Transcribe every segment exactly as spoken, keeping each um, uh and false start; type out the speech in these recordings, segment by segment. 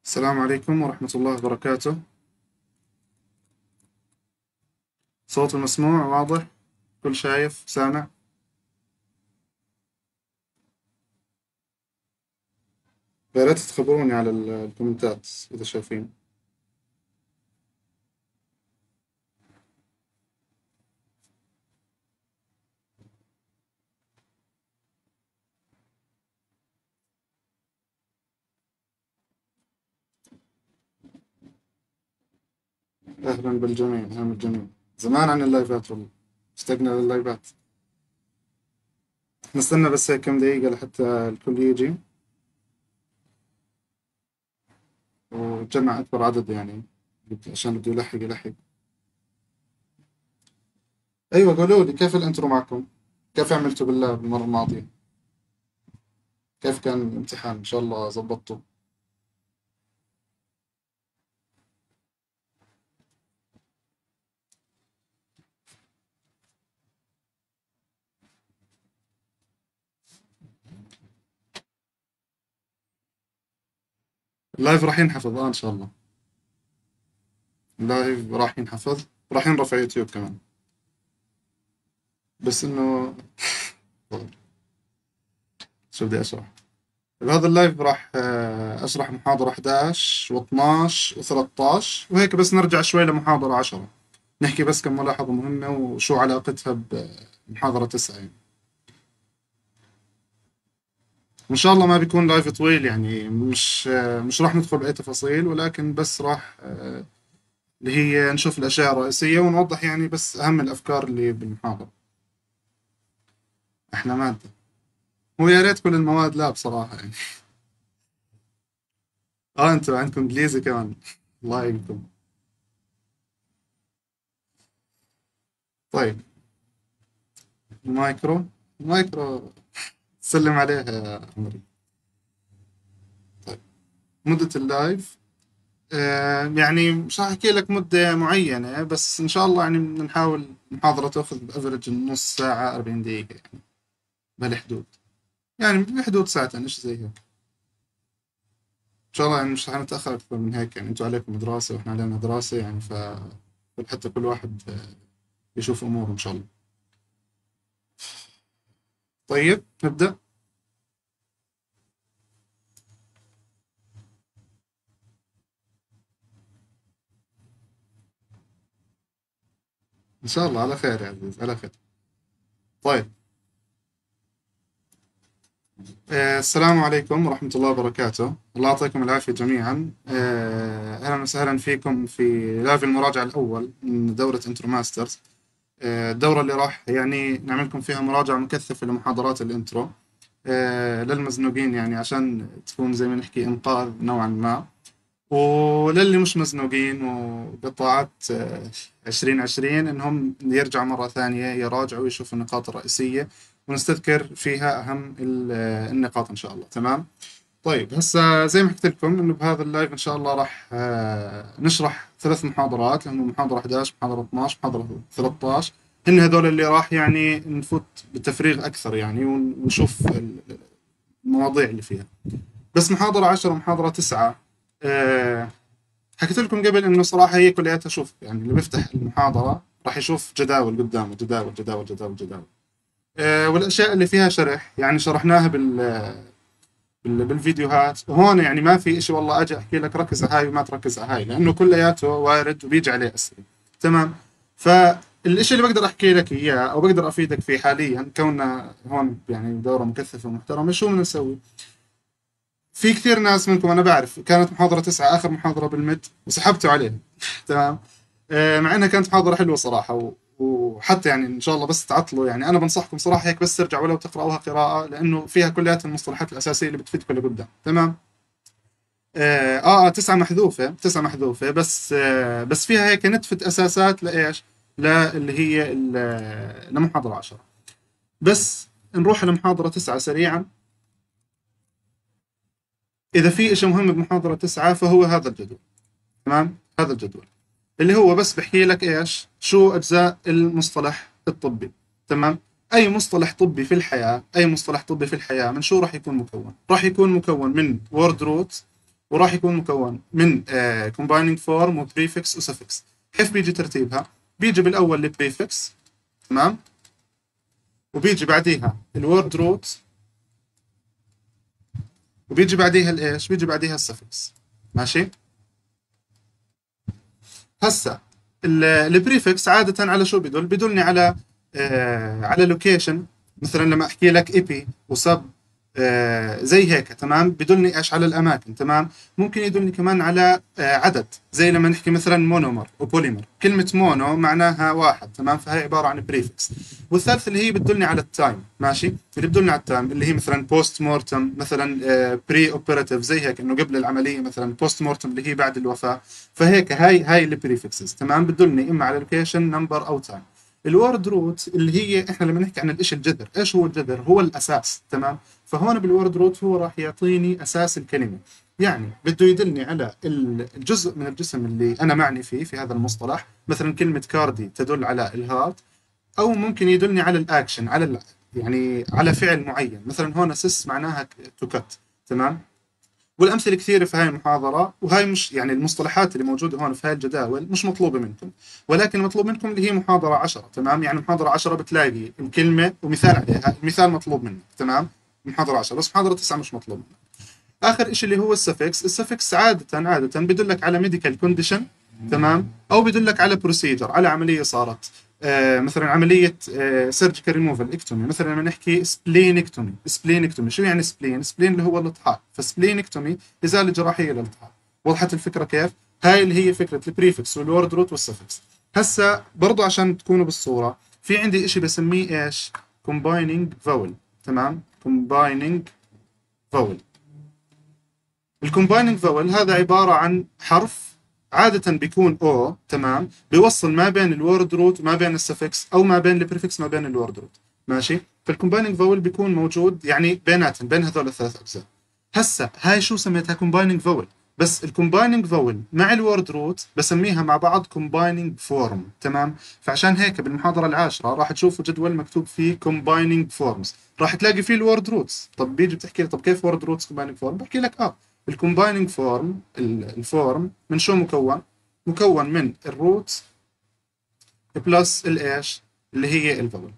السلام عليكم ورحمة الله وبركاته. صوتي مسموع واضح؟ كل شايف سامع؟ يا ريت تخبروني على ال- الكومنتات إذا شايفين. أهلا بالجميع، أهلا بالجميع. زمان عن اللايفات والله، اشتقنا لللايفات. نستنى بس هيك كم دقيقة لحتى الكل يجي وتجمع أكبر عدد يعني، عشان بده يلحق يلحق. أيوة، قولوا لي كيف الانترو معكم؟ كيف عملتوا بالله بالمرة الماضية؟ كيف كان الامتحان؟ إن شاء الله زبطتوا. اللايف راح ينحفظ آه إن شاء الله. اللايف راح ينحفظ، راح ينرفع يوتيوب كمان. بس انه شو بدي اشرح. بهذا اللايف راح آه، اشرح محاضرة احد عشر و12 و13 وهيك، بس نرجع شوي لمحاضرة عشرة، نحكي بس كم ملاحظة مهمة وشو علاقتها بمحاضرة تسعة يعني. وإن شاء الله ما بيكون لايف طويل يعني، مش آه، مش راح ندخل بأي تفاصيل، ولكن بس راح آه، اللي هي نشوف الأشياء الرئيسية ونوضح يعني بس أهم الأفكار اللي بالمحاضرة. إحنا مادة، هو يا ريت كل المواد لا بصراحة يعني. آه أنتوا عندكم إنجليزي كمان، الله يعينكم. طيب، المايكرو المايكرو سلم عليها يا عمري. طيب، مدة اللايف آه يعني مش راح احكي لك مدة معينة، بس ان شاء الله يعني بدنا نحاول المحاضرة تاخذ بافرج نص ساعة أربعين دقيقة يعني، بهالحدود، يعني بحدود ساعتين ايش زي هيك. ان شاء الله يعني مش رح نتأخر اكثر من هيك، يعني انتوا عليكم دراسة واحنا علينا دراسة يعني، ف حتى كل واحد آه، يشوف اموره ان شاء الله. طيب نبدأ. ان شاء الله على خير يا عزيز، على خير. طيب، آه، السلام عليكم ورحمة الله وبركاته، الله يعطيكم العافية جميعا. آه، أهلا وسهلا فيكم في لايف المراجعة الأول من دورة انترو ماسترز. آه، الدورة اللي راح يعني نعمل لكم فيها مراجعة مكثفة لمحاضرات الانترو آه، للمزنوقين، يعني عشان تكون زي ما نحكي إنقاذ نوعا ما، وللي مش مزنوقين وقطاعات آه، عشرين عشرين إنهم يرجعوا مرة ثانية يراجعوا ويشوفوا النقاط الرئيسية ونستذكر فيها أهم ال- آه، النقاط إن شاء الله. تمام. طيب هسا زي ما حكيت لكم إنه بهذا اللايف إن شاء الله راح آه، نشرح ثلاث محاضرات، اللي هم محاضرة احد عشر، محاضرة اثناشر، محاضرة ثلاثة عشر. هن هذول اللي راح يعني نفوت بتفريغ أكثر يعني ونشوف المواضيع اللي فيها. بس محاضرة عشرة ومحاضرة تسعة آه، حكيت لكم قبل انه صراحه هي كلياتها، شوف يعني اللي بيفتح المحاضره راح يشوف جداول قدامه، جداول جداول جداول جداول. أه والاشياء اللي فيها شرح يعني شرحناها بال بال- بالفيديوهات، وهون يعني ما في إشي والله اجي احكي لك ركز على هاي وما تركز على هاي، لانه كلياته وارد وبيجي عليه اسئله. تمام. فالإشي اللي بقدر احكي لك اياه او بقدر افيدك فيه حاليا، كوننا هون يعني دوره مكثفه ومحترمه، شو بدنا نسوي؟ في كثير ناس منكم انا بعرف كانت محاضره تسعه اخر محاضره بالمد وسحبتوا عليها. تمام. آه، مع انها كانت محاضره حلوه صراحه، و... وحتى يعني ان شاء الله بس تعطلوا، يعني انا بنصحكم صراحه هيك بس ترجعوا ولو تقراوها قراءه، لانه فيها كليات المصطلحات الاساسيه اللي بتفيدكم لقدام. تمام. اه اه آه، تسعه محذوفه، تسعه محذوفه، بس آه بس فيها هيك نتفه اساسات لايش؟ لا اللي هي ال- لمحاضره عشرة. بس نروح لمحاضره تسعه سريعا. اذا في شيء مهم بمحاضره تسعه فهو هذا الجدول. تمام. هذا الجدول اللي هو بس بحكي لك ايش شو اجزاء المصطلح الطبي. تمام. اي مصطلح طبي في الحياه، اي مصطلح طبي في الحياه من شو راح يكون مكون؟ راح يكون مكون من وورد روت، وراح يكون مكون من كومبايننج فورم وبريفكس وسفكس. كيف بيجي ترتيبها؟ بيجي بالاول البريفكس، تمام، وبيجي بعديها الورد روت، وبيجي بعديها الايش؟ بيجي بعديها السفكس. ماشي. هسا البريفكس عادة على شو بدل؟ بدلني على آه على لوكيشن. مثلا لما احكي لك ايبي وسب آه زي هيك، تمام، بدلني ايش؟ على الاماكن، تمام. ممكن يدلني كمان على آه عدد، زي لما نحكي مثلا مونومر وبوليمر. كلمة مونو معناها واحد، تمام، فهي عبارة عن بريفكس. والثالث اللي هي بتدلني على التايم، ماشي، اللي بتدلني على التايم اللي هي مثلا بوست مورتم، مثلا بري اوبراتيف، زي هيك انه قبل العملية، مثلا بوست مورتم اللي هي بعد الوفاة. فهيك هاي هاي البريفكسز، تمام، بتدلني اما على لوكيشن، نمبر، او تايم. الورد روت اللي هي احنا لما نحكي عن الاشي الجذر، ايش هو الجذر؟ هو الاساس، تمام. فهون بالورد روت هو راح يعطيني اساس الكلمه. يعني بده يدلني على الجزء من الجسم اللي انا معني فيه في هذا المصطلح. مثلا كلمه كاردي تدل على الهارت، او ممكن يدلني على الاكشن، على ال يعني على فعل معين. مثلا هون سس معناها تو كت، تمام. والامثله كثيره في هاي المحاضره، وهاي مش يعني المصطلحات اللي موجوده هون في هاي الجداول مش مطلوبه منكم، ولكن مطلوب منكم اللي هي محاضره عشرة، تمام. يعني محاضره عشرة بتلاقي الكلمه ومثال عليها، المثال مطلوب منك، تمام. محاضره عشرة، بس محاضره تسعة مش مطلوب منك. اخر شيء اللي هو السفكس. السفكس عاده عاده بدلك على ميديكال كونديشن، تمام، او بدلك على بروسيجر، على عمليه صارت. آه مثلا عمليه سيرجيكال ريموفال، اكتومي. مثلا لما نحكي سبلينكتومي. سبلينكتومي شو يعني سبلين؟ سبلين اللي هو الاطحال، فسبلينكتومي ازاله جراحيه للاطحال. وضحت الفكره كيف؟ هاي اللي هي فكره البريفكس والورد روت والسفكس. هسا برضو عشان تكونوا بالصوره، في عندي شيء بسميه ايش؟ كومبايننج فاول، تمام، كومبايننج فاول. الكومبايننج فاول هذا عبارة عن حرف عادة بيكون او، تمام، بيوصل ما بين الورد روت وما بين السفكس، او ما بين البريفكس ما بين الورد روت. ماشي. فالكومبايننج فاول بيكون موجود يعني بيناتهم، بين هذول الثلاث اجزاء. هسا هاي شو سميتها؟ كومبايننج فاول. بس الكومبايننج فاول مع الورد روت بسميها مع بعض كومبايننج فورم، تمام. فعشان هيك بالمحاضرة العاشرة راح تشوفوا جدول مكتوب فيه كومبايننج فورمز، راح تلاقي فيه الورد روتس. طب بيجي بتحكي لي طب كيف وورد روتس كومبايننج فورم؟ بحكي لك اه الكومبايننج فورم، الفورم من شو مكون؟ مكون من الروت بلس الايش؟ اللي هي الفاول،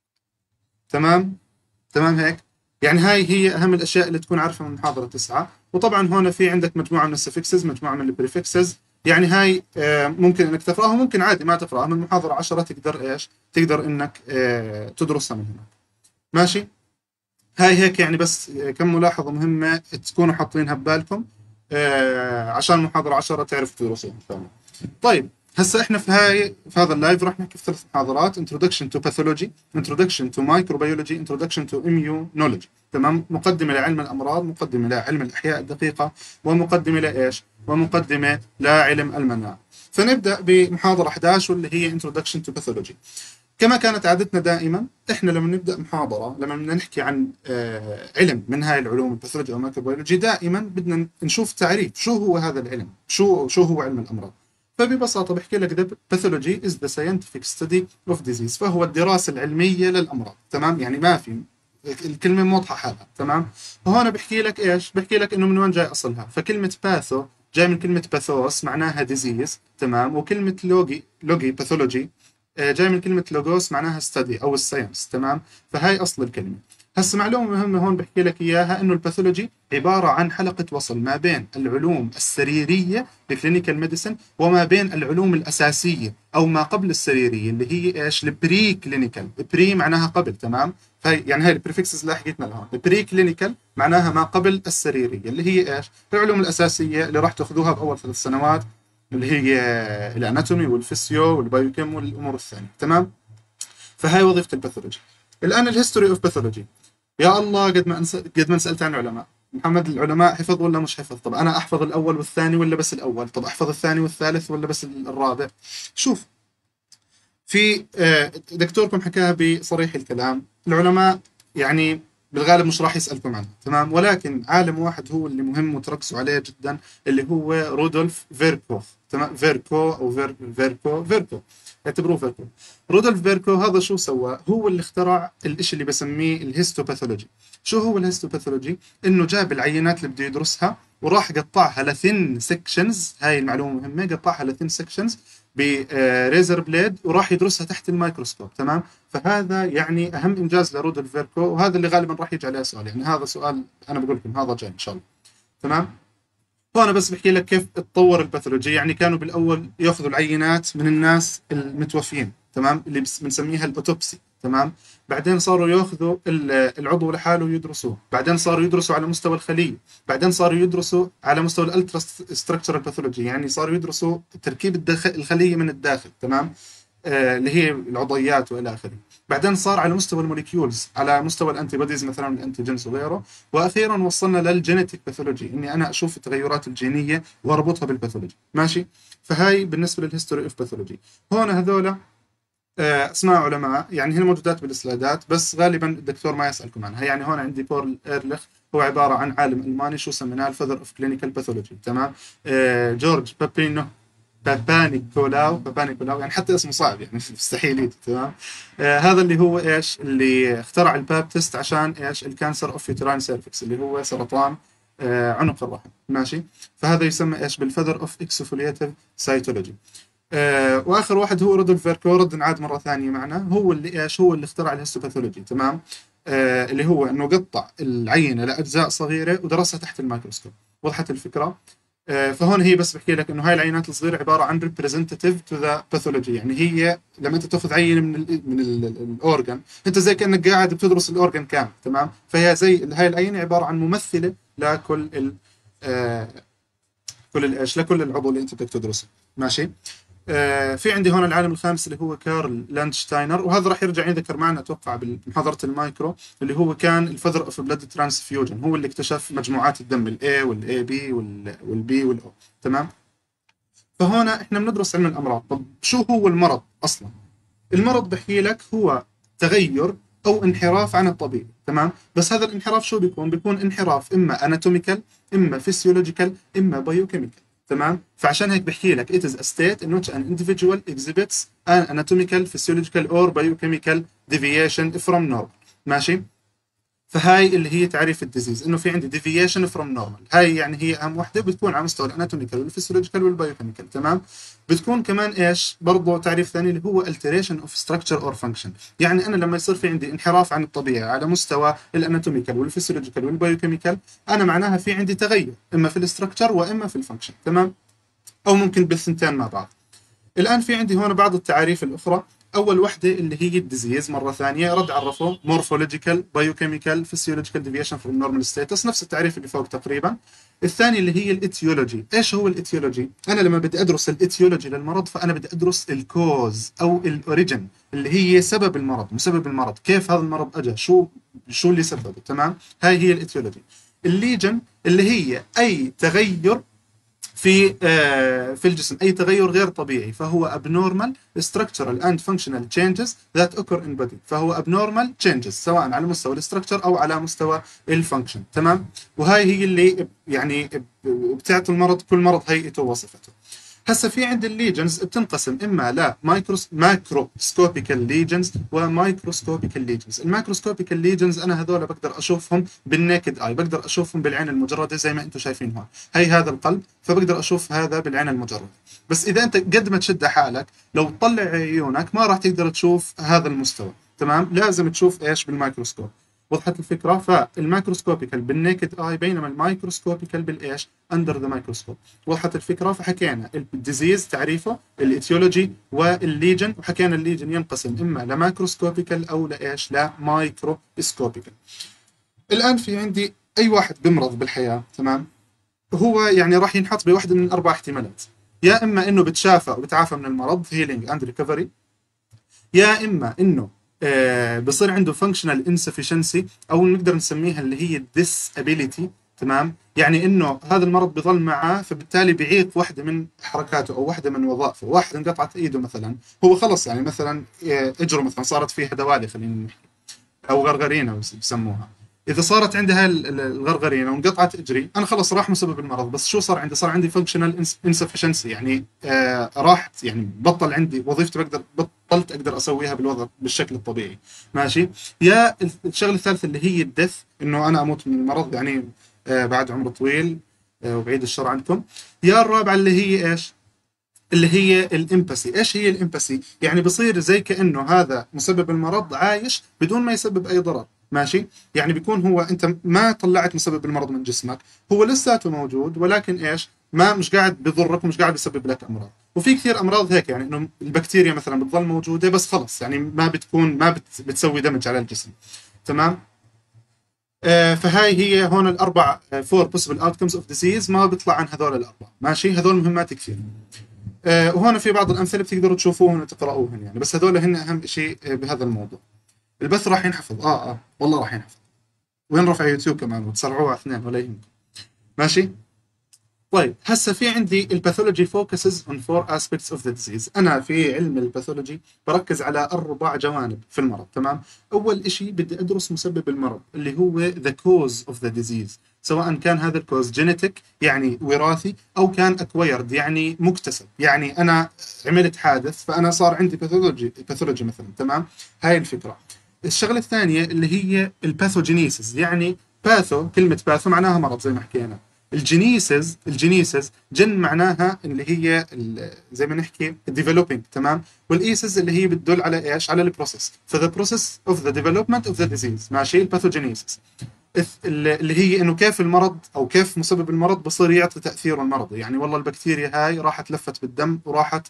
تمام. تمام هيك. يعني هاي هي اهم الاشياء اللي تكون عارفها من محاضره تسعة. وطبعا هون في عندك مجموعه من السفكسز، مجموعه من البريفكسز. يعني هاي آه، ممكن انك تقراها، وممكن عادي ما تقراها. من محاضره عشرة تقدر ايش؟ تقدر انك آه، تدرسها من هنا. ماشي. هاي هيك يعني بس كم ملاحظة مهمة تكونوا حاطينها ببالكم آه عشان محاضرة عشرة تعرفوا تدرسوها. تمام. طيب هسا احنا في هاي في هذا اللايف راح نحكي في ثلاث محاضرات: Introduction to Pathology, Introduction to Microbiology, Introduction to Immunology. تمام. مقدمة لعلم الأمراض، مقدمة لعلم الأحياء الدقيقة، ومقدمة لإيش؟ ومقدمة لعلم المناعة. فنبدأ بمحاضرة أحد عشر واللي هي Introduction to Pathology. كما كانت عادتنا دائما، احنا لما نبدا محاضره، لما بدنا نحكي عن آه، علم من هاي العلوم، الباثولوجي او الميكروبيولوجي، دائما بدنا نشوف تعريف شو هو هذا العلم، شو شو هو علم الامراض. فببساطه بحكي لك ده pathology is the scientific study of disease، فهو الدراسه العلميه للامراض، تمام. يعني ما في الكلمه موضحه حالها، تمام. وهون بحكي لك ايش؟ بحكي لك انه من وين جاي اصلها. فكلمه باثو جاي من كلمه باثوس معناها ديزيز، تمام. وكلمه لوجي لوجي باثولوجي جاي من كلمة لوجوس معناها study أو الساينس، تمام. فهاي أصل الكلمة. هسه معلومة مهمة هون بحكي لك إياها، إنه الباثولوجي عبارة عن حلقة وصل ما بين العلوم السريرية الكلينيكال ميديسن وما بين العلوم الأساسية أو ما قبل السريرية اللي هي إيش؟ البري كلينيكال. بري معناها قبل، تمام. فهي يعني هاي البريفكسز اللي حكيتنا لهون. البري كلينيكال معناها ما قبل السريرية، اللي هي إيش؟ العلوم الأساسية اللي راح تاخذوها بأول ثلاث سنوات، اللي هي الاناتومي والفسيو والبايوكيم والامور الثانيه، تمام. فهاي وظيفه الباثولوجي. الان الهيستوري اوف باثولوجي. يا الله قد ما أنس... قد ما سالت عن العلماء محمد، العلماء حفظ ولا مش حفظ؟ طب انا احفظ الاول والثاني ولا بس الاول؟ طب احفظ الثاني والثالث ولا بس الرابع؟ شوف، في آه، دكتوركم حكاها بصريح الكلام، العلماء يعني بالغالب مش راح يسألكم عنها، تمام. ولكن عالم واحد هو اللي مهم وتركزوا عليه جدا، اللي هو رودولف فيركوف، تمام. فيركو أو فير فيركو فيركو اعتبروه فيركو. رودولف فيركو هذا شو سوى؟ هو اللي اخترع الإشي اللي بسميه الهيستوباثولوجي. شو هو الهيستوباثولوجي؟ إنه جاب العينات اللي بده يدرسها وراح قطعها لثين سيكشنز. هاي المعلومة مهمة، قطعها لثين سيكشنز بريزر بليد وراح يدرسها تحت الميكروسكوب، تمام. فهذا يعني اهم انجاز لرودولف فيركو، وهذا اللي غالبا راح يجي عليه سؤال، يعني هذا سؤال انا بقول لكم هذا جاي ان شاء الله، تمام. هون بس بحكي لك كيف تطور الباثولوجي. يعني كانوا بالاول ياخذوا العينات من الناس المتوفيين، تمام، اللي بنسميها الاوتوبسي، تمام. بعدين صاروا ياخذوا العضو لحاله ويدرسوه، بعدين صاروا يدرسوا على مستوى الخليه، بعدين صاروا يدرسوا على مستوى الالترا ستراكشرال باثولوجي، يعني صاروا يدرسوا تركيب الداخل الخليه من الداخل، تمام. آه، اللي هي العضيات والى اخره. بعدين صار على مستوى الموليكيولز، على مستوى الانتي بوديز مثلا الانتيجنز وغيره. واخيرا وصلنا للجينيتيك باثولوجي، اني انا اشوف التغيرات الجينيه واربطها بالباثولوجي، ماشي. فهاي بالنسبه للهيستوري اوف باثولوجي. هون هذول آه، اسماء علماء، يعني هنا موجودات بالسلايدات بس غالبا الدكتور ما يسالكم عنها. يعني هون عندي بول ايرليخ، هو عباره عن عالم الماني، شو سميناه؟ الفذر اوف كلينيكال باثولوجي، تمام. آه، جورج بابينو بابانيكولاو بابانيكولاو يعني حتى اسمه صعب، يعني مستحيل يجي، تمام. آه هذا اللي هو ايش؟ اللي اخترع الباب تيست عشان ايش؟ الكانسر اوف يوتراين سيرفكس، اللي هو سرطان آه عنق الرحم، ماشي. فهذا يسمى ايش؟ بالفذر اوف اكسفولياتيف سايتولوجي. آه واخر واحد هو رودولف فيركو، رد عاد مره ثانيه معنا، هو اللي ايش؟ هو اللي اخترع الهيستوباثولوجي، تمام. آه اللي هو انه قطع العينه لاجزاء صغيره ودرسها تحت الميكروسكوب. وضحت الفكره؟ آه، فهون هي بس بحكي لك انه هاي العينات الصغيره عباره عن representative to the pathology، يعني هي لما انت تاخذ عينه من ال من الاورجن، انت زي كانك قاعد بتدرس الاورجن كامل، تمام. فهي زي هاي العينه عباره عن ممثله لكل ال آه كل الايش؟ لكل العضو اللي انت بدك تدرسه، ماشي. آه، في عندي هون العالم الخامس اللي هو كارل لاندشتاينر، وهذا راح يرجع يذكر معنا اتوقع بمحاضره المايكرو، اللي هو كان الفذر اوف بلاد ترانسفيوجن، هو اللي اكتشف مجموعات الدم الاي والاي بي والبي والاو، تمام. فهنا احنا بندرس علم الامراض. طب شو هو المرض اصلا؟ المرض بحكي لك هو تغير او انحراف عن الطبيعي، تمام. بس هذا الانحراف شو بيكون؟ بيكون انحراف اما اناتوميكال، اما فيسيولوجيكال، اما بايوكيميكال، تمام. فعشان هيك بحكي لك it is a state in which an individual exhibits an anatomical, physiological or biochemical deviation from normal، ماشي. فهاي اللي هي تعريف الديزيز، انه في عندي ديفيشن فروم نورمال. هاي يعني هي اهم وحده، بتكون على مستوى الاناتوميكال والفسيولوجيكال والبايوكيميكال، تمام. بتكون كمان ايش برضه تعريف ثاني اللي هو alteration of structure or function. يعني انا لما يصير في عندي انحراف عن الطبيعه على مستوى الاناتوميكال والفسيولوجيكال والبايوكيميكال، انا معناها في عندي تغير اما في الاستراكشر واما في الفانكشن، تمام. او ممكن بالثنتين مع بعض. الآن في عندي هون بعض التعاريف الأخرى. أول وحدة اللي هي الديزيز، مرة ثانية رد عرفه مورفولوجيكال بايوكيميكال فيسيولوجيكال ديفيشن فروم نورمال ستاتس، نفس التعريف اللي فوق تقريبا. الثاني اللي هي الاتيولوجي. ايش هو الاتيولوجي؟ انا لما بدي ادرس الاتيولوجي للمرض، فانا بدي ادرس الكوز او الاوريجن، اللي هي سبب المرض، مسبب المرض، كيف هذا المرض اجى، شو شو اللي سببه، تمام. هاي هي الاتيولوجي. الليجن اللي هي اي تغير في آه، في الجسم، أي تغير غير طبيعي، فهو abnormal structural and functional changes that occur in body. فهو abnormal changes سواء على مستوى الاستراكشر أو على مستوى الفانكشن، تمام. وهاي هي اللي يعني بتعطي المرض، كل مرض هيئته ووصفته. هسه في عند الليجنز بتنقسم اما لا مايكروس ماكروسكوبيكال ليجنز ومايكروسكوبيكال ليجنز. الماكروسكوبيكال ليجنز انا هذول بقدر اشوفهم بالنيكد اي، بقدر اشوفهم بالعين المجرده زي ما انتم شايفين هون. هي هذا القلب، فبقدر اشوف هذا بالعين المجرده. بس اذا انت قد ما تشد حالك، لو تطلع عيونك ما راح تقدر تشوف هذا المستوى، تمام. لازم تشوف ايش؟ بالميكروسكوب. وضحت الفكره؟ فالماكروسكوبيكال بالنيكد اي، بينما المايكروسكوبيكال بالايش؟ اندر ذا مايكروسكوب. وضحت الفكره؟ فحكينا الديزيز تعريفه، الايتيولوجي والليجن، وحكينا الليجن ينقسم اما لماكروسكوبيكال او لايش؟ لمايكروسكوبيكال. الان في عندي اي واحد بمرض بالحياه، تمام، هو يعني راح ينحط بواحده من اربع احتمالات. يا اما انه بتشافى وبتعافى من المرض، هيلينج اند ريكفري، يا اما انه آه بصير عنده functional insufficiency، او نقدر نسميها اللي هي disability، تمام. يعني انه هذا المرض بيظل معاه، فبالتالي بيعيق واحده من حركاته او واحده من وظائفه. واحد انقطعت ايده مثلا، هو خلص يعني مثلا آه، اجره مثلا صارت فيها دوالي، خلينا نحكي، او غرغرينه بسموها. اذا صارت عندي هاي الغرغرينه وانقطعت اجري، انا خلص راح مسبب المرض، بس شو صار عندي؟ صار عندي فانكشنال انسفشنسي، يعني آه راحت، يعني بطل عندي وظيفتي، بقدر بطلت اقدر اسويها بالوضع بالشكل الطبيعي. ماشي. يا الشغله الثالثه اللي هي الدث، انه انا اموت من المرض يعني آه بعد عمر طويل، آه وبعيد الشر عنكم. يا الرابعه اللي هي ايش؟ اللي هي الامباثي. ايش هي الامباثي؟ يعني بصير زي كانه هذا مسبب المرض عايش بدون ما يسبب اي ضرر. ماشي. يعني بيكون هو انت ما طلعت مسبب المرض من جسمك، هو لساته موجود، ولكن ايش؟ ما مش قاعد بضرك ومش قاعد بيسبب لك امراض. وفي كثير امراض هيك، يعني انه البكتيريا مثلا بتظل موجوده بس خلص، يعني ما بتكون ما بت بتسوي دمج على الجسم. تمام. آه فهاي هي هون الاربع فور بوسيبل اوتكمز اوف ديزيز، ما بيطلع عن هذول الاربعه. ماشي. هذول مهمات كثير. آه، وهون في بعض الأمثلة بتقدروا تشوفوهن وتقرأوهن يعني، بس هذول هن أهم شيء آه، بهذا الموضوع. البث راح ينحفظ، آه آه والله راح ينحفظ، وينرفع يوتيوب كمان وتسرعوه على اثنين ولا يهمكم. ماشي. طيب هسه في عندي الباثولوجي focuses on four aspects of the disease. أنا في علم الباثولوجي بركز على أربع جوانب في المرض. تمام. أول إشي بدي أدرس مسبب المرض اللي هو the cause of the disease، سواء كان هذا الكوز جينيتك يعني وراثي، أو كان acquired يعني مكتسب، يعني أنا عملت حادث فأنا صار عندي باثولوجي باثولوجي مثلا. تمام. هاي الفكرة. الشغلة الثانية اللي هي الباثوجينيسيس، يعني باثو، كلمة باثو معناها مرض زي ما حكينا. الجينيسز الجينيسز جن معناها اللي هي زي ما نحكي الديفلوبينج. تمام. والايسز اللي هي بتدل على ايش؟ على البروسيس، فذا بروسيس اوف ذا ديفلوبمنت اوف ذا ديزيز. ماشي. الباثوجينيسيس اللي هي انه كيف المرض او كيف مسبب المرض بصير يعطي تاثيره المرضي، يعني والله البكتيريا هاي راحت لفت بالدم وراحت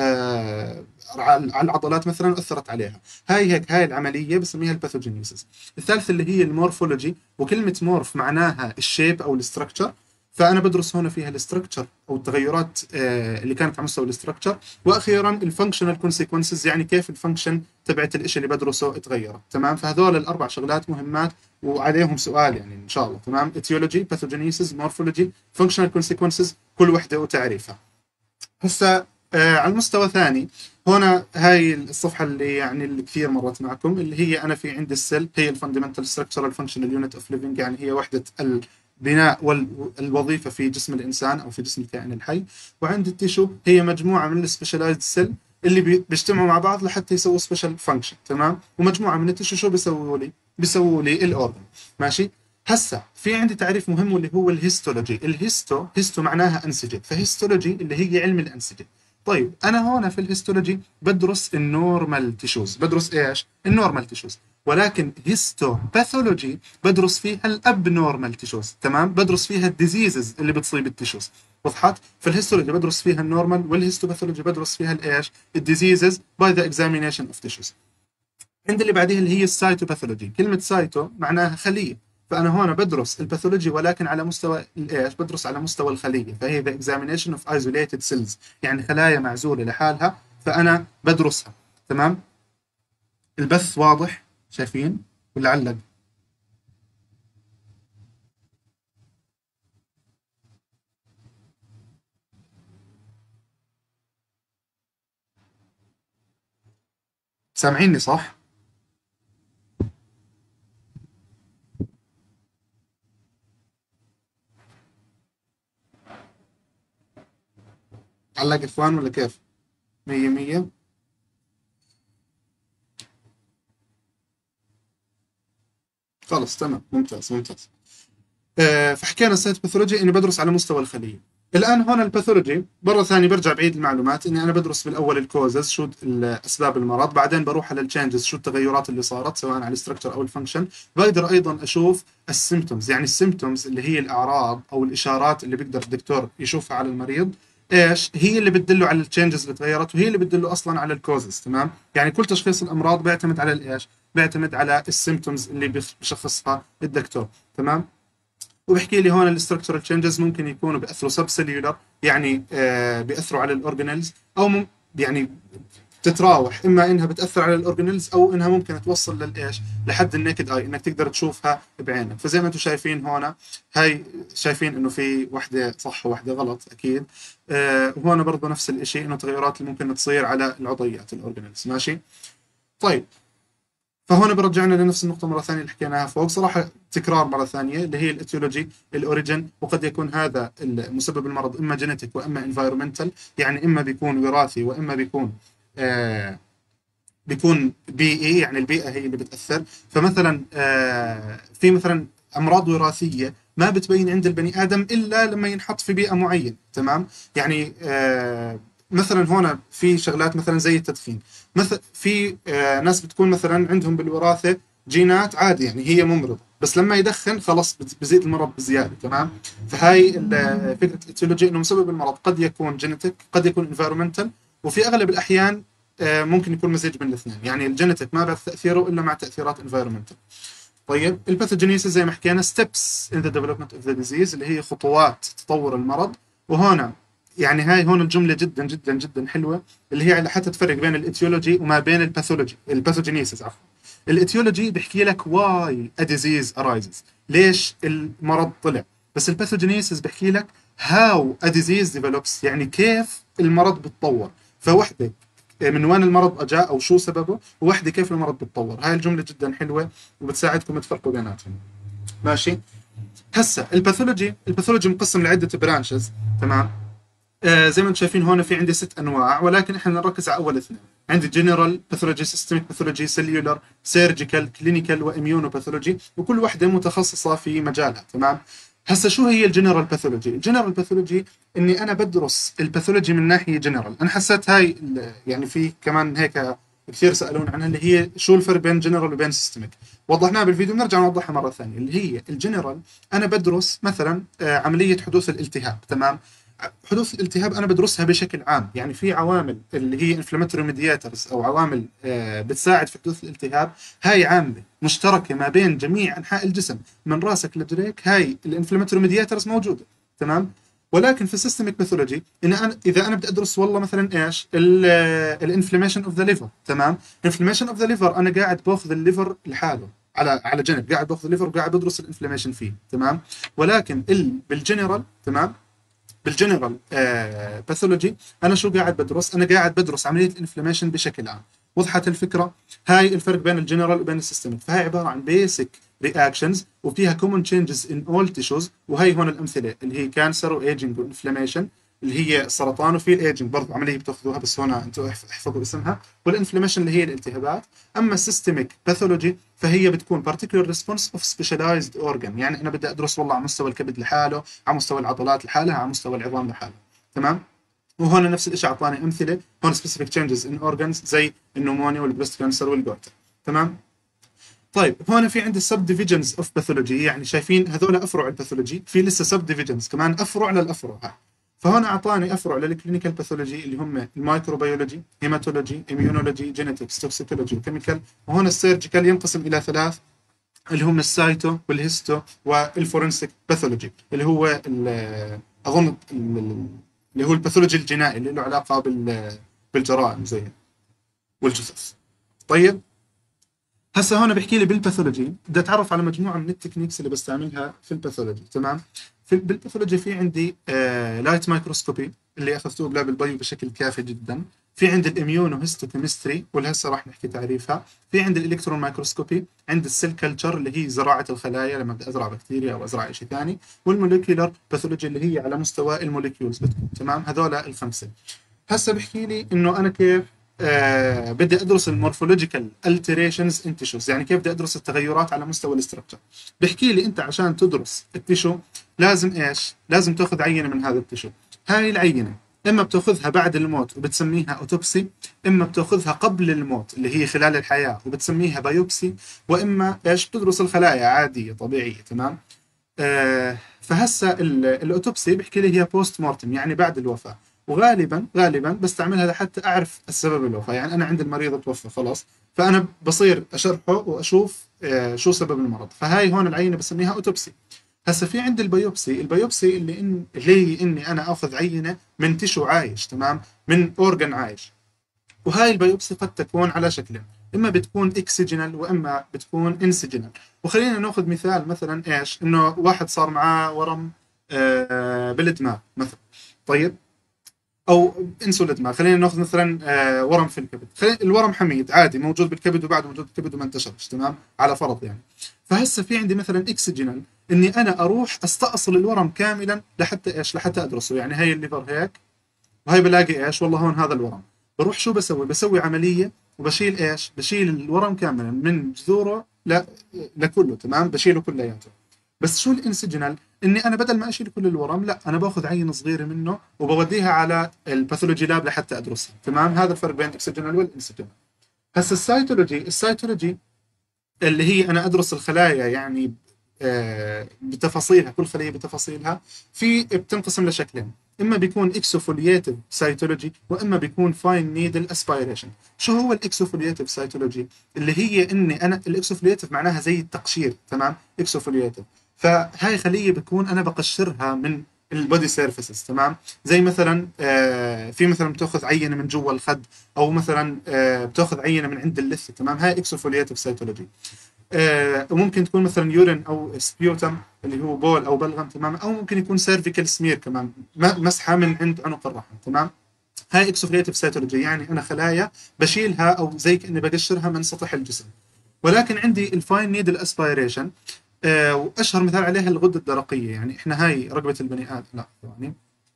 آه على العضلات مثلا واثرت عليها. هاي هيك هاي العمليه بسميها الباثوجينيسيس. الثالث اللي هي المورفولوجي، وكلمه مورف معناها الشيب او الاستراكشر، فانا بدرس هنا فيها الاستراكشر او التغيرات آه اللي كانت على مستوى الاستراكشر. واخيرا الفانكشنال كونسيكونسز، يعني كيف الفانكشن تبعت الشيء اللي بدرسه اتغيرت. تمام. فهذول الاربع شغلات مهمات وعليهم سؤال يعني ان شاء الله. تمام. etiology pathogenesis morphology functional consequences، كل وحده وتعريفها. هسه آه على المستوى ثاني، هنا هاي الصفحه اللي يعني اللي كثير مرت معكم، اللي هي انا في عندي السيل هي الفاندمنتال ستراكشرال فانكشنال يونت اوف ليفنج، يعني هي وحده البناء والوظيفه في جسم الانسان او في جسم الكائن الحي. وعندي التيشو هي مجموعه من السبيشلايزد سيل اللي بيجتمعوا مع بعض لحتى يسووا سبيشال فانكشن. تمام. ومجموعه من التيشو شو بيسووا لي؟ بيسووا لي الاورجن. ماشي. هسه في عندي تعريف مهم واللي هو الهيستولوجي. الهيستو هيستو معناها انسجه، فهيستولوجي اللي هي علم الانسجه. طيب انا هون في الهيستولوجي بدرس النورمال تيشوز، بدرس ايش؟ النورمال تيشوز. ولكن هيستو باثولوجي بدرس فيها الاب نورمال تيشوز. تمام. بدرس فيها الديزيزز اللي بتصيب التيشوز. وضحت؟ في الهيستولوجي بدرس فيها النورمال، والهيستوباثولوجي بدرس فيها الايش؟ الديزيزز باي ذا اكزامينيشن اوف تيشوز. عند اللي بعديها اللي هي السايتوباثولوجي، كلمة سايتو معناها خلية، فأنا هون بدرس الباثولوجي ولكن على مستوى الإيش؟ بدرس على مستوى الخلية، فهي the examination of isolated cells، يعني خلايا معزولة لحالها فأنا بدرسها. تمام. البث واضح؟ شايفين؟ ولا علق؟ سامعيني صح؟ علق إخوان ولا كيف؟ مية مية. خلص تمام، ممتاز ممتاز. آه، فحكينا السايت باثولوجي اني بدرس على مستوى الخليه. الان هون الباثولوجي مره ثانيه برجع بعيد المعلومات، اني انا بدرس بالاول الكوزز شو اسباب المرض، بعدين بروح على التشينجز شو التغيرات اللي صارت سواء على الاستراكشر او الفانكشن. بقدر ايضا اشوف السيمتومز، يعني السيمتومز اللي هي الاعراض او الاشارات اللي بيقدر الدكتور يشوفها على المريض، ايش هي اللي بتدله على التشينجز اللي تغيرت، وهي اللي بتدله اصلا على الكوزز. تمام. يعني كل تشخيص الامراض بيعتمد على الايش؟ بيعتمد على السيمتومز اللي بيشخصها الدكتور. تمام. وبحكي لي هون الاستراكشرال تشينجز ممكن يكونوا بياثروا سب سيلولر، يعني آه بياثروا على الاورجانيلز، او مم يعني تتراوح اما انها بتاثر على الاورجانيلز او انها ممكن توصل للايش؟ لحد النكد اي، انك تقدر تشوفها بعينك. فزي ما انتم شايفين هون، هاي شايفين انه في وحده صح ووحده غلط اكيد. آه وهون برضه نفس الشيء، انه التغيرات اللي ممكن تصير على العضيات الاورجانيلز. ماشي. طيب فهون برجعنا لنفس النقطة مرة ثانية اللي حكيناها فوق، صراحة تكرار مرة ثانية اللي هي الاتيولوجي، الاوريجن، وقد يكون هذا مسبب المرض اما جينيتيك واما انفايرمنتال، يعني اما بيكون وراثي واما بيكون آه بيكون بيئي، يعني البيئة هي اللي بتأثر. فمثلا آه في مثلا أمراض وراثية ما بتبين عند البني آدم إلا لما ينحط في بيئة معينة، تمام؟ يعني آه مثلا هون في شغلات مثلا زي التدخين، مثلا في آه ناس بتكون مثلا عندهم بالوراثة جينات عادي، يعني هي ممرضة، بس لما يدخن خلاص بزيد المرض بزيادة، تمام؟ فهاي فكرة الاتيولوجي انه مسبب المرض قد يكون جينيتك، قد يكون انفيرومنتال، وفي اغلب الاحيان ممكن يكون مزيج من الاثنين، يعني الجينيتك ما بعرف تاثيره الا مع تاثيرات انفيرومنتال. طيب الباثوجينيسيس زي ما حكينا ستيبس ان ذا ديفلوبمنت اوف ذا ديزيز، اللي هي خطوات تطور المرض. وهنا يعني هاي هون الجمله جدا جدا جدا حلوه، اللي هي على حتى تفرق بين الاتيولوجي وما بين الباثولوجي، الباثوجينيسيس عفوا. الاتيولوجي بيحكي لك واي ا ديزيز ارايزز، ليش المرض طلع، بس الباثوجينيسيس بيحكي لك هاو ا ديزيز ديفلوبس، يعني كيف المرض بتطور. فوحده من وين المرض اجى او شو سببه، ووحده كيف المرض بتطور. هاي الجمله جدا حلوه وبتساعدكم تفرقوا بيناتهم. ماشي. هسه الباثولوجي، الباثولوجي مقسم لعده برانشز، تمام؟ آه زي ما انتم شايفين هون في عندي ست انواع، ولكن احنا نركز على اول اثنين. عندي جنرال باثولوجي، سيستميك باثولوجي، سيلولر، سيرجيكال، كلينيكال، واميونو باثولوجي، وكل وحده متخصصه في مجالها، تمام؟ هسه شو هي الجنرال باثولوجي؟ الجنرال باثولوجي اني انا بدرس الباثولوجي من ناحيه جنرال. انا حسيت هاي يعني في كمان هيك كثير سالون عنها، اللي هي شو الفرق بين جنرال وبين سيستميك. وضحناها بالفيديو، بنرجع نوضحها مره ثانيه. اللي هي الجنرال انا بدرس مثلا آه عمليه حدوث الالتهاب، تمام؟ حدوث الالتهاب انا بدرسها بشكل عام، يعني في عوامل اللي هي انفلاماتوري ميدياترز او عوامل آه بتساعد في حدوث الالتهاب، هاي عامله مشتركه ما بين جميع انحاء الجسم من راسك لرجليك، هاي الانفلاماتوري ميدياترز موجوده، تمام؟ ولكن في السيستميك باثولوجي ان انا اذا انا بدي ادرس والله مثلا ايش الانفلاميشن اوف ذا ليفر، تمام؟ الانفلاميشن اوف ذا ليفر انا قاعد باخذ الليفر لحاله على على جنب، قاعد باخذ الليفر وقاعد بدرس الانفلاميشن فيه، تمام؟ ولكن بالجنرال، تمام، بالجنرال آه باثولوجي انا شو قاعد بدرس؟ انا قاعد بدرس عمليه الانفلاميشن بشكل عام. وضحت الفكره؟ هاي الفرق بين الجنرال وبين السيستميك. فهي عباره عن بيسك رياكشنز وفيها كومن تشينجز ان اول تيشوز. وهي هون الامثله اللي هي كانسر وايجنج وانفلاميشن، اللي هي السرطان، وفي الايجنج برضه عمليه بتاخذوها بس هون انتم احفظوا اسمها، والانفلاميشن اللي هي الالتهابات. اما السيستميك باثولوجي فهي بتكون particular response of specialized organ، يعني انا بدي ادرس والله على مستوى الكبد لحاله، على مستوى العضلات لحالها، على مستوى العظام لحالها، تمام؟ وهون نفس الشيء اعطاني امثله، هون specific changes in organs زي النمونيا والبريست كانسر والجوتر، تمام؟ طيب هون في عندي سب ديفيجنز اوف باثولوجي، يعني شايفين هذول افرع الباثولوجي، في لسه سب ديفيجنز كمان افرع للافرع هاي. فهون اعطاني افرع للكلينيكال باثولوجي اللي هم المايكروبيولوجي، هيماتولوجي، اميونولوجي، جينيتكس، توكسيكولوجي، وكيميكال. وهون السيرجيكال ينقسم الى ثلاث، اللي هم السايتو والهيستو والفورنسيك باثولوجي، اللي هو ال اظن ال اللي هو الباثولوجي الجنائي اللي له علاقه بال بالجرائم زي والجثث. طيب هسه هون بحكي لي بالباثولوجي بدي اتعرف على مجموعه من التكنيكس اللي بستعملها في الباثولوجي، تمام؟ في بالباثولوجي في عندي آه لايت مايكروسكوبي اللي اخذتوه بلاب البيو بشكل كافي جدا. في عندي الاميونو هيستوكيمستري واللي هسه راح نحكي تعريفها. في عندي الالكترون مايكروسكوبي، عندي السيل كلتشر اللي هي زراعه الخلايا لما بدي ازرع بكتيريا او ازرع شيء ثاني، والموليكيولر باثولوجي اللي هي على مستوى الموليكيولز بتكون، تمام؟ هذول الخمسه. هسه بحكي لي انه انا كيف آه بدي ادرس المورفولوجيكال alterations in tissues، يعني كيف بدي ادرس التغيرات على مستوى الاستراكشر. بحكي لي انت عشان تدرس التيشو لازم ايش؟ لازم تاخذ عينه من هذا التيشو. هاي العينه اما بتاخذها بعد الموت وبتسميها اوتوبسي، اما بتاخذها قبل الموت اللي هي خلال الحياه وبتسميها بايوبسي، واما ايش؟ بتدرس الخلايا عاديه طبيعيه، تمام؟ آه فهسه الاوتوبسي بحكي لي هي بوست مورتم، يعني بعد الوفاه. وغالبا غالبا بستعملها لحتى اعرف السبب الوفاه، يعني انا عندي المريض توفى خلاص، فانا بصير اشرحه واشوف آه شو سبب المرض. فهاي هون العينه بسميها اوتوبسي. هسه في عندي البيوبسي، البيوبسي اللي إن اللي هي اني انا اخذ عينه من تشو عايش، تمام، من اورجن عايش. وهاي البيوبسي قد تكون على شكلين، اما بتكون اكسجينال واما بتكون انسجينال. وخلينا ناخذ مثال مثلا ايش، انه واحد صار معاه ورم آه بالدماغ مثلا. طيب او انسوليدما. خلينا ناخذ مثلا آه ورم في الكبد، خلينا الورم حميد عادي موجود بالكبد وبعد موجود بالكبد وما انتشرش، تمام، على فرض يعني. فهسه في عندي مثلا اكسجينال، اني انا اروح استأصل الورم كاملا لحتى ايش؟ لحتى ادرسه. يعني هي الليفر هيك، وهي بلاقي ايش؟ والله هون هذا الورم. بروح شو بسوي؟ بسوي عمليه وبشيل ايش؟ بشيل الورم كاملا من جذوره ل... لكله، تمام، بشيله كلياته. بس شو الانسجنال؟ اني انا بدل ما اشيل كل الورم، لا، انا باخذ عينه صغيره منه وبوديها على الباثولوجي لاب لحتى ادرسها، تمام. هذا الفرق بين الاكسجنال والانسجنال. هسه السيتولوجي، السيتولوجي اللي هي انا ادرس الخلايا يعني آه، بتفاصيلها، كل خليه بتفاصيلها. في بتنقسم لشكلين، اما بيكون اكسوفولياتيف سيتولوجي واما بيكون فاين نيدل اسبيريشن. شو هو الاكسوفولياتيف سيتولوجي؟ اللي هي اني انا الاكسوفولياتيف معناها زي التقشير، تمام، اكسوفولياتيف. فهاي خليه بكون انا بقشرها من البودي سيرفيسز، تمام. زي مثلا آه في مثلا بتاخذ عينه من جوا الخد، او مثلا آه بتاخذ عينه من عند اللثه، تمام. هاي اكسوفولياتيف سيتولوجي. آه، وممكن تكون مثلا يورين او سبيوتم اللي هو بول او بلغم، تمام، او ممكن يكون سيرفيكال سمير كمان، م- مسحه من عند عنق الرحم، تمام. هاي اكسوفليتيف سيتولوجي، يعني انا خلايا بشيلها او زي كاني بقشرها من سطح الجسم. ولكن عندي الفاين نيدل اسبيريشن، آه واشهر مثال عليها الغده الدرقيه. يعني احنا هاي رقبه البني ادم، لا يعني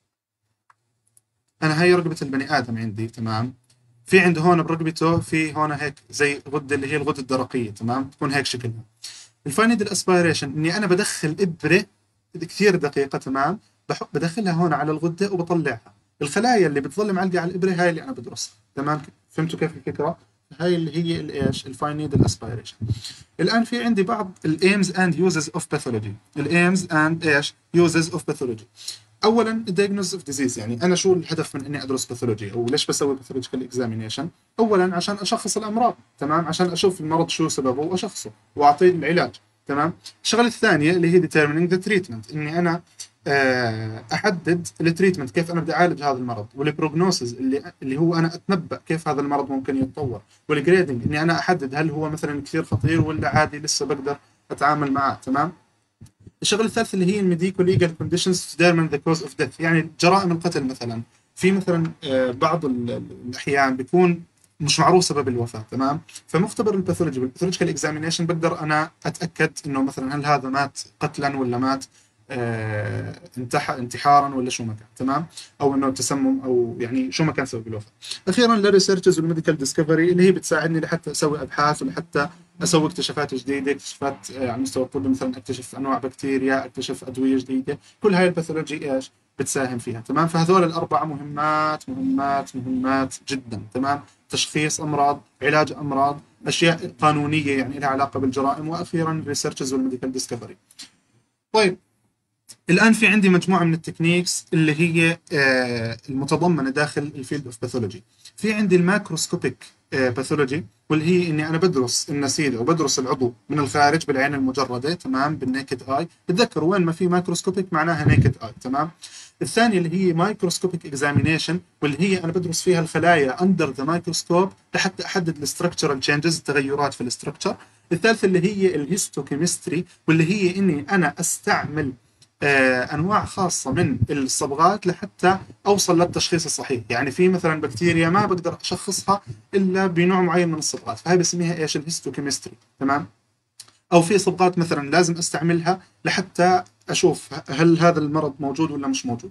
انا هاي رقبه البني ادم عندي، تمام. في عنده هون برقبته في هون هيك زي غده اللي هي الغده الدرقيه، تمام، تكون هيك شكلها. الفايند الاسبيريشن اني انا بدخل ابره كثير دقيقه، تمام، بحط بدخلها هون على الغده وبطلعها. الخلايا اللي بتظل معلقه على الابره هاي اللي انا بدرسها، تمام. فهمتوا كيف الفكره؟ هاي اللي هي الايش؟ الفايند الاسبيريشن. الان في عندي بعض الايمز اند يوزز اوف باثولوجي. الايمز اند ايش؟ يوزز اوف باثولوجي. اولا الدايجنوز اوف ديزيز، يعني انا شو الهدف من اني ادرس باثولوجي او ليش بسوي باثولوجيكال اكزامينيشن؟ اولا عشان اشخص الامراض، تمام، عشان اشوف المرض شو سببه واشخصه واعطيه العلاج، تمام. الشغله الثانيه اللي هي determining the treatment، اني انا آه، احدد التريتمنت، كيف انا بدي اعالج هذا المرض، والبروجنوسز اللي اللي هو انا اتنبا كيف هذا المرض ممكن يتطور، والجريدنج اني انا احدد هل هو مثلا كثير خطير ولا عادي لسه بقدر اتعامل معه، تمام. الشغله الثالثه اللي هي الميديكو ليجال كونديشنز دائما ذا كوز اوف ديث، يعني جرائم القتل مثلا. في مثلا آه، بعض ال- الاحيان بيكون مش معروف سبب الوفاه، تمام. فمختبر الباثولوجي بالباثولوجيكال اكزامينيشن بقدر انا اتاكد انه مثلا هل هذا مات قتلا ولا مات آه، انتح انتحارا ولا شو ما كان، تمام، او انه تسمم او يعني شو ما كان سبب الوفاه. اخيرا الريسيرشز والميديكال ديسكفري اللي هي بتساعدني لحتى اسوي ابحاث ولحتى اسوي اكتشافات جديده، اكتشافات آه، على المستوى الطبي، مثلا اكتشف انواع بكتيريا، اكتشف ادويه جديده. كل هاي الباثولوجي ايش؟ بتساهم فيها، تمام. فهذول الاربعه مهمات مهمات مهمات جدا، تمام. تشخيص امراض، علاج امراض، اشياء قانونيه يعني لها علاقه بالجرائم، واخيرا الريسيرشز والميديكال ديسكفري. طيب، الآن في عندي مجموعة من التكنيكس اللي هي آه، المتضمنة داخل الفيلد اوف باثولوجي. في عندي الماكروسكوبيك باثولوجي، واللي هي اني انا بدرس النسيج او بدرس العضو من الخارج بالعين المجرده، تمام، بالنيكد اي. بتذكروا وين ما في ماكروسكوبيك معناها نيكد اي، تمام. الثانيه اللي هي مايكروسكوبيك اكزامينيشن، واللي هي انا بدرس فيها الخلايا اندر ذا مايكروسكوب لحتى احدد الاستراكشرال تشينجز، التغيرات في الاستراكشر. الثالثه اللي هي الهيستوكيمستري، واللي هي اني انا استعمل آه، انواع خاصه من الصبغات لحتى اوصل للتشخيص الصحيح. يعني في مثلا بكتيريا ما بقدر اشخصها الا بنوع معين من الصبغات، فهي بسميها ايش؟ الهيستوكيمستري، تمام. او في صبغات مثلا لازم استعملها لحتى اشوف هل هذا المرض موجود ولا مش موجود.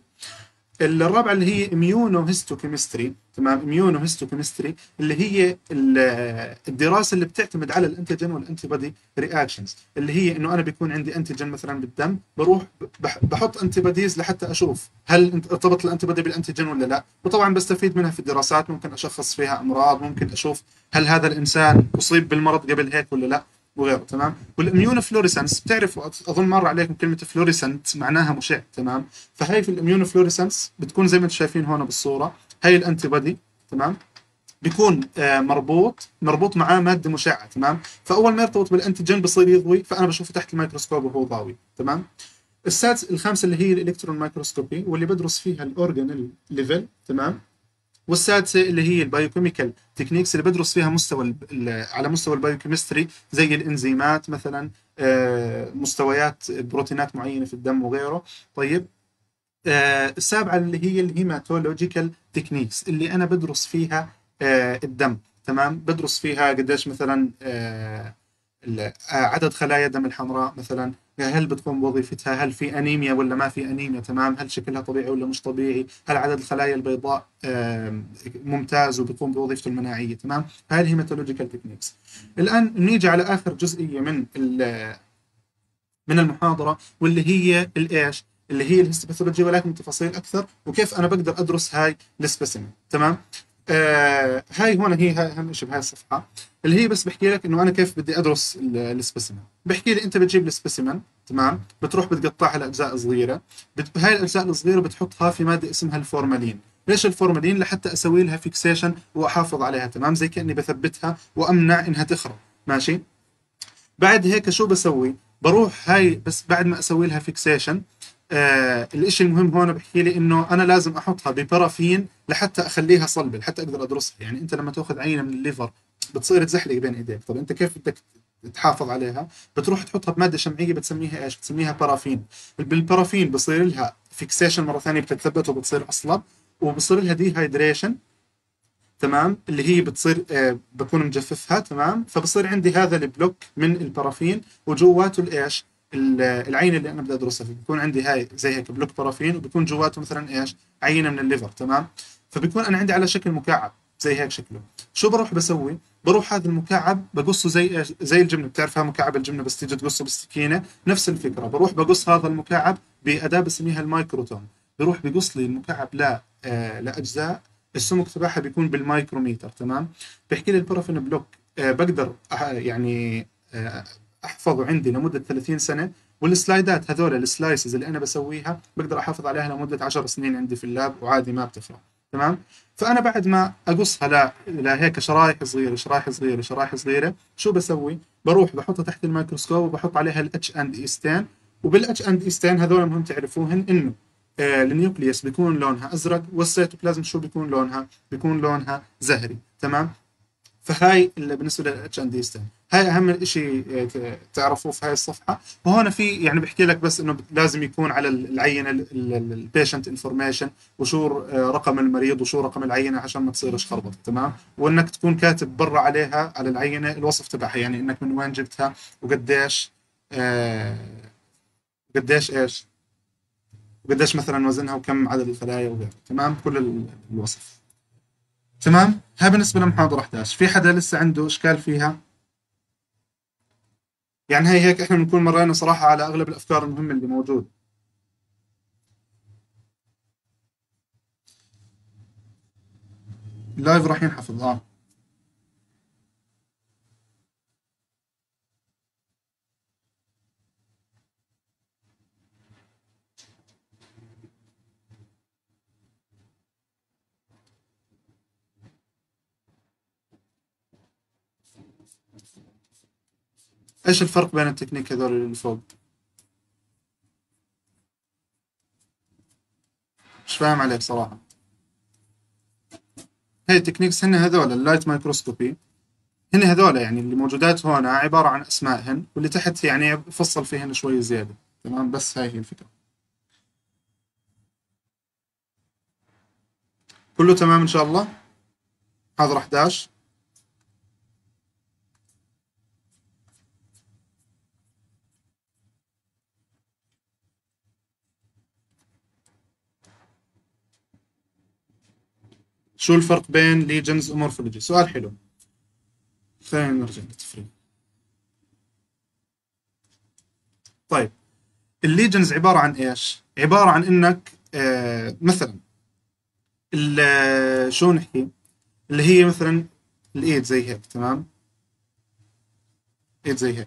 الرابعه اللي هي اميونو هيستوكيمستري، تمام. اميونو هيستوكيمستري اللي هي ال- الدراسه اللي بتعتمد على الانتيجين والانتي بودي رياكشنز، اللي هي انه انا بيكون عندي انتيجين مثلا بالدم، بروح بح- بحط انتي بوديز لحتى اشوف هل انت- ارتبط الانتي بودي بالانتيجين ولا لا. وطبعا بستفيد منها في الدراسات، ممكن اشخص فيها امراض، ممكن اشوف هل هذا الانسان اصيب بالمرض قبل هيك ولا لا، وغيره، تمام. والاميون فلوريسنس، بتعرفوا اظن مر عليكم كلمه فلوريسنت معناها مشع، تمام. فهي في الاميون فلوريسنس بتكون زي ما انتم شايفين هون بالصوره، هي الانتي بودي، تمام. بيكون آه مربوط مربوط معاه ماده مشعه، تمام. فاول ما يرتبط بالانتيجين بصير يضوي، فانا بشوفه تحت الميكروسكوب وهو ضاوي، تمام. السادس الخامسه اللي هي الالكترون مايكروسكوبي، واللي بدرس فيها الاورجانيل ليفل، تمام. والسادسه اللي هي البايوكيميكال تكنيكس، اللي بدرس فيها مستوى ال- ال- على مستوى البايوكيمستري، زي الانزيمات مثلا، آه، مستويات بروتينات معينه في الدم وغيره. طيب، آه، السابعة اللي هي الهيماتولوجيكال تكنيكس، اللي أنا بدرس فيها آه، الدم. تمام، بدرس فيها قديش مثلا آه، ال- آه، عدد خلايا الدم الحمراء مثلا، هل بتقوم بوظيفتها، هل في أنيميا ولا ما في أنيميا، تمام، هل شكلها طبيعي ولا مش طبيعي، هل عدد الخلايا البيضاء آه، ممتاز وبتقوم بوظيفته المناعية، تمام. هاي الهيماتولوجيكال تكنيكس. الآن نيجي على آخر جزئية من ال- من المحاضرة، واللي هي الإيش، اللي هي الهيستوباثولوجي، ولكن تفاصيل أكثر، وكيف أنا بقدر أدرس هاي السبيسيمن، تمام. آه هاي هون هي هاي أهم شيء بهاي الصفحة، اللي هي بس بحكي لك إنه أنا كيف بدي أدرس السبيسيمن. بحكي لي أنت بتجيب السبيسيمن، تمام، بتروح بتقطعها لأجزاء صغيرة، بت... هاي الأجزاء الصغيرة بتحطها في مادة اسمها الفورمالين. ليش الفورمالين؟ لحتى أسوي لها فيكسيشن وأحافظ عليها، تمام، زي كأني بثبتها وأمنع إنها تخرب، ماشي. بعد هيك شو بسوي؟ بروح هاي بس بعد ما اسوي لها فيكسيشن، آه الاشي المهم هون بحكي لي انه انا لازم احطها ببرافين لحتى اخليها صلبه، لحتى اقدر ادرسها. يعني انت لما تاخذ عينه من الليفر بتصير تزحلق بين ايديك، طب انت كيف بدك تحافظ عليها؟ بتروح تحطها بماده شمعيه، بتسميها ايش؟ بتسميها بارافين. بالبارافين بصير لها فيكسيشن مره ثانيه، بتتثبت وبتصير اصلب، وبصير لها دي هايدريشن، تمام، اللي هي بتصير آه بكون مجففها، تمام، فبصير عندي هذا البلوك من البارافين، وجواته الايش؟ العينه اللي انا بدي ادرسها، بيكون عندي هاي زي هيك بلوك بارافين، وبيكون جواته مثلا ايش؟ عينه من الليفر، تمام. فبيكون انا عندي على شكل مكعب زي هيك شكله. شو بروح بسوي؟ بروح هذا المكعب بقصه زي ايش؟ زي الجبنه، بتعرفها مكعب الجبنه بس تيجي تقصه بالسكينه، نفس الفكره. بروح بقص هذا المكعب باداه بسميها المايكروتوم، بروح بقص لي المكعب لا آه لاجزاء، السمك تبعها بيكون بالمايكروميتر، تمام. بحكي لي البارافين بلوك آه بقدر أح يعني آه احفظه عندي لمده ثلاثين سنه، والسلايدات هذول السلايسز اللي انا بسويها بقدر احافظ عليها لمده عشر سنين عندي في اللاب وعادي ما بتخرب، تمام. فانا بعد ما اقصها لا لا هيك شرايح صغيره شرايح صغيره شرايح صغيره، شو بسوي؟ بروح بحطها تحت الميكروسكوب وبحط عليها الاتش اند اي ستين. وبالاتش اند اي ستين هذول مهم تعرفوهن، انه آه، النيوكليوس بيكون لونها ازرق، والسيتوبلازم شو بيكون لونها؟ بيكون لونها زهري، تمام. فهاي اللي بالنسبه للاتش ان دي ستين، هاي اهم شيء تعرفوه في هاي الصفحه. وهون في يعني بحكي لك بس انه لازم يكون على العينه البيشنت انفورميشن، وشو آه، رقم المريض وشو رقم العينه عشان ما تصيرش خربطه، تمام. وانك تكون كاتب برا عليها على العينه الوصف تبعها، يعني انك من وين جبتها، وقديش آه قديش ايش، وقديش مثلا وزنها، وكم عدد الخلايا وغيره، تمام، كل ال- الوصف. تمام، هاي بالنسبة لمحاضرة إحدى عشر. في حدا لسه عنده إشكال فيها؟ يعني هي هيك إحنا بنكون مرينا صراحة على أغلب الأفكار المهمة اللي موجود. اللايف راح ينحفظ آه. إيش الفرق بين التكنيك هذول اللي فوق؟ مش فاهم عليك صراحة. هي التكنيكس هن هذول اللايت مايكروسكوبي، هن هذول يعني اللي موجودات هون عبارة عن أسمائهن، واللي تحت يعني بفصل فيهن شوي زيادة، تمام، بس هاي هي الفكرة. كله تمام إن شاء الله. محاضرة إحدى عشر. شو الفرق بين ليجنز ومورفولوجي؟ سؤال حلو. خلينا نرجع للتفريق. طيب، الليجنز عبارة عن ايش؟ عبارة عن انك آه مثلا ال- شو نحكي، اللي هي مثلا الايد زي هيك، تمام، ايد زي هيك.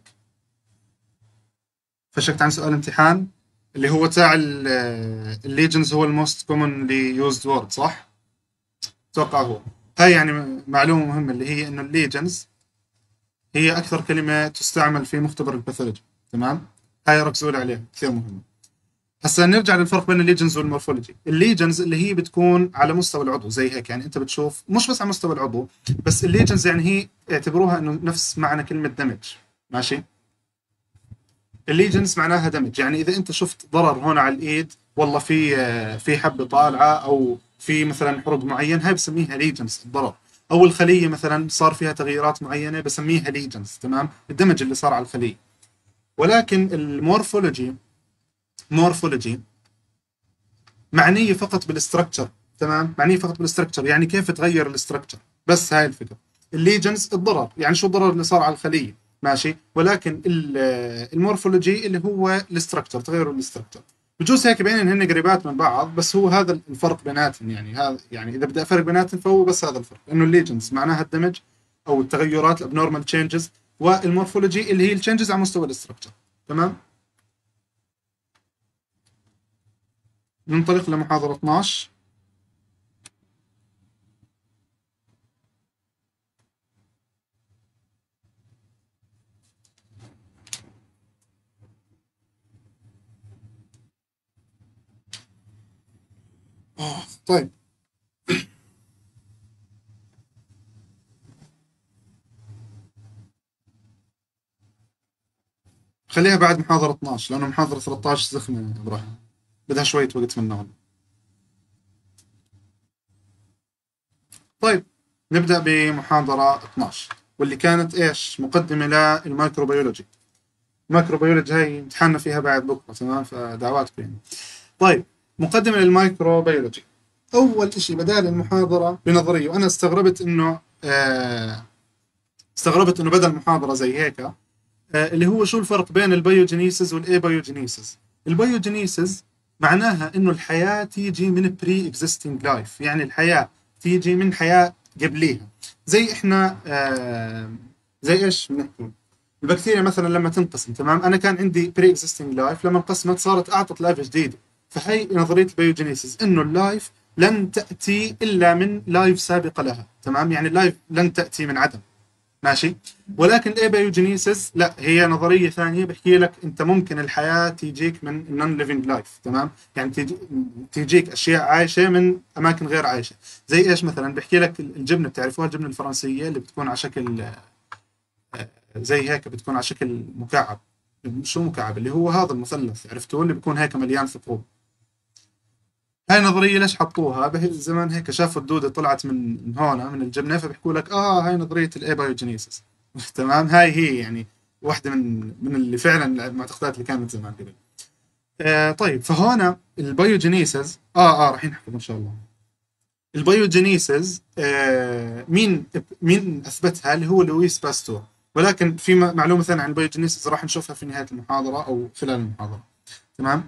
فشكت عن سؤال امتحان اللي هو تاع الليجنز، هو الموست كومنلي يوزد وورد، صح؟ اتوقع هو. هاي يعني معلومة مهمة، اللي هي انه الليجنز هي اكثر كلمة تستعمل في مختبر الباثولوجي، تمام؟ هاي ركزوا لي عليها، كثير مهمة. هسا نرجع للفرق بين الليجنز والمورفولوجي. الليجنز اللي هي بتكون على مستوى العضو زي هيك، يعني انت بتشوف مش بس على مستوى العضو، بس الليجنز يعني هي اعتبروها انه نفس معنى كلمة دمج، ماشي. الليجنز معناها دمج، يعني اذا انت شفت ضرر هون على الايد والله في آه، في حبه طالعه، او في مثلا حروق معين، هاي بسميها ليجنز الضرر. او الخليه مثلا صار فيها تغييرات معينه بسميها ليجنز، تمام، الدمج اللي صار على الخليه. ولكن المورفولوجي، مورفولوجي معنيه فقط بالاستراكشر، تمام، معنيه فقط بالاستراكشر، يعني كيف تغير الاستراكشر، بس هاي الفكره. الليجنز الضرر، يعني شو الضرر اللي صار على الخليه، ماشي. ولكن المورفولوجي اللي هو الاستراكشر، تغير الاستراكشر. بجوز هيك بينهم هن قريبات من بعض، بس هو هذا الفرق بيناتهم، يعني هذا يعني اذا بدي افرق بيناتهم فهو بس هذا الفرق، انه الليجنز معناها الدمج او التغيرات، الابنورمال تشينجز، والمورفولوجي اللي هي التشينجز على مستوى الاستراكشر. تمام. ننطلق لمحاضرة اثناشر. آه، طيب. خليها بعد محاضرة اثناشر، لأنه محاضرة ثلاثة عشر زخمة يا إبراهيم، بدها شوية وقت منا هون. طيب، نبدأ بمحاضرة اثناشر، واللي كانت إيش؟ مقدمة للميكروبيولوجي. الميكروبيولوجي هاي امتحاننا فيها بعد بكرة، تمام، فدعواتكم يعني. طيب، مقدمة للميكروبيولوجي. أول إشي بدأ المحاضرة بنظرية، وأنا استغربت إنه آه استغربت إنه بدأ المحاضرة زي هيك، آه اللي هو شو الفرق بين البيوجينيسيس والإيبيوجينيسيس. البيوجينيسيس معناها إنه الحياة تيجي من بري اكزيستنج لايف، يعني الحياة تيجي من حياة قبليها. زي إحنا آه زي إيش بنحكي؟ البكتيريا مثلا لما تنقسم، تمام، انا كان عندي بري اكزيستنج لايف، لما انقسمت صارت اعطت لايف جديد. فهي نظريه البيوجينيسيس، انه اللايف لن تاتي الا من لايف سابقه لها، تمام، يعني اللايف لن تاتي من عدم، ماشي. ولكن الابيوجينيسيس لا، هي نظريه ثانيه، بحكي لك انت ممكن الحياه تيجيك من نون ليفينج لايف، تمام، يعني تيجي تيجيك اشياء عايشه من اماكن غير عايشه. زي ايش مثلا؟ بحكي لك الجبنه، بتعرفوها الجبنه الفرنسيه اللي بتكون على شكل زي هيك، بتكون على شكل مكعب. شو مكعب؟ اللي هو هذا المثلث، عرفتوه، اللي بيكون هيك مليان ثقوب. هاي نظرية ليش حطوها؟ به زمان هيك شافوا الدودة طلعت من من هون من الجبنة، فبيحكوا لك اه هاي نظرية الايبايوجينيسيس. تمام، هاي هي يعني واحدة من من اللي فعلا المعتقدات اللي كانت زمان قبل. آه طيب، فهون البايوجينيسيس اه اه راح نحكي ان شاء الله. البايوجينيسيس آه مين مين اثبتها؟ اللي هو لويس باستور. ولكن في معلومه ثانيه عن البايوجينيسيس راح نشوفها في نهايه المحاضره او خلال المحاضره. تمام.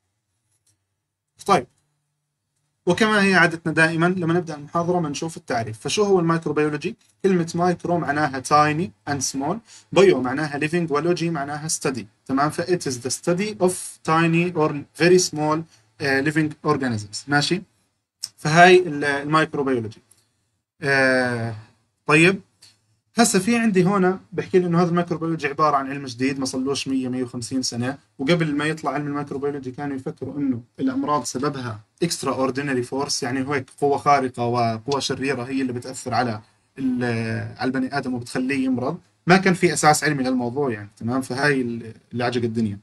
طيب، وكما هي عادتنا دائما لما نبدا المحاضره بنشوف التعريف. فشو هو الميكروبيولوجي؟ كلمه مايكرو معناها تايني اند سمول، بايو معناها living، ولوجي معناها study، تمام. ف it is the study of tiny or very small uh, living organisms، ماشي. فهاي الميكروبيولوجي. آه طيب، هسه في عندي هون بحكي لي انه هذا الميكروبيولوجي عباره عن علم جديد، ما صلوش مية مية وخمسين سنه، وقبل ما يطلع علم الميكروبيولوجي كانوا يفكروا انه الامراض سببها اكسترا اوردينري فورس، يعني هيك قوه خارقه وقوه شريره هي اللي بتاثر على على البني ادم وبتخليه يمرض. ما كان في اساس علمي للموضوع يعني، تمام. فهاي اللي عجق الدنيا.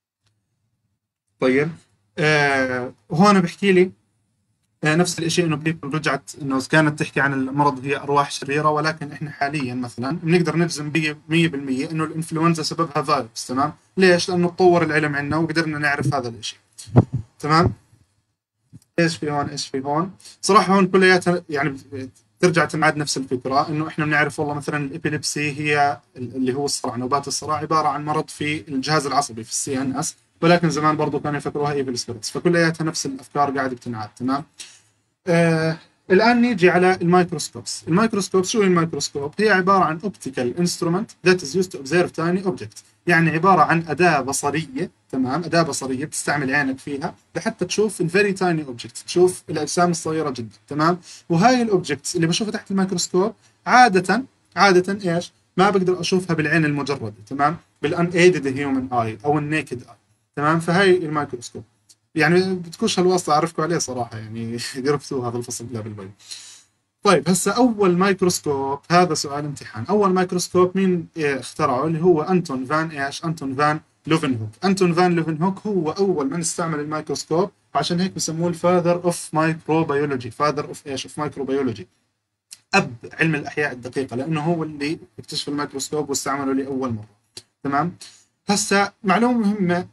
طيب، آه هون بحكي لي آه، نفس الشيء، انه بيبل رجعت انه كانت تحكي عن المرض هي ارواح شريره، ولكن احنا حاليا مثلا بنقدر نجزم مية بالمية انه الانفلونزا سببها فيروس، تمام. ليش؟ لانه تطور العلم عندنا وقدرنا نعرف هذا الشيء، تمام. ايش في هون؟ ايش في هون؟ صراحه هون كلياتها يعني ترجع تنعاد نفس الفكره، انه احنا بنعرف والله مثلا الابيليبسي هي اللي هو الصرع، نوبات الصرع عباره عن مرض في الجهاز العصبي في السي ان اس، ولكن زمان برضو كانوا يفكروها ايفل سبيرتس. فكلياتها نفس الافكار قاعده بتنعاد، تمام. آه الآن نيجي على الميكروسكوبس. الميكروسكوب شو هي الميكروسكوب؟ هي عبارة عن optical instrument that is used to observe tiny objects، يعني عبارة عن أداة بصرية، تمام، أداة بصرية بتستعمل عينك فيها لحتى تشوف الفيري تايني اوبجكتس، تشوف الأجسام الصغيرة جدا، تمام. وهاي الاوبجكتس اللي بشوفها تحت الميكروسكوب عادة عادة ايش؟ ما بقدر اشوفها بالعين المجردة، تمام، بالان ايدد هيومن اي او النيكد اي، تمام. فهي الميكروسكوب، يعني بتكونش هالواسطة أعرفكم عليه صراحة يعني قرفتوه هذا الفصل قبل البي. طيب، هسه أول مايكروسكوب، هذا سؤال امتحان. أول مايكروسكوب مين إيه اخترعه؟ اللي هو أنتون فان إيش؟ أنتون فان لوفنهوك. أنتون فان لوفنهوك هو أول من استعمل الميكروسكوب، عشان هيك بسموه الفاذر اوف مايكروبيولوجي. فاذر اوف ايش؟ اوف مايكروبيولوجي، أب علم الأحياء الدقيقة، لأنه هو اللي اكتشف الميكروسكوب واستعمله لأول مرة. تمام. هسا معلومة مهمة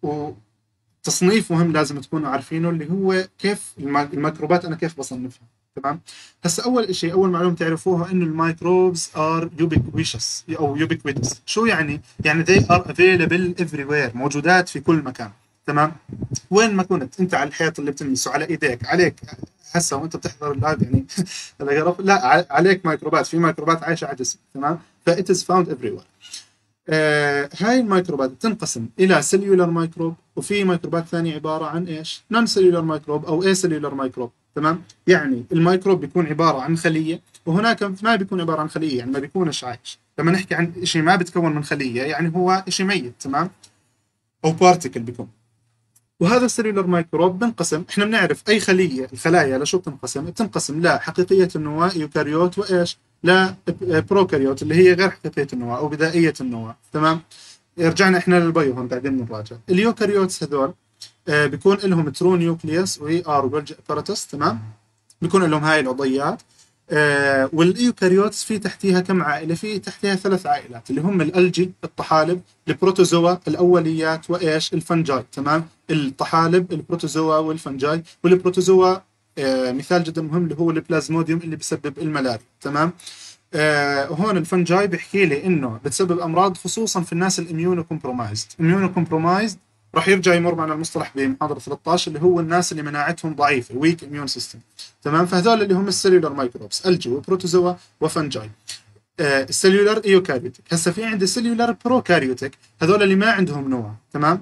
وتصنيف مهم لازم تكونوا عارفينه، اللي هو كيف الميكروبات أنا كيف بصنفها. تمام. هسا أول شيء، أول معلومة تعرفوها إنه الميكروبز are ubiquitous أو ubiquitous. شو يعني؟ يعني they are available everywhere، موجودات في كل مكان. تمام. وين ما كنت انت، على الحيط اللي بتلمسه، على ايديك، عليك هسه وانت بتحضر اللايف يعني لا، عليك ميكروبات، في ميكروبات عايشه على جسمك. تمام. فإت از فاوند ايفري وير. هاي الميكروبات بتنقسم الى سيلولار ميكروب، وفي ميكروبات ثانيه عباره عن ايش؟ نون سيلولار ميكروب او اي سيلولار ميكروب. تمام. يعني الميكروب بيكون عباره عن خليه، وهناك ما بيكون عباره عن خليه، يعني ما بيكونش عايش. لما نحكي عن شيء ما بتكون من خليه، يعني هو شيء ميت. تمام. او بارتيكل بيكون. وهذا السيلولر ميكروب بنقسم، احنا بنعرف اي خليه، الخلايا لشو بتنقسم؟ بتنقسم لحقيقيه النواه يوكاريوت، وايش؟ لا بروكاريوت اللي هي غير حقيقيه النواه او بدائيه النواه. تمام. رجعنا احنا للبيو هون، بعدين بنراجع اليوكاريوتس هذول. آه بيكون لهم ترو نيوكليوس وهي ار جولجي اباراتوس. تمام. بيكون لهم هاي العضيات. آه والايوكاريوتس في تحتيها كم عائله؟ في تحتيها ثلاث عائلات، اللي هم الالجي، الطحالب، البروتوزوا الاوليات، وايش؟ الفنجاي. تمام. الطحالب، البروتوزوا والفنجاي. والبروتوزوا آه مثال جدا مهم اللي هو البلازموديوم اللي بسبب الملاريا. تمام. آه هون الفنجاي بيحكي لي انه بتسبب امراض خصوصا في الناس الاميونو كومبرومايزد. اميونو كومبرومايزد راح يرجع يمر معنا المصطلح بمحاضره ثلاثة عشر، اللي هو الناس اللي مناعتهم ضعيفه، ويك اميون سيستم. تمام. فهذول اللي هم السيلولار مايكروبس، الجي وبروتوزوا وفنجاي. آه السيلولار ايوكاريوتيك. هسه في عندي سيلولار بروكاريوتيك، هذول اللي ما عندهم نواه. تمام.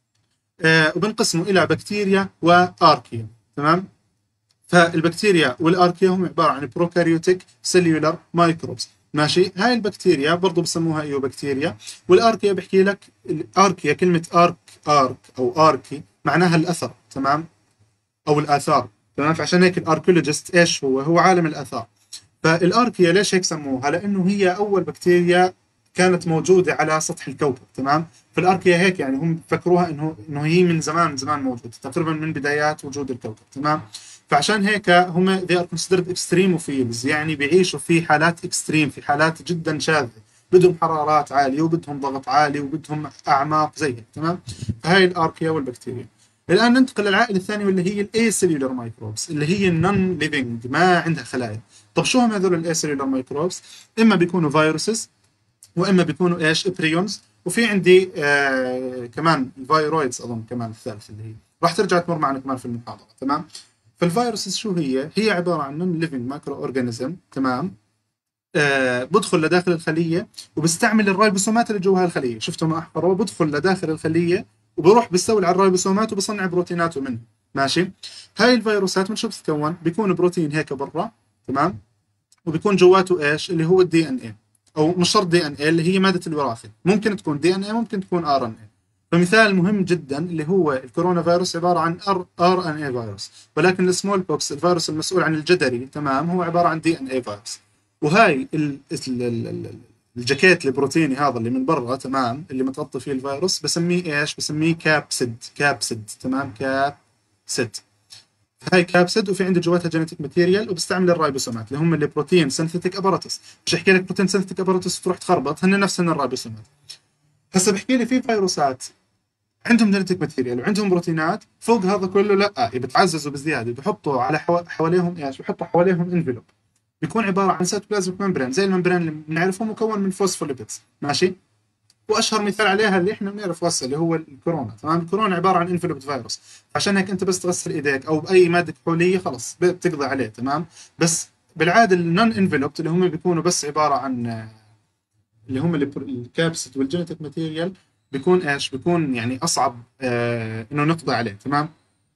آه وبنقسموا الى بكتيريا واركيا. تمام. فالبكتيريا والاركيا هم عباره عن بروكاريوتيك سيلولار مايكروبس. ماشي. هاي البكتيريا برضو بسموها ايو بكتيريا. والاركيا بحكي لك، الاركيا كلمه ارك، ارك او اركي معناها الاثر. تمام. او الاثار. تمام. فعشان هيك الاركيولوجيست ايش هو؟ هو عالم الاثار. فالاركيا ليش هيك سموها؟ لانه هي اول بكتيريا كانت موجوده على سطح الكوكب. تمام. فالاركيا هيك يعني هم فكروها انه انه هي من زمان، من زمان موجوده، تقريبا من بدايات وجود الكوكب. تمام. فعشان هيك هم they are considered extremophiles، يعني بيعيشوا في حالات اكستريم، في حالات جدا شاذه، بدهم حرارات عاليه وبدهم ضغط عالي وبدهم اعماق زي هيك. تمام. فهي الاركيا والبكتيريا. الان ننتقل للعائله الثانيه واللي هي الاي سيلولار مايكروبس، اللي هي النون ليفنج، ما عندها خلايا. طب شو هم هذول الاي سيلولار مايكروبس؟ اما بيكونوا فيروسز، واما بيكونوا ايش؟ بريونز. وفي عندي آه كمان الفيرويدز اظن كمان الثالث، اللي هي راح ترجع تمر معنا كمان في المحاضره. تمام. فالفيروسز شو هي؟ هي عباره عن نون ليفنج مايكرو اورجانيزم. تمام. آه بدخل لداخل الخليه وبستعمل الرايبوسومات اللي جواها الخليه. شفتوا ما احفره؟ بدخل لداخل الخليه وبروح بيستولي على الرايبوسومات وبصنع بروتيناته منها. ماشي. هاي الفيروسات من شو بتتكون؟ بيكون بروتين هيك برا. تمام. وبيكون جواته ايش؟ اللي هو الدي ان اي، او مش شرط دي ان اي، اللي هي ماده الوراثه. ممكن تكون دي ان اي، ممكن تكون ار ان اي. فمثال مهم جدا اللي هو الكورونا فيروس عباره عن ار ار ان اي فيروس، ولكن السمول بوكس الفيروس المسؤول عن الجدري، تمام، هو عباره عن دي ان اي فيروس. وهاي ال ال ال ال الجاكيت البروتيني هذا اللي من برا، تمام، اللي متغطي فيه الفيروس، بسميه ايش؟ بسميه كابسيد. كابسيد. تمام. كابسيد. هاي كابسيد، وفي عندي جواتها جينيتيك ماتيريال، وبستعمل الرايبوسومات اللي هم البروتين سينثيتيك اباراتس. مش احكي لك بروتين سينثيتيك اباراتس تروح تخربط، هن نفسهن الرايبوسومات. هسه بحكي لي في فيروسات عندهم جينيتيك ماتيريال وعندهم بروتينات، فوق هذا كله لا، بتعززوا بزياده، بحطوا على حو... حواليهم ايش؟ بحطوا حواليهم انفلوب، بيكون عباره عن سيتوبلازميك ممبرين، زي الممبرين اللي بنعرفه، مكون من فوسفوليبيدز. ماشي. واشهر مثال عليها اللي احنا بنعرف غسل، اللي هو الكورونا. تمام. الكورونا عباره عن انفلوبد فيروس، عشان هيك انت بس تغسل ايديك او باي ماده كحوليه خلص بتقضي عليه. تمام. بس بالعاده النون انفلوبد اللي هم بيكونوا بس عباره عن اللي هم الكابسيد والجينيتيك ماتيريال، بيكون ايش؟ بيكون يعني اصعب آه انه نقضي عليه. تمام.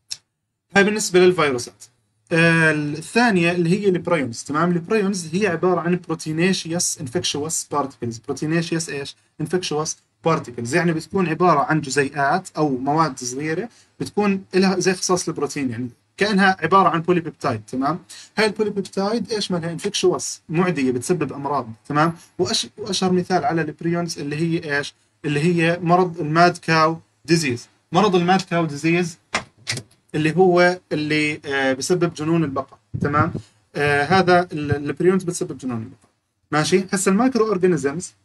هاي بالنسبه للفيروسات. آه الثانيه اللي هي البريونز. تمام. البريونز هي عباره عن بروتينيشيوس انفكشوس بارتكلز. بروتينيشيوس ايش؟ انفكشوس بارتكلز، يعني بتكون عباره عن جزيئات او مواد صغيره بتكون لها زي خصائص البروتين، يعني كانها عباره عن بوليبيبتايد. تمام. هاي البوليبيبتايد ايش مالها؟ انفكشوس، معديه، بتسبب امراض. تمام. وأش... واشهر مثال على البريونز اللي هي ايش؟ اللي هي مرض الماد كاو ديزيز. مرض الماد كاو ديزيز اللي هو اللي آه بسبب جنون البقر، تمام. آه هذا البريونت بتسبب جنون البقر، ماشي. هسه المايكرو اورجانيزمز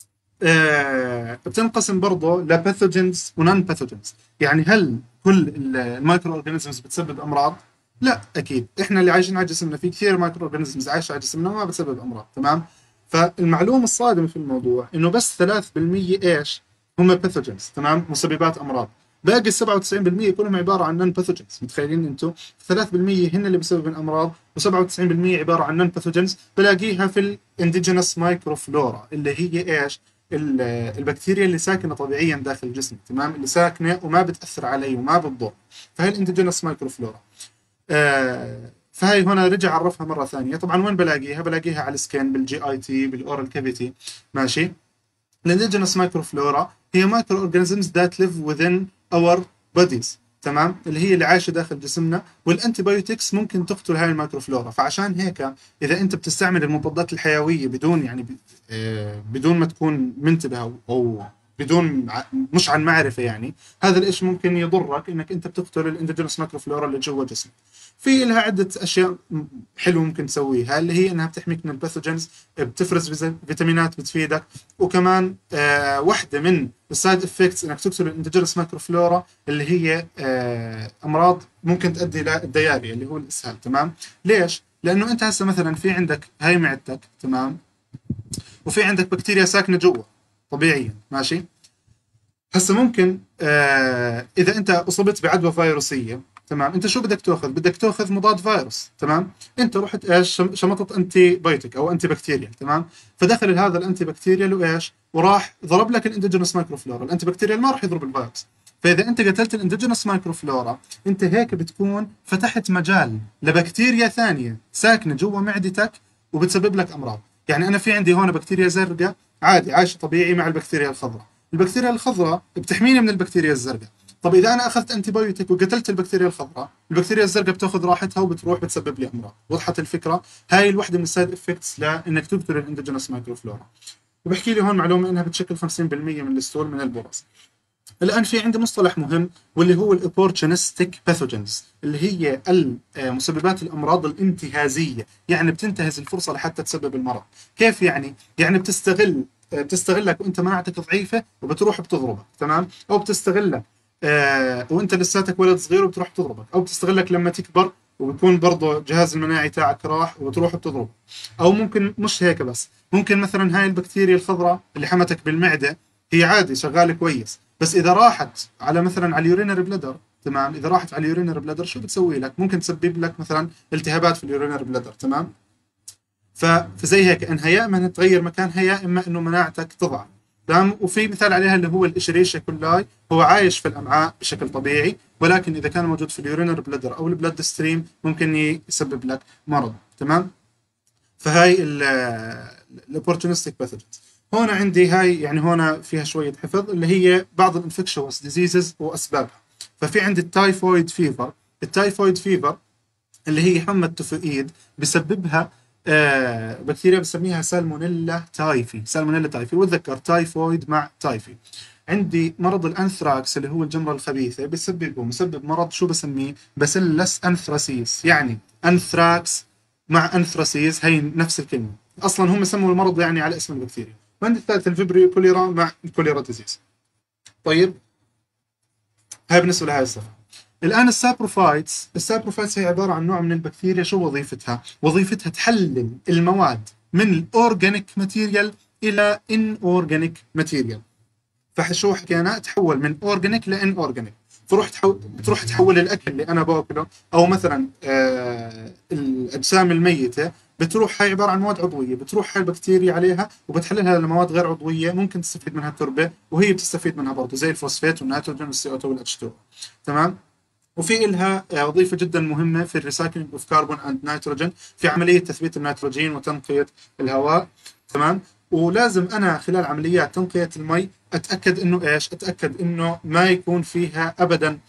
آه بتنقسم برضه لباثوجينز ونون باثوجينز. يعني هل كل المايكرو اورجانيزمز بتسبب امراض؟ لا اكيد، احنا اللي عايشين على جسمنا في كثير مايكرو اورجانيزمز عايشه على جسمنا وما بتسبب امراض، تمام. فالمعلومه الصادمه في الموضوع انه بس ثلاثة بالمية ايش هم باثوجينز، تمام، مسببات امراض. باقي سبعة وتسعين بالمية كلهم عباره عن نون باثوجينز. متخيلين انتم؟ ثلاثة بالمية هن اللي بسبب الامراض وسبعة وتسعين بالمية عباره عن نون باثوجينز. بلاقيها في الانديجينس مايكروفلورا اللي هي ايش؟ البكتيريا اللي ساكنه طبيعيا داخل الجسم، تمام، اللي ساكنه وما بتاثر علي وما بتضر. فهي الاندوجينس مايكروفلورا. آه فهي هنا رجع عرفها مره ثانيه. طبعا وين بلاقيها؟ بلاقيها على السكين، بالجي اي تي، بالاورال كافيتي، ماشي. الاندوجينس مايكروفلورا هي مايكرو اورجانيزمز ذات ليف within اور بوديز، تمام، اللي هي اللي عايشه داخل جسمنا. والانتي بايوتكس ممكن تقتل هاي المايكروفلورا. فعشان هيك اذا انت بتستعمل المضادات الحيويه بدون يعني آه بدون ما تكون منتبه او أو بدون مش عن معرفه، يعني هذا الاشي ممكن يضرك، انك انت بتقتل الاندوجينس مايكروفلورا اللي جوا جسمك. في لها عده اشياء حلوه ممكن تسويها، اللي هي انها بتحميك من الباثوجينز، بتفرز فيتامينات بتفيدك. وكمان آه واحده من السايد افكتس انك تقتل الاندوجينس مايكروفلورا اللي هي آه امراض ممكن تؤدي للدياريا اللي هو الاسهال، تمام. ليش؟ لانه انت هسه مثلا في عندك هاي معدتك، تمام، وفي عندك بكتيريا ساكنه جوا طبيعيا، ماشي. هسه ممكن آه اذا انت اصبت بعدوى فيروسيه، تمام، انت شو بدك تاخذ؟ بدك تاخذ مضاد فيروس، تمام. انت رحت ايش؟ شمطت انتي بايوتيك او انتي بكتيريال، تمام. فدخل هذا الانتي بكتيريال وايش؟ وراح ضرب لك الاندوجينوس مايكروفلورا. الانتي بكتيريال ما راح يضرب الفيروس. فاذا انت قتلت الاندوجينوس مايكروفلورا، انت هيك بتكون فتحت مجال لبكتيريا ثانيه ساكنه جوا معدتك وبتسبب لك امراض. يعني انا في عندي هون بكتيريا زرقاء عادي عايشه طبيعي مع البكتيريا الخضراء. البكتيريا الخضراء بتحميني من البكتيريا الزرقاء. طب اذا انا اخذت انتي بايوتيك وقتلت البكتيريا الخضراء، البكتيريا الزرقاء بتاخذ راحتها وبتروح بتسبب لي امراض. وضحت الفكره؟ هاي الوحده من السايد افكتس لانك تقتل الاندوجينوس مايكروفلورا. وبحكي لي هون معلومه انها بتشكل خمسين بالمية من الستول من البراز. الان في عندي مصطلح مهم واللي هو الاوبورتونستيك باثوجينز، اللي هي مسببات الامراض الانتهازيه، يعني بتنتهز الفرصه لحتى تسبب المرض. كيف يعني؟ يعني بتستغل بتستغلك وانت مناعتك ضعيفه وبتروح بتضربك، تمام، او بتستغلك آه وانت لساتك ولد صغير وبتروح بتضربك، او بتستغلك لما تكبر وبكون برضه جهاز المناعي تاعك راح وبتروح بتضربك. او ممكن مش هيك بس، ممكن مثلا هاي البكتيريا الخضراء اللي حمتك بالمعده هي عادي شغاله كويس، بس اذا راحت على مثلا على اليورينري بلادر، تمام، اذا راحت على اليورينري بلادر شو بتسوي لك؟ ممكن تسبب لك مثلا التهابات في اليورينري بلادر، تمام. فزي هيك انها يا اما تغير مكانها يا اما انه مناعتك تضعف، تمام. وفي مثال عليها اللي هو الاشريشيا كولاي، هو عايش في الامعاء بشكل طبيعي، ولكن اذا كان موجود في اليورينري بلادر او البلاد ستريم ممكن يسبب لك مرض، تمام. فهاي الاوبورتونستيك باثوجنز. هون عندي هاي يعني هون فيها شويه حفظ، اللي هي بعض الانفكشوس ديزيزز واسبابها. ففي عندي التايفويد فيفر. التايفويد فيفر اللي هي حمى التفوئيد بسببها آه بكتيريا بسميها سالمونيلا تايفي. سالمونيلا تايفي، وتذكر تايفويد مع تايفي. عندي مرض الانثراكس اللي هو الجمرة الخبيثة، بسببه مسبب مرض شو بسميه؟ باسيلس انثراسيس. يعني انثراكس مع انثراسيس هي نفس الكلمة اصلا، هم سموا المرض يعني على اسم البكتيريا. وعندي الثالث الفيبريو كوليرا مع الكوليرا ديزيز. طيب هاي بالنسبة لهاي الصفحة. الآن السابروفايتس، السابروفايتس هي عبارة عن نوع من البكتيريا. شو وظيفتها؟ وظيفتها تحلل المواد من الأورجانيك ماتيريال إلى إن أورجانيك ماتيريال. فشو حكينا؟ تحول من أورجانيك لإن أورجانيك. فروح تحول بتروح تحول الأكل اللي أنا باكله، أو مثلا آه الأجسام الميتة، بتروح هاي عبارة عن مواد عضوية، بتروح هاي البكتيريا عليها وبتحللها لمواد غير عضوية ممكن تستفيد منها التربة، وهي بتستفيد منها برضه زي الفوسفات والنيتروجين والسي او اتنين والاتش تو. تمام. وفي إلها وظيفة جدا مهمة في الريسايكلينج اوف كربون اند نيتروجين، في عملية تثبيت النيتروجين وتنقية الهواء، تمام. ولازم أنا خلال عمليات تنقية المي أتأكد إنه إيش؟ أتأكد إنه ما يكون فيها أبدا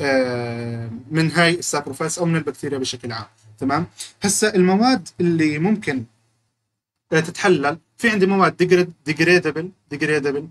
من هاي السابروفايتس أو من البكتيريا بشكل عام، تمام. هسا المواد اللي ممكن تتحلل، في عندي مواد ديجريدبل ديجريدبل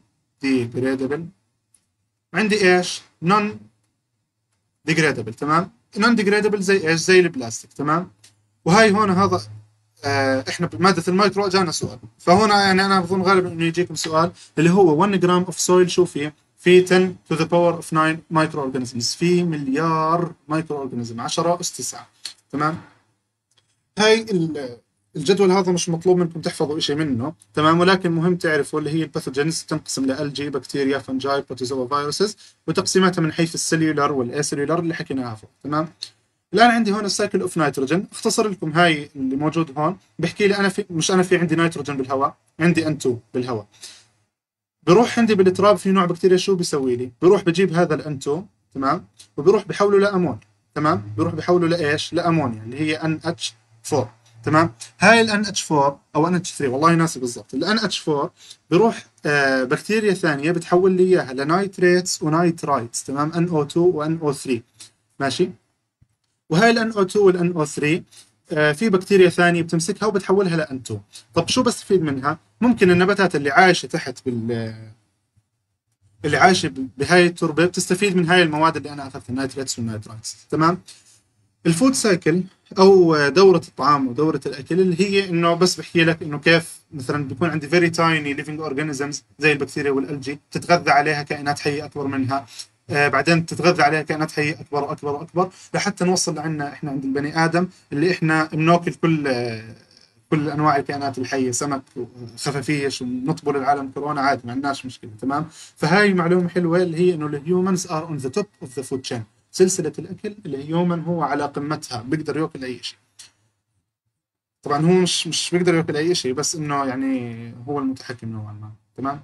degradable، وعندي ايش؟ non degradable. تمام، non degradable زي ايش؟ زي البلاستيك. تمام، وهاي هون هذا آه احنا بماده المايكرو جانا سؤال، فهنا يعني انا بظن غالبا انه يجيكم سؤال اللي هو واحد جرام اوف سويل شو فيه؟ في عشرة to the power of تسعة مايكرو اورجانيزمز، في مليار مايكرو اورجانيزم، عشرة اس تسعة. تمام، هاي الجدول هذا مش مطلوب منكم تحفظوا شيء منه. تمام، ولكن مهم تعرفوا اللي هي الباثوجينز تنقسم لالجي، بكتيريا، فنجاي، بروتوزوا، فيروسز، وتقسيماتها من حيث السليولر والاسليولر اللي حكيناها فوق. تمام، الان عندي هون السايكل اوف نيتروجين، اختصر لكم هاي اللي موجود هون. بحكي لي انا في مش انا في عندي نيتروجين بالهواء، عندي ان اثنين بالهواء، بروح عندي بالتراب في نوع بكتيريا شو بيسوي لي؟ بروح بجيب هذا الان اثنين. تمام، وبروح بحوله لامون. تمام، بروح بحوله لايش؟ لامونيا اللي هي ان اتش أربعة. تمام، هاي ال ان اتش أربعة او ان اتش ثلاثة، والله ناسي بالضبط، ال ان اتش أربعة بروح آه بكتيريا ثانيه بتحول لي اياها لنايتريتس ونايترايتس. تمام، ان او اثنين وان او ثلاثة. ماشي، وهاي ال ان او اثنين وال ان او ثلاثة آه في بكتيريا ثانيه بتمسكها وبتحولها ل ان اثنين. طب شو بستفيد منها؟ ممكن النباتات اللي عايشه تحت بال اللي عايشه بهاي التربه بتستفيد من هاي المواد اللي انا اخذتها، النايتريتس والنايترايتس. تمام، الفود سايكل او دوره الطعام ودوره الاكل اللي هي انه بس بحكي لك انه كيف مثلا بيكون عندي فيري تايني ليفينج اورجانيزمز زي البكتيريا والالجي، تتغذى عليها كائنات حيه اكبر منها، آه بعدين تتغذى عليها كائنات حيه اكبر واكبر واكبر، لحتى نوصل لعنا احنا عند البني ادم اللي احنا بناكل كل آه كل انواع الكائنات الحيه، سمك وخفافيش، ونطبوا للعالم كورونا عادي، ما عندناش مشكله. تمام، فهاي معلومه حلوه اللي هي انه الهيومنز ار اون ذا توب اوف ذا فود تشين، سلسله الاكل الهيومن هو على قمتها، بيقدر ياكل اي شيء. طبعا هو مش مش بيقدر ياكل اي شيء، بس انه يعني هو المتحكم نوعا ما. تمام،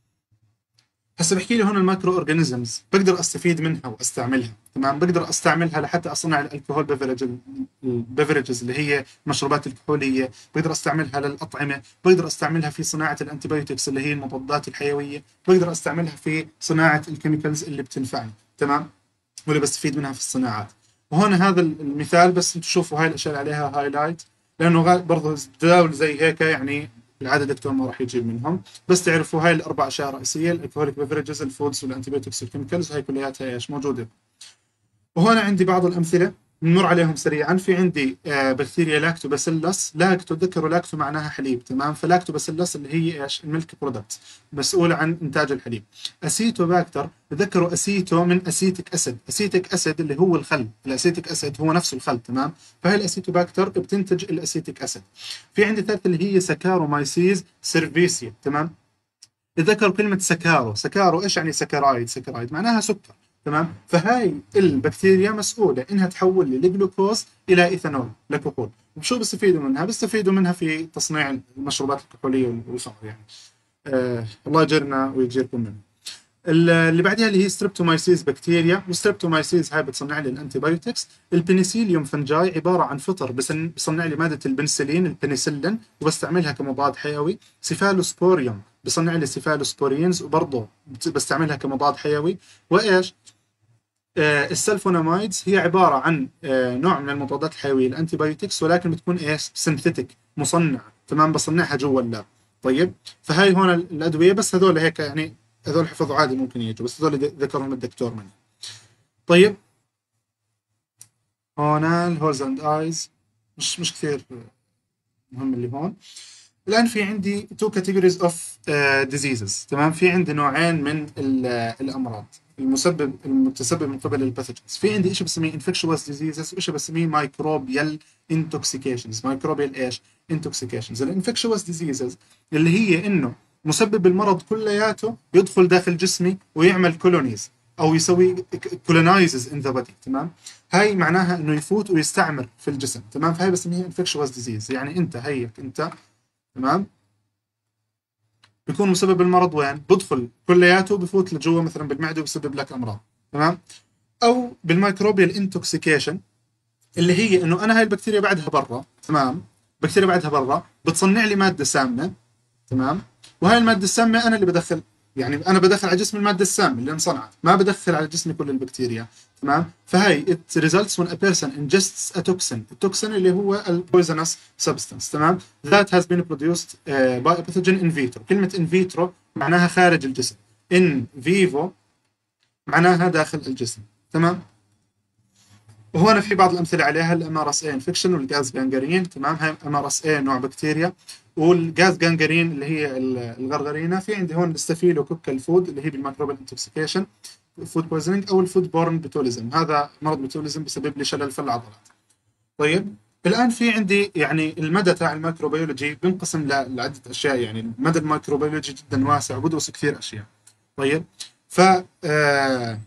هسه بحكي لي هون المايكرو اورجانيزمز بقدر استفيد منها واستعملها. تمام، بقدر استعملها لحتى اصنع الالكوهول بيفرج البيفرجز اللي هي المشروبات الكحوليه، بقدر استعملها للاطعمه، بقدر استعملها في صناعه الانتيبيوتكس اللي هي المضادات الحيويه، بقدر استعملها في صناعه الكيميكالز اللي بتنفعني. تمام، واللي بستفيد منها في الصناعات. وهون هذا المثال بس انتم شوفوا هاي الاشياء اللي عليها هايلايت، لانه برضه جداول زي هيك يعني بالعاده دكتور ما راح يجيب منهم، بس تعرفوا هاي الاربع اشياء رئيسيه: الالكوهوليك بيفرجز، الفودز، والانتيبيوتكس، والكيميكالز، هاي كلياتها ايش موجوده. وهنا عندي بعض الامثله نمر عليهم سريعا. في عندي آه بكتيريا لاكتوباسيلس. لاكتو، تذكروا لاكتو معناها حليب. تمام، فلاكتوباسيلس اللي هي ايش؟ الميلك برودكت، مسؤوله عن انتاج الحليب. اسيتوباكتر، تذكروا اسيتو من اسيتيك اسيد، اسيتيك اسيد اللي هو الخل، الاسيتيك اسيد هو نفسه الخل. تمام، فهي الاسيتوباكتر بتنتج الاسيتيك اسيد. في عندي ثالث اللي هي سكارومايسيز سيرفيسيا. تمام، تذكروا كلمه سكارو، سكارو ايش يعني؟ سكرايد، سكرايد معناها سكر. تمام، فهاي البكتيريا مسؤولة إنها تحول لي الجلوكوز إلى إيثانول لكحول. وشو بيستفيدوا منها؟ بيستفيدوا منها في تصنيع المشروبات الكحولية والخمر يعني. آه الله يجرنا ويجيركم منه. اللي بعدها اللي هي ستريبتومايسيس بكتيريا، والستريبتومايسيس هاي بتصنع لي الانتيبيوتكس. البنسيليوم فنجاي عباره عن فطر بصنع لي ماده البنسلين البنسلين وبستعملها كمضاد حيوي. سيفالوسبوريوم بصنع لي سيفالوسبورينز وبرضه بستعملها كمضاد حيوي. وايش؟ آه السلفونامايدز هي عباره عن آه نوع من المضادات الحيويه الانتيبيوتكس، ولكن بتكون ايش؟ سنثيتك، مصنعه. تمام، بصنعها جوا اللاب. طيب، فهاي هون الادويه، بس هذول هيك يعني هذول حفظوا عادي ممكن يجوا، بس هذول ذكرهم الدكتور مني. طيب، هون الهولز اند ايز مش مش كثير مهم اللي هون. الان في عندي تو كاتيجوريز اوف ديزيزز. تمام، في عندي نوعين من الامراض المسبب المتسبب من قبل الباثوجينز. في عندي شيء بسميه انفكشوس ديزيزز وشيء بسميه مايكروبيال انتوكسيكيشنز. مايكروبيال ايش؟ انتوكسيكيشنز. الانفكشوس ديزيزز اللي هي انه مسبب المرض كلياته يدخل داخل جسمي ويعمل كولونيز او يسوي كولونايزز ان ذا بودي. تمام، هاي معناها انه يفوت ويستعمر في الجسم. تمام، فهي بسميها انفكشوس ديزيز. يعني انت هيك انت تمام بيكون مسبب المرض وين؟ بدخل كلياته بفوت لجوا مثلا بالمعده وبسبب لك امراض. تمام، او بالميكروبيال انتوكسيكيشن اللي هي انه انا هاي البكتيريا بعدها برا. تمام، بكتيريا بعدها برا بتصنع لي ماده سامه. تمام، وهاي الماده السامه انا اللي بدخل، يعني انا بدخل على جسمي الماده السامه اللي انصنعت، ما بدخل على جسمي كل البكتيريا. تمام، فهي it results when a person ingests a toxin. التوكسين اللي هو ال poisonous substance. تمام، that has been produced uh, by a pathogen in vitro. كلمه in vitro معناها خارج الجسم. ان فيفو معناها داخل الجسم، تمام. وهنا في بعض الامثله عليها، الام ار اس اي انفكشن والجاز جانجرين، تمام. هاي ام ار اس اي نوع بكتيريا، والجاز جانجرين اللي هي الغرغرينه. في عندي هون الستافيلوكوكال فود اللي هي بالميكروبال انتوكسيكيشن، فود بويزنينج، او الفود بورن بوتوليزم، هذا مرض بوتوليزم بسبب لي شلل في العضلات. طيب الان في عندي يعني المدى تاع الميكروبيولوجي بينقسم ل- لعده اشياء، يعني المدى الميكروبيولوجي جدا واسع وبدرس كثير اشياء. طيب ف آه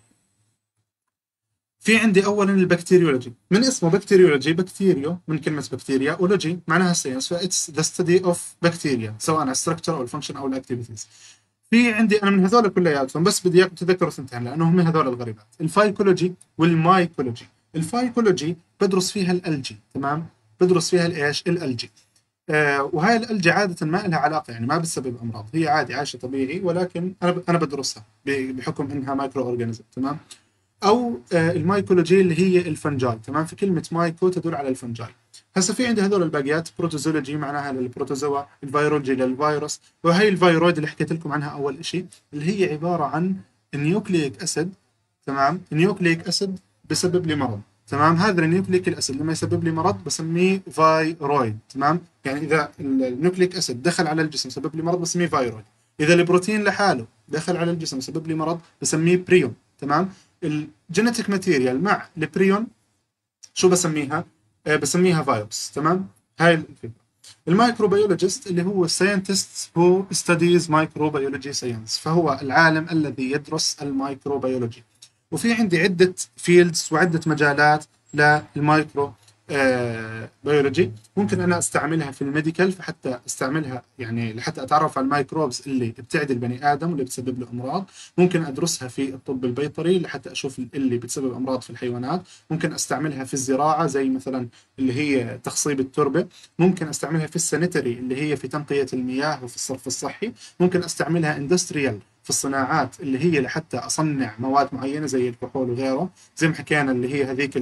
في عندي اولا البكتيريولوجي، من اسمه بكتيريولوجي، بكتيريو من كلمه بكتيريا، اولوجي معناها ساينس، فاتس ذا ستدي اوف بكتيريا، سواء على الستركتشر او الفانكشن او الاكتيفيتيز. في عندي انا من هذول كلياتهم بس بدي اياكم تتذكروا ثنتين لانهم هم هذول الغريبات، الفايكولوجي والمايكولوجي. الفايكولوجي بدرس فيها الالجي، تمام، بدرس فيها الايش، الالجي. آه وهاي الالجي عاده ما لها علاقه، يعني ما بتسبب امراض، هي عادي عايشه طبيعي، ولكن انا انا بدرسها بحكم انها مايكرو اورجانيزم، تمام. او آه المايكولوجي اللي هي الفنجاي، تمام، في كلمه مايكو تدل على الفنجاي. هسه في عندي هذول الباقيات، بروتوزولوجي معناها للبروتوزوا، الفيرولوجي للفيروس، وهي الفيرويد اللي حكيت لكم عنها اول شيء، اللي هي عباره عن النيوكليك اسيد، تمام. النيوكليك اسيد بسبب لي مرض، تمام. هذا النيوكليك الاسيد لما يسبب لي مرض بسميه فيرويد، تمام. يعني اذا النيوكليك اسيد دخل على الجسم سبب لي مرض بسميه فيرويد. اذا البروتين لحاله دخل على الجسم سبب لي مرض بسميه بريون، تمام. الجينيتيك ماتيريال مع البريون شو بسميها؟ آه بسميها فيروس، تمام. هاي الفكره. الميكروبيولوجيست اللي هو scientist who studies microbiology science، فهو العالم الذي يدرس الميكروبيولوجي. وفي عندي عدة فيلدز وعدة مجالات للمايكرو آه بيولوجي، ممكن انا استعملها في الميديكال، فحتى استعملها يعني لحتى اتعرف على الميكروبز اللي بتعدي البني ادم واللي بتسبب له امراض. ممكن ادرسها في الطب البيطري لحتى اشوف اللي بتسبب امراض في الحيوانات. ممكن استعملها في الزراعه زي مثلا اللي هي تخصيب التربه. ممكن استعملها في السانيتري اللي هي في تنقيه المياه وفي الصرف الصحي. ممكن استعملها اندستريال في الصناعات اللي هي لحتى اصنع مواد معينه زي الكحول وغيره، زي ما حكينا اللي هي هذيك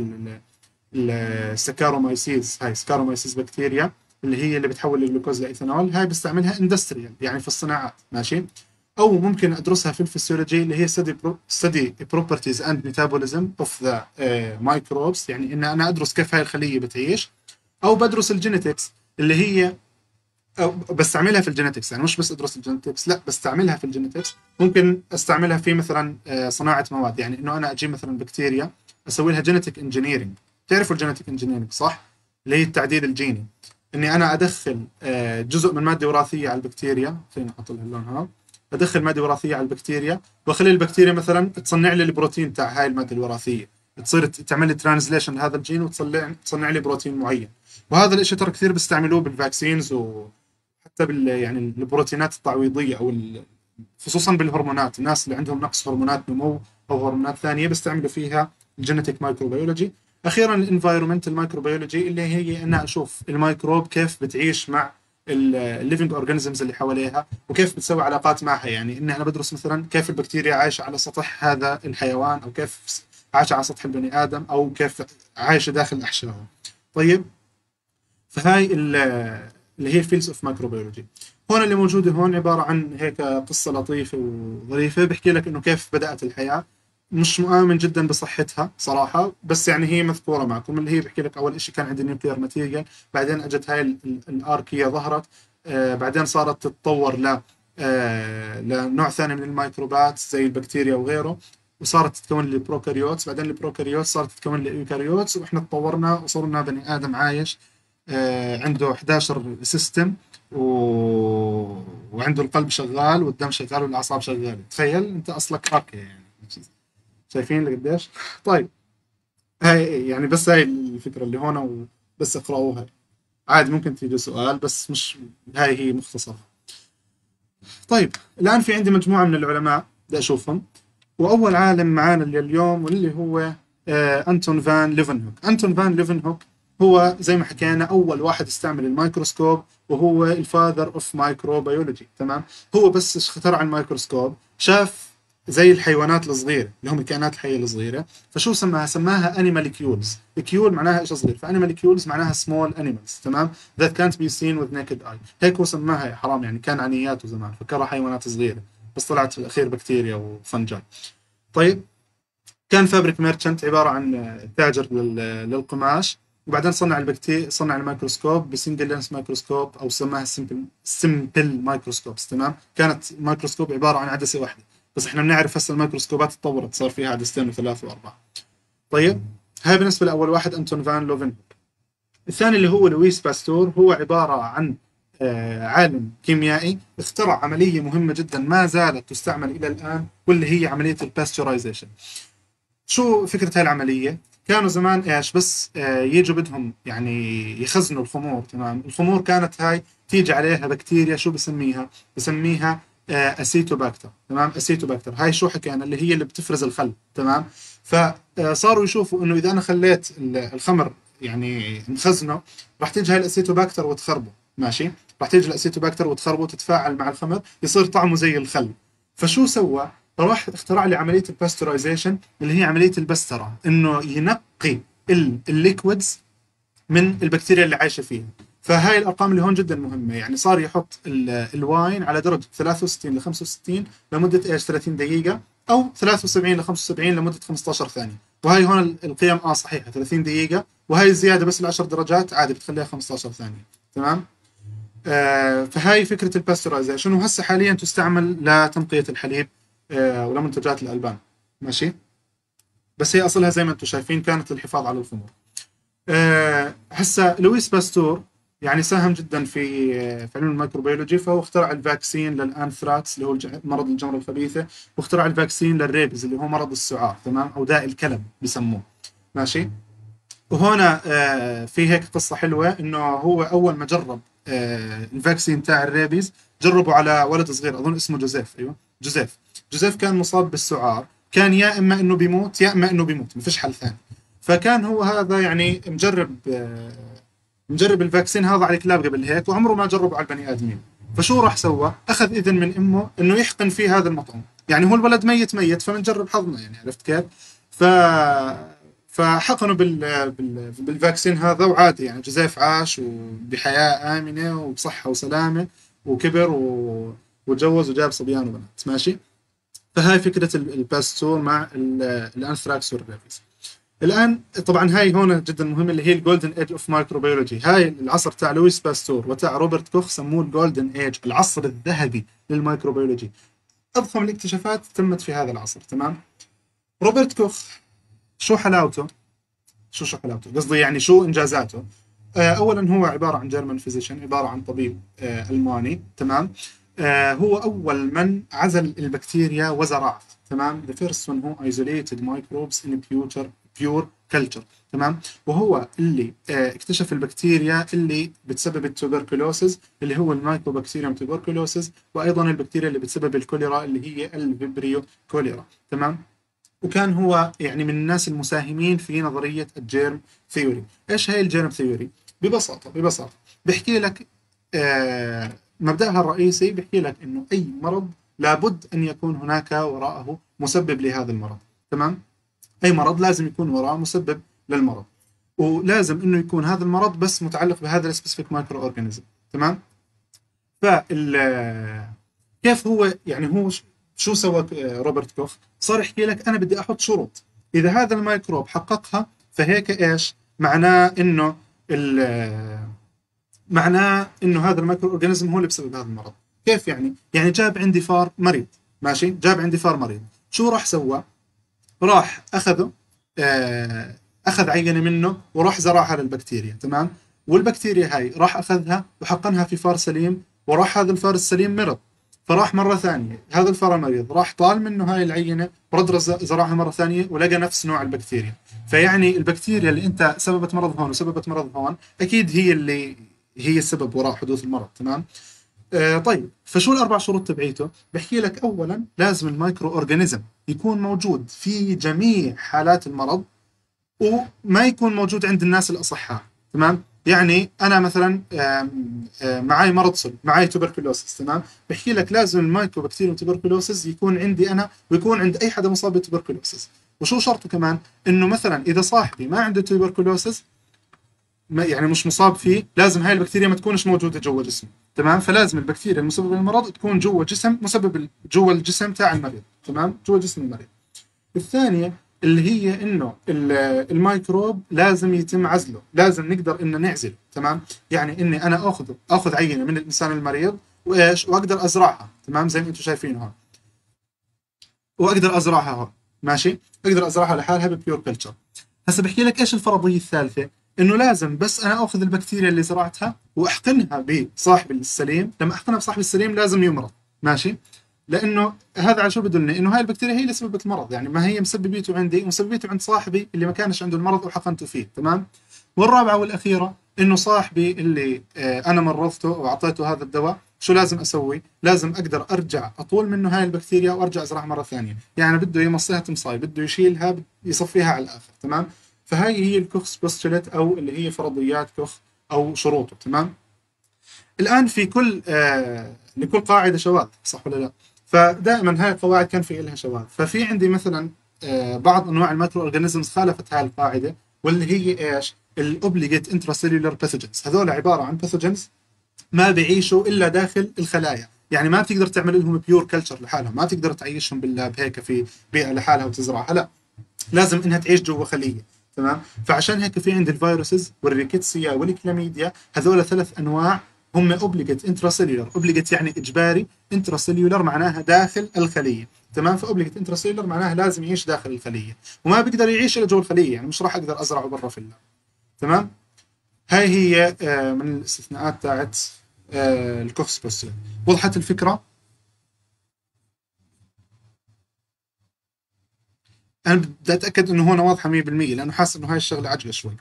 السكارومايسيز، هاي سكارومايسيز بكتيريا اللي هي اللي بتحول الجلوكوز لايثانول، هاي بستعملها اندستريال يعني في الصناعات، ماشي. او ممكن ادرسها في الفسيولوجي اللي هي study pro- study properties and metabolism of the uh, microbes، يعني ان انا ادرس كيف هاي الخليه بتعيش. او بدرس الجينيتكس اللي هي أو بستعملها في الجينيتكس، يعني مش بس ادرس الجينيتكس، لا بستعملها في الجينيتكس. ممكن استعملها في مثلا آه، صناعه مواد، يعني انه انا اجيب مثلا بكتيريا اسوي لها جينيتك انجينيرنج. تعرفوا الجينيتك انجينيرنج صح؟ اللي هي التعديل الجيني، اني انا ادخل آه، جزء من ماده وراثيه على البكتيريا، خلينا نحط لها اللون هذا، ادخل ماده وراثيه على البكتيريا واخلي البكتيريا مثلا تصنع لي البروتين تاع هاي الماده الوراثيه، تصير تعمل لي ترانزليشن لهذا الجين وتصنع تصنع لي بروتين معين. وهذا الشيء ترى كثير بيستعملوه بالفاكسينز و حتى بال يعني البروتينات التعويضيه او ال... خصوصا بالهرمونات، الناس اللي عندهم نقص هرمونات نمو او هرمونات ثانيه بيستعملوا فيها الجينيتيك مايكروبيولوجي. اخيرا الانفايرمنتال مايكروبيولوجي اللي هي ان اشوف الميكروب كيف بتعيش مع الليفنج اورجانيزمز اللي حواليها وكيف بتسوي علاقات معها، يعني ان انا بدرس مثلا كيف البكتيريا عايشه على سطح هذا الحيوان، او كيف عايشه على سطح البني ادم، او كيف عايشه داخل احشائه. طيب فهاي ال- اللي هي الفيلدز اوف مايكروبيولوجي. هون اللي موجوده هون عباره عن هيك قصه لطيفه وظريفه، بحكي لك انه كيف بدات الحياه. مش مؤمن جدا بصحتها صراحه، بس يعني هي مذكوره معكم، اللي هي بحكي لك اول شيء كان عندي نيوكليير ماتيريال، بعدين اجت هاي ال- ال- الاركيه ظهرت، آه بعدين صارت تتطور ل آه لنوع ثاني من الميكروبات زي البكتيريا وغيره، وصارت تتكون لي بروكاريوتس، بعدين البروكاريوتس صارت تتكون لي ايوكاريوتس، واحنا تطورنا وصرنا بني ادم عايش آه، عنده احداشر سيستم و... وعنده القلب شغال والدم شغال والاعصاب شغاله، تخيل انت اصلك راكي يعني. شايفين قديش؟ طيب هاي يعني بس هاي الفكره اللي هون، وبس اقرأوها، عادي ممكن تيجي سؤال بس مش هاي هي مختصرة. طيب الآن في عندي مجموعة من العلماء بدي أشوفهم، وأول عالم معانا اللي اليوم واللي هو آه أنتون فان ليفنهوك. أنتون فان ليفنهوك هو زي ما حكينا أول واحد استعمل الميكروسكوب، وهو الفاذر اوف مايكروبيولوجي، تمام. هو بس اخترع الميكروسكوب، شاف زي الحيوانات الصغيرة اللي هم الكائنات الحية الصغيرة، فشو سماها؟ سماها انيماليكيولز. كيول معناها ايش صغير، فانيماليكيولز معناها سمول انيمالز، تمام. that can't be seen with naked eye. هيك هو سماها، يا حرام يعني كان عنياته زمان فكرها حيوانات صغيرة، بس طلعت في الأخير بكتيريا وفنجان. طيب، كان فابريك ميرشنت عبارة عن تاجر للقماش، وبعدين صنع البكتير صنع الميكروسكوب بسنجل لينس ميكروسكوب، او سماها سمبل سمبل مايكروسكوبس. تمام، كانت ميكروسكوب عبارة عن عدسة واحدة، بس احنا بنعرف هسه الميكروسكوبات تطورت صار فيها عدستين وثلاث واربعة. طيب، هاي بالنسبة لأول واحد أنتون فان لوفن. الثاني اللي هو لويس باستور، هو عبارة عن آه، عالم كيميائي اخترع عملية مهمة جدا ما زالت تستعمل إلى الآن، واللي هي عملية الباستورايزيشن. شو فكرة هاي العملية؟ كانوا زمان ايش بس آه يجوا بدهم يعني يخزنوا الخمور. تمام، الخمور كانت هاي تيجي عليها بكتيريا، شو بسميها؟ بسميها آه اسيتوباكتر. تمام، اسيتوباكتر هاي شو حكينا؟ اللي هي اللي بتفرز الخل. تمام، فصاروا يشوفوا انه اذا انا خليت الخمر يعني مخزنه، راح تيجي هاي الاسيتوباكتر وتخربه. ماشي، راح تيجي الاسيتوباكتر وتخربه وتتفاعل مع الخمر، يصير طعمه زي الخل. فشو سوى؟ راح اخترع لي عمليه الباسترايزيشن، اللي هي عمليه البستره، انه ينقي الليكويدز من البكتيريا اللي عايشه فيها. فهاي الارقام اللي هون جدا مهمه، يعني صار يحط الواين على درجه ثلاثة وستين ل خمسة وستين لمده ايش؟ ثلاثين دقيقه، او ثلاثة وسبعين ل خمسة وسبعين لمده خمسة عشر ثانيه. وهي هون القيم اه صحيحه ثلاثين دقيقه، وهي الزياده بس ل عشر درجات عادي بتخليها خمسة عشر ثانيه. تمام. آه فهاي فكره الباسترايزيشن، وهسه حاليا تستعمل لتنقيه الحليب آه ولمنتجات الالبان. ماشي، بس هي اصلها زي ما انتم شايفين كانت للحفاظ على الخمور. أه هسه لويس باستور يعني ساهم جدا في آه، في علم الميكروبيولوجي، فهو اخترع الفاكسين للانثراكس اللي هو الج- مرض الجمره الخبيثه، واخترع الفاكسين للريبز اللي هو مرض السعار. تمام، او داء الكلب بسموه. ماشي، وهنا آه، في هيك قصه حلوه، انه هو اول ما جرب آه، الفاكسين تاع الريبيز، جربه على ولد صغير اظن اسمه جوزيف. ايوه، جوزيف. جوزيف كان مصاب بالسعار، كان يا اما انه بيموت يا اما انه بيموت، ما فيش حل ثاني. فكان هو هذا يعني مجرب آه، مجرب الفاكسين هذا على الكلاب قبل هيك، وعمره ما جربه على البني ادمين. فشو راح سوى؟ اخذ اذن من امه انه يحقن فيه هذا المطعم. يعني هو الولد ميت ميت، فبنجرب حظنا، يعني عرفت كيف؟ ف فحقنوا بال... بال... بالفاكسين هذا، وعادي يعني جوزيف عاش وبحياة آمنة وبصحة وسلامة، وكبر و... وتجوز وجاب صبيان وبنات. ماشي، فهاي فكرة ال- الباستور مع ال- الانثراكس والريبيز. الآن طبعا هاي هون جدا مهمة، اللي هي الجولدن ايج اوف مايكروبيولوجي. هاي العصر تاع لويس باستور وتاع روبرت كوخ سموه الجولدن ايج، العصر الذهبي للميكروبيولوجي. أضخم الاكتشافات تمت في هذا العصر. تمام. روبرت كوخ شو حلاوته؟ شو شغلاته قصدي، يعني شو انجازاته؟ آه، اولا هو عباره عن جيرمان فيزيشن، عباره عن طبيب آه، الماني. تمام. آه، هو اول من عزل البكتيريا وزراعه. تمام، the first one who isolated microbes in pure pure culture. تمام، وهو اللي آه، اكتشف البكتيريا اللي بتسبب التوبركلوسز، اللي هو المايكوبكتيريوم توبركلوسز، وايضا البكتيريا اللي بتسبب الكوليرا اللي هي الفيبريو كوليرا. تمام، وكان هو يعني من الناس المساهمين في نظرية الجيرم ثيوري. إيش هي الجيرم ثيوري؟ ببساطة ببساطة بيحكي لك آه مبدأها الرئيسي، بيحكي لك إنه أي مرض لابد أن يكون هناك وراءه مسبب لهذا المرض. تمام؟ أي مرض لازم يكون وراءه مسبب للمرض، ولازم إنه يكون هذا المرض بس متعلق بهذا السبيسيفيك مايكرو أورجانيزم. تمام؟ فال كيف هو يعني هو شو سوى روبرت كوخ؟ صار يحكي لك انا بدي احط شروط، اذا هذا الميكروب حققها فهيك ايش معناه؟ انه معناه انه هذا الميكرو اورجانيزم هو اللي بسبب هذا المرض. كيف يعني؟ يعني جاب عندي فار مريض. ماشي، جاب عندي فار مريض، شو راح سوى؟ راح اخذه آه اخذ عينه منه وراح زرعها للبكتيريا. تمام، والبكتيريا هاي راح اخذها وحقنها في فار سليم، وراح هذا الفار السليم مرض، فراح مرة ثانية هذا الفار المريض راح طال منه هاي العينة، ورد زرعها مرة ثانية ولقى نفس نوع البكتيريا. فيعني البكتيريا اللي انت سببت مرض هون وسببت مرض هون، اكيد هي اللي هي السبب وراء حدوث المرض. تمام. آه طيب، فشو الاربع شروط تبعيته؟ بحكي لك اولا لازم المايكرو اورجانيزم يكون موجود في جميع حالات المرض، وما يكون موجود عند الناس الاصحاء. تمام، يعني انا مثلا آم، آم، معاي مرض صلب، معاي توبركلوسس. تمام، بحكي لك لازم المايكرو بكتيريوم توبركلوسس يكون عندي انا ويكون عند اي حدا مصاب بتوبركلوسس. وشو شرطه كمان؟ انه مثلا اذا صاحبي ما عنده توبركلوسس ما يعني مش مصاب فيه، لازم هاي البكتيريا ما تكونش موجوده جوا جسمه. تمام، فلازم البكتيريا المسببه للمرض تكون جوا جسم مسبب جوا الجسم تاع المريض. تمام، جوا جسم المريض. الثانيه اللي هي انه الميكروب لازم يتم عزله، لازم نقدر ان نعزله. تمام، يعني اني انا اخذ اخذ عينه من الانسان المريض وايش، واقدر ازرعها. تمام، زي ما انتم شايفين هون، واقدر ازرعها هون. ماشي، اقدر ازرعها لحالها ببيور كلتشر. هسه بحكي لك ايش الفرضيه الثالثه، انه لازم بس انا اخذ البكتيريا اللي زرعتها واحقنها بصاحبي السليم. لما احقنها بصاحبي السليم لازم يمرض. ماشي، لانه هذا على شو بدلنا، انه هاي البكتيريا هي اللي سببت المرض، يعني ما هي مسببيته عندي ومسببيته عند صاحبي اللي ما كانش عنده المرض وحقنته فيه. تمام. والرابعه والاخيره انه صاحبي اللي آه، انا مرضته واعطيته هذا الدواء، شو لازم اسوي؟ لازم اقدر ارجع اطول منه هاي البكتيريا وارجع ازرعها مره ثانيه. يعني بده يمصيها تمصاي، بده يشيلها، يصفيها على الاخر. تمام، فهاي هي الكوخس بوستوليت، او اللي هي فرضيات كوخ او شروطه. تمام. الان في كل آه لكل قاعده شواذ، صح ولا لا؟ فدائما هاي القواعد كان في لها شواذ. ففي عندي مثلا آه بعض انواع المايكرو اورجانيزمز خالفت هاي القاعده، واللي هي ايش؟ الاوبليجيت انتراسيلولار باثوجنز. هذول عباره عن باثوجنز ما بيعيشوا الا داخل الخلايا، يعني ما بتقدر تعمل لهم بيور كلتشر لحالهم، ما تقدر تعيشهم باللاب هيك في بيئه لحالها وتزرعها، لا، لازم انها تعيش جوا خليه. تمام، فعشان هيك في عند الفيروسز والريكيتسيا والكلاميديا، هذول ثلاث انواع هم اوبليجيت انتراسيلولر. اوبليجيت يعني اجباري، انتراسيلولر معناها داخل الخليه. تمام، فاوبليجيت انتراسيلولر معناها لازم يعيش داخل الخليه، وما بيقدر يعيش الا جوا الخليه، يعني مش راح اقدر ازرعه برا في اللاب. تمام، هاي هي آه، من الاستثناءات تاعت آه، الكوكس بوستولين. وضحت الفكره؟ انا بدي اتاكد انه هون واضحه مية بالمية، لانه حاسس انه هاي الشغله عجقه شوي.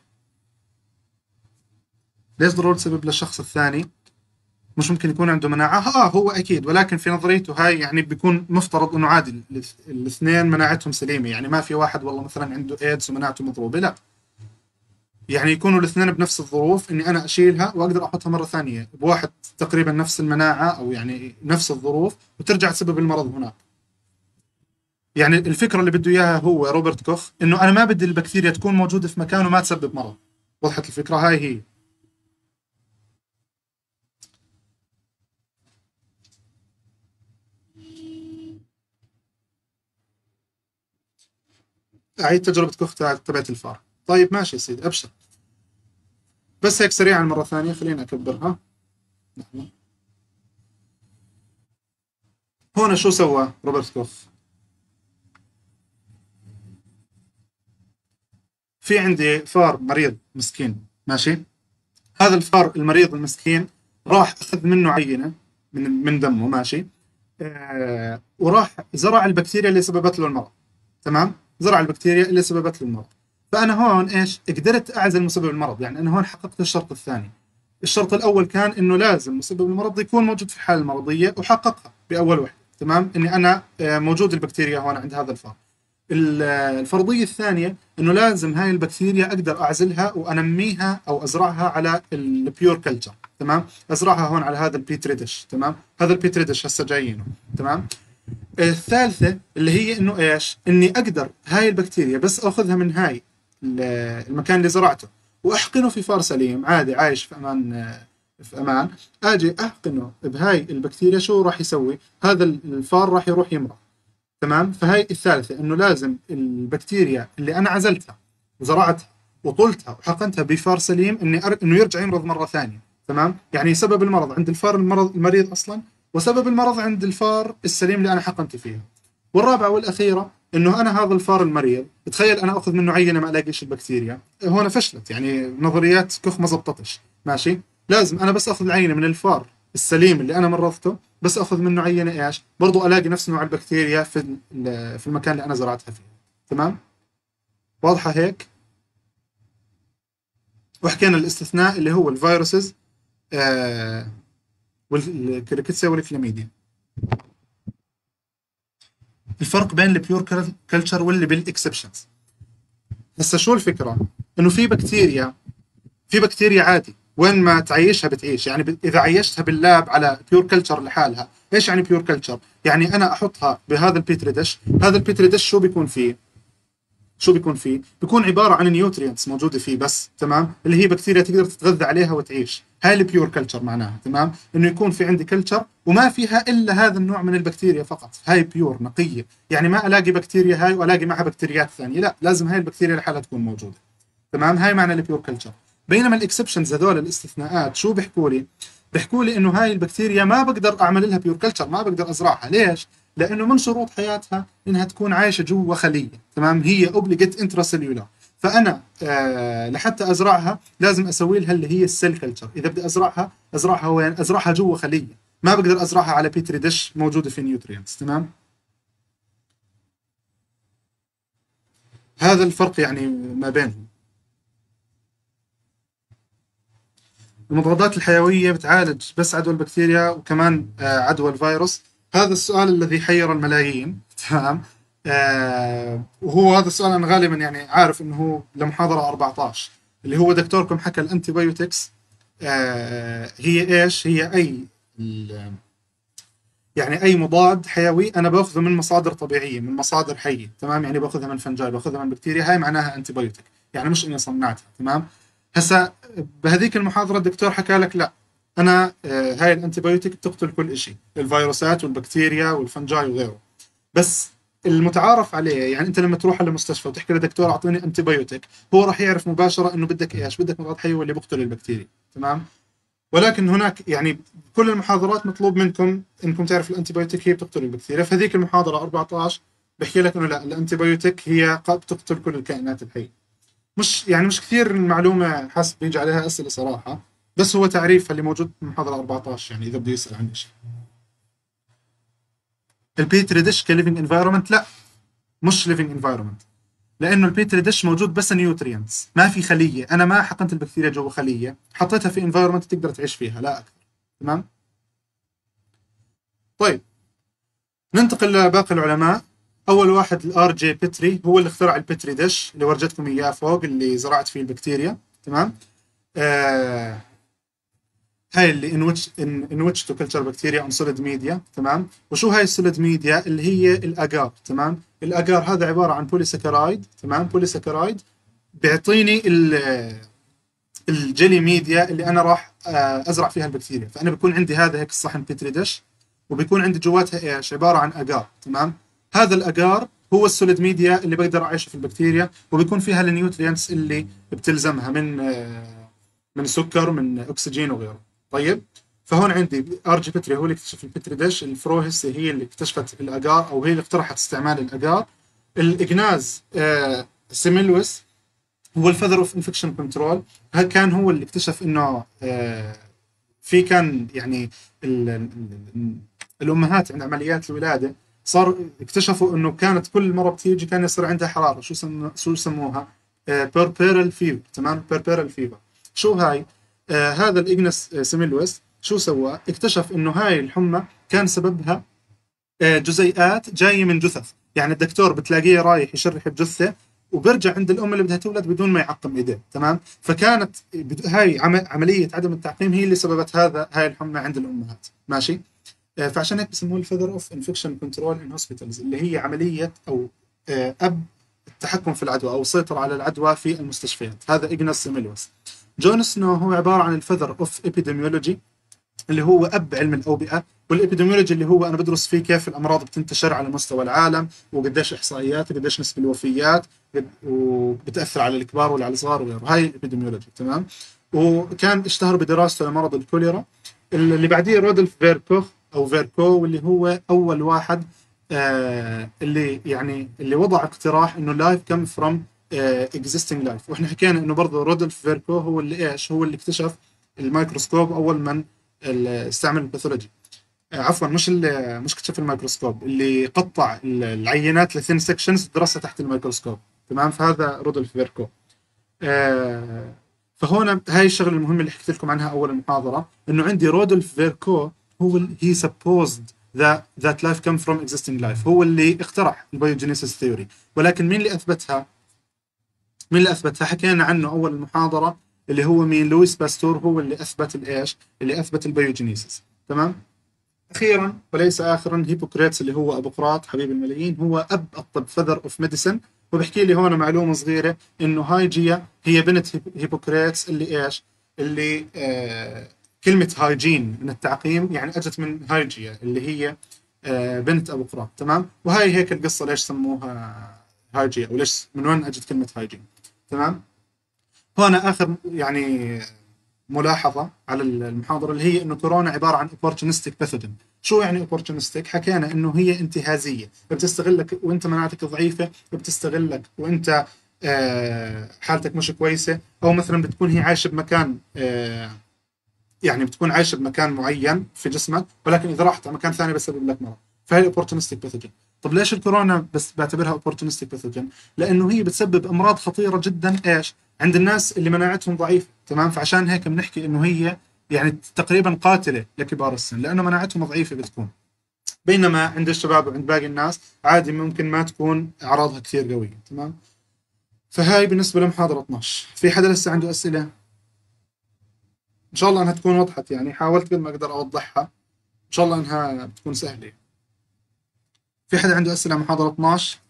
ليش ضروري تسبب للشخص الثاني؟ مش ممكن يكون عنده مناعة؟ اه هو اكيد، ولكن في نظريته هاي يعني بيكون مفترض انه عادي الاث- الاثنين مناعتهم سليمة، يعني ما في واحد والله مثلا عنده ايدز ومناعته مضروبة، لا، يعني يكونوا الاثنين بنفس الظروف، اني انا اشيلها واقدر احطها مرة ثانية بواحد تقريبا نفس المناعة او يعني نفس الظروف، وترجع تسبب المرض هناك. يعني الفكرة اللي بده اياها هو روبرت كوخ، انه انا ما بدي البكتيريا تكون موجودة في مكان وما تسبب مرض. وضحت الفكرة؟ هاي هي. اعيد تجربة كوخ تاعت- تبعت الفار. طيب ماشي يا سيدي، ابشر. بس هيك سريعا مرة ثانية، خليني أكبرها. لحظة. هون شو سوى روبرت كوخ؟ في عندي فار مريض مسكين، ماشي. هذا الفار المريض المسكين راح أخذ منه عينة من من دمه، ماشي. آه وراح زرع البكتيريا اللي سببت له المرض. تمام، زرع البكتيريا اللي سببت له المرض. فأنا هون إيش قدرت أعزل مسبب المرض، يعني أنا هون حققت الشرط الثاني. الشرط الأول كان إنه لازم مسبب المرض يكون موجود في الحالة المرضية، وحققها بأول وحدة. تمام، إني أنا آه، موجود البكتيريا هون عند هذا الفار. ال- آه، الفرضية الثانية إنه لازم هاي البكتيريا أقدر أعزلها وأنميها أو أزرعها على البيور كلتشر. تمام، أزرعها هون على هذا البيتري ديش. تمام، هذا البيتري ديش هسه جايينه. تمام. الثالثة اللي هي انه ايش؟ اني اقدر هاي البكتيريا بس اخذها من هاي ال- المكان اللي زرعته واحقنه في فار سليم عادي عايش في امان، في امان. اجي احقنه بهاي البكتيريا، شو راح يسوي؟ هذا الفار راح يروح يمرض. تمام، فهاي الثالثة انه لازم البكتيريا اللي انا عزلتها وزرعتها وطلتها وحقنتها بفار سليم، اني أر... انه يرجع يمرض مرة ثانية. تمام، يعني سبب المرض عند الفار المرض المريض اصلا، وسبب المرض عند الفار السليم اللي انا حقنت فيه. والرابعة والاخيرة انه انا هذا الفار المريض، تخيل انا اخذ منه عينة ما الاقيش البكتيريا، هون فشلت، يعني نظريات كوخ ما زبطتش. ماشي، لازم انا بس اخذ العينة من الفار السليم اللي انا مرضته، بس اخذ منه عينه ايش، برضو الاقي نفس نوع البكتيريا في ال- في المكان اللي انا زرعتها فيه. تمام، واضحه هيك؟ وحكينا الاستثناء اللي هو الفيروسز آه والكريكتسيا والكلاميديا. الفرق بين البيور كلتشر واللي بالاكسبشنز. هسه شو الفكره؟ انه في بكتيريا، في بكتيريا عادي وين ما تعيشها بتعيش، يعني ب- اذا عيشتها باللاب على بيور كلتشر لحالها. ايش يعني بيور كلتشر؟ يعني انا احطها بهذا البيتري دش، هذا البيتري دش شو بيكون فيه؟ شو بيكون فيه؟ بيكون عباره عن نيوترينتس موجوده فيه بس، تمام؟ اللي هي بكتيريا تقدر تتغذى عليها وتعيش. هاي البيور كلتشر معناها، تمام؟ انه يكون في عندي كلتشر وما فيها الا هذا النوع من البكتيريا فقط، هاي بيور نقيه، يعني ما الاقي بكتيريا هاي والاقي معها بكتيريات ثانيه، لا، لازم هاي البكتيريا لحالها تكون موجوده، تمام؟ هاي معنى البيور كلتشر. بينما الاكسبشنز هذول الاستثناءات شو بيحكوا لي؟ بيحكوا لي انه هاي البكتيريا ما بقدر اعمل لها بيور كلتشر، ما بقدر ازرعها. ليش؟ لانه من شروط حياتها انها تكون عايشه جوا خليه، تمام؟ هي اوبليجيت انترا سيلولار. فانا آه لحتى ازرعها لازم اسوي لها اللي هي السيل كلتشر. اذا بدي ازرعها ازرعها وين؟ ازرعها جوا خليه، ما بقدر ازرعها على بيتري ديش موجوده في نيوترينتس، تمام؟ هذا الفرق يعني ما بينهم. المضادات الحيوية بتعالج بس عدوى البكتيريا وكمان آه، عدوى الفيروس؟ هذا السؤال الذي حير الملايين. تمام. آه وهو هذا السؤال أنا غالبا يعني عارف إنه هو لمحاضرة أربعتاشر، اللي هو دكتوركم حكى الأنتي بايوتكس. آه هي إيش؟ هي أي يعني أي مضاد حيوي أنا باخذه من مصادر طبيعية، من مصادر حية، تمام؟ يعني باخذها من فنجاي، باخذها من بكتيريا، هاي معناها أنتي بايوتك، يعني مش إني صنعتها، تمام؟ هسا بهذيك المحاضرة الدكتور حكى لك لا، أنا آه، هاي الأنتي بايوتك بتقتل كل إشي، الفيروسات والبكتيريا والفنجاي وغيره. بس المتعارف عليه، يعني انت لما تروح على المستشفى وتحكي لدكتور اعطيني انتي بايوتك، هو راح يعرف مباشره انه بدك ايش، بدك مضاد حيوي اللي بيقتل البكتيريا، تمام؟ ولكن هناك يعني كل المحاضرات مطلوب منكم انكم تعرفوا الانتيبيوتيك هي بتقتل البكتيريا. فهذيك المحاضره أربعتاشر بحكي لك انه لا، الانتيبيوتيك هي قد بتقتل كل الكائنات الحيه. مش يعني مش كثير المعلومه، حاسس بيجي عليها اسئله صراحه، بس هو تعريفها اللي موجود في المحاضره أربعتاشر، يعني اذا بده يسال عن شيء. البيتري ديش كليفنج انفايرمنت؟ لا، مش ليفنج انفايرمنت، لانه البيتري ديش موجود بس نيوترينتس، ما في خليه، انا ما حقنت البكتيريا جوا خليه، حطيتها في انفايرمنت تقدر تعيش فيها، لا اكثر، تمام؟ طيب، ننتقل لباقي العلماء. اول واحد الار جي بيتري، هو اللي اخترع البيتري ديش اللي ورجتكم اياه فوق، اللي زرعت فيه البكتيريا، تمام؟ آه هاي اللي in which in, in which to culture bacteria on solid media، تمام؟ وشو هاي السوليد ميديا؟ اللي هي الاجار، تمام؟ الاجار هذا عباره عن بوليساكرايد، تمام؟ بوليساكرايد بيعطيني الجيلي ميديا اللي انا راح آه، ازرع فيها البكتيريا. فانا بيكون عندي هذا هيك الصحن بيتري ديش، وبيكون عندي جواتها ايش؟ عباره عن اجار، تمام؟ هذا الاجار هو السوليد ميديا اللي بقدر اعيشه في البكتيريا، وبيكون فيها النيوترينتس اللي بتلزمها من آه، من سكر، من اكسجين وغيره. طيب، فهون عندي ار جي بيتري هو اللي اكتشف البيتري ديش، الفروهس هي اللي اكتشفت الاجار او هي اللي اقترحت استعمال الاجار. الاجناز آه سيميلوس هو الفذر اوف انفكشن كنترول، كان هو اللي اكتشف انه آه، في كان يعني ال ال الامهات عند عمليات الولاده صار اكتشفوا انه كانت كل مره بتيجي كان يصير عندها حراره، شو سم شو سموها؟ بيربيرال فيفر، تمام؟ بيربيرال فيفر. شو هاي؟ آه هذا الاجنس سيميلوس شو سوى؟ اكتشف انه هاي الحمى كان سببها آه، جزيئات جايه من جثث. يعني الدكتور بتلاقيه رايح يشرح بجثه وبرجع عند الام اللي بدها تولد بدون ما يعقم ايديه، تمام؟ فكانت هاي عمليه عدم التعقيم هي اللي سببت هذا هاي الحمى عند الامهات، ماشي؟ آه، فعشان هيك بسموه الفذر اوف انفكشن كنترول ان هوسبيتالز، اللي هي عمليه او آه، اب التحكم في العدوى او السيطره على العدوى في المستشفيات. هذا اجناس سيميلوس. جون سنو هو عباره عن الفذر اوف ابيديميولوجي، اللي هو اب علم الاوبئه، والابيديميولوجي اللي هو انا بدرس فيه كيف الامراض بتنتشر على مستوى العالم، وقديش احصائيات، وقديش نسبه الوفيات، وبتاثر على الكبار ولا على الصغار وغيره. هاي الابيديميولوجي، تمام؟ وكان اشتهر بدراسته لمرض الكوليرا. اللي بعديه رودولف فيركوخ او فيركو، واللي هو اول واحد آه اللي يعني اللي وضع اقتراح انه لايف كم فروم اكزيستنج لايف. واحنا حكينا انه برضه رودولف فيركو هو اللي ايش؟ هو اللي اكتشف الميكروسكوب، اول من استعمل الباثولوجي، عفوا مش اللي مش اكتشف الميكروسكوب، اللي قطع العينات لثين سكشنز درسها تحت الميكروسكوب، تمام؟ فهذا رودولف فيركو. آه فهون هاي الشغله المهمه اللي حكيت لكم عنها اول المحاضره، انه عندي رودولف فيركو هو هي سبوزد that that life come from existing life، هو اللي اخترع البيوجينيسيس ثيوري. ولكن مين اللي اثبتها؟ مين اللي اثبتها؟ حكينا عنه اول المحاضره، اللي هو مين؟ لويس باستور، هو اللي اثبت الايش؟ اللي اثبت البيوجينيسيس، تمام؟ اخيرا وليس اخرا، هيبوكريتس اللي هو ابوقراط حبيب الملايين، هو اب الطب، فذر اوف ميديسن، وبحكي لي هون معلومة صغيرة إنه هايجيا هي بنت هيبوكريتس اللي إيش اللي آه كلمة هايجين من التعقيم يعني أجت من هايجيا اللي هي آه بنت أبو قراط. تمام. وهاي هيك القصة ليش سموها هايجيا وليش من وين أجت كلمة هايجين. تمام. هون آخر يعني ملاحظة على المحاضرة اللي هي إنه كورونا عبارة عن opportunistic pathogen. شو يعني opportunistic؟ حكينا إنه هي انتهازية، بتستغلك وأنت مناعتك ضعيفة، بتستغلك وأنت آه، حالتك مش كويسة، أو مثلا بتكون هي عايشة بمكان آه، يعني بتكون عايشة بمكان معين في جسمك، ولكن إذا رحت على مكان ثاني بسبب لك مرض. فهي opportunistic pathogen. طب ليش الكورونا بس بعتبرها opportunistic pathogen؟ لأنه هي بتسبب أمراض خطيرة جدا إيش عند الناس اللي مناعتهم ضعيفة. تمام. فعشان هيك بنحكي إنه هي يعني تقريبا قاتلة لكبار السن لأنه مناعتهم ضعيفة بتكون. بينما عند الشباب وعند باقي الناس عادي ممكن ما تكون أعراضها كثير قوية. تمام. فهاي بالنسبة لمحاضرة اثناشر. في حدا لسه عنده أسئلة؟ إن شاء الله أنها تكون وضحت، يعني حاولت قد ما أقدر أوضحها. إن شاء الله أنها بتكون سهلة. في حدا عنده أسئلة عن محاضرة اثناشر؟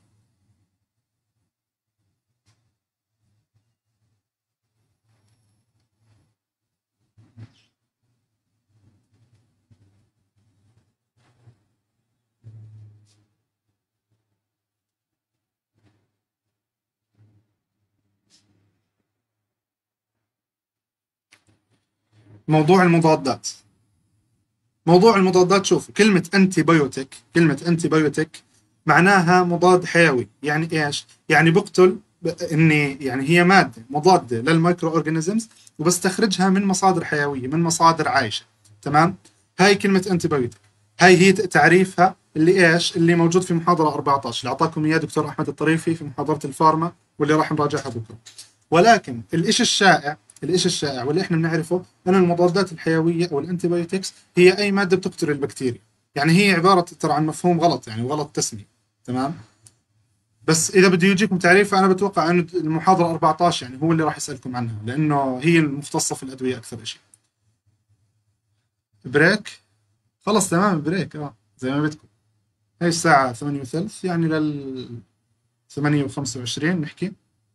موضوع المضادات. موضوع المضادات، شوف كلمة أنتي بايوتيك، كلمة أنتي بايوتيك معناها مضاد حيوي. يعني إيش؟ يعني بقتل ب- إني يعني هي مادة مضادة للمايكرو أورجانيزمز وبستخرجها من مصادر حيوية، من مصادر عايشة. تمام؟ هاي كلمة أنتي بايوتيك. هاي هي تعريفها اللي إيش؟ اللي موجود في محاضرة أربعة عشر اللي أعطاكم إياه دكتور أحمد الطريفي في محاضرة الفارما، واللي راح نراجعها بكرة. ولكن الإشي الشائع الإشي الشائع واللي إحنا بنعرفه أن المضادات الحيوية أو الأنتيبيوتكس هي أي مادة بتقتل البكتيريا. يعني هي عبارة ترى عن مفهوم غلط، يعني غلط تسمية. تمام. بس إذا بده يجيكم تعريف فأنا بتوقع أنه المحاضرة أربعة عشر يعني هو اللي راح يسألكم عنها، لأنه هي المختصة في الأدوية أكثر شيء. بريك. خلص تمام بريك اه زي ما بدكم. هي الساعة ثمانية وثلث يعني لل ثمانية وخمسة وعشرين نحكي.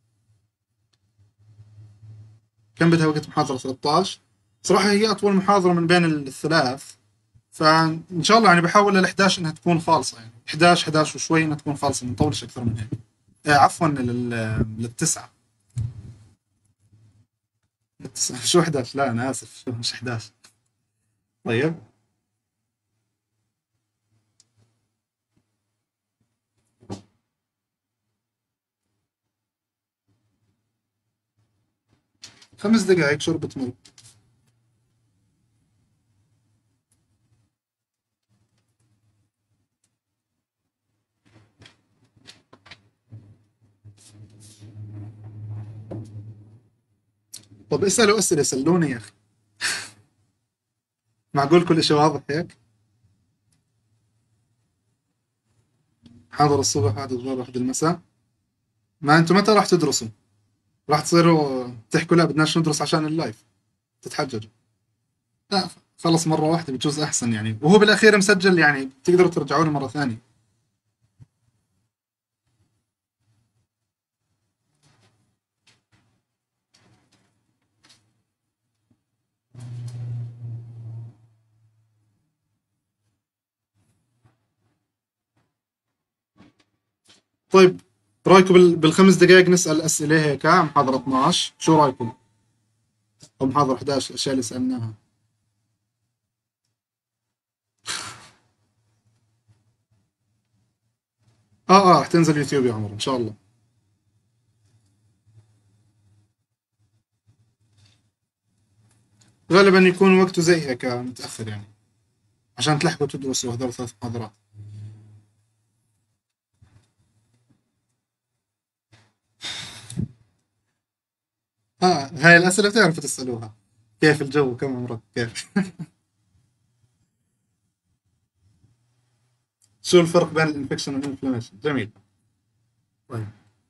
كم بدها وقت محاضرة ثلاثة عشر؟ صراحة هي أطول محاضرة من بين الثلاث. فان شاء الله يعني بحاول لل احدى عشر انها تكون خالصه، يعني احدى عشر احدى عشر وشوي انها تكون خالصه، ما نطولش اكثر من هيك. آه عفوا لل... للتسعه. للتسعة. شو احدى عشر؟ لا انا اسف، شو مش احدى عشر. طيب. خمس دقائق شربة مي. طب اسالوا اسئله، سلوني يا اخي. معقول كل شيء واضح هيك؟ حاضر الصبح، واحد الظهر، واحد المساء. ما انتم متى راح تدرسوا؟ راح تصيروا تحكوا لا بدناش ندرس عشان اللايف، تتحججوا؟ لا خلص مره واحده بتجوز احسن يعني، وهو بالاخير مسجل يعني تقدروا ترجعوا له مره ثانيه. طيب رايكم بال- بالخمس دقائق نسأل أسئلة هيك ها؟ محاضرة اثناشر شو رايكم؟ أو محاضرة احدى عشر الأشياء اللي سألناها. آه آه رح تنزل يوتيوب يا عمر إن شاء الله. غالبا يكون وقته زي هيك متأخر يعني، عشان تلحقوا تدرسوا هذول ثلاث محاضرات. آه هاي الأسئلة بتعرفوا تسألوها. كيف الجو؟ كم عمرك؟ كيف؟ شو الفرق بين الانفكشن والانفلاميشن؟ جميل. طيب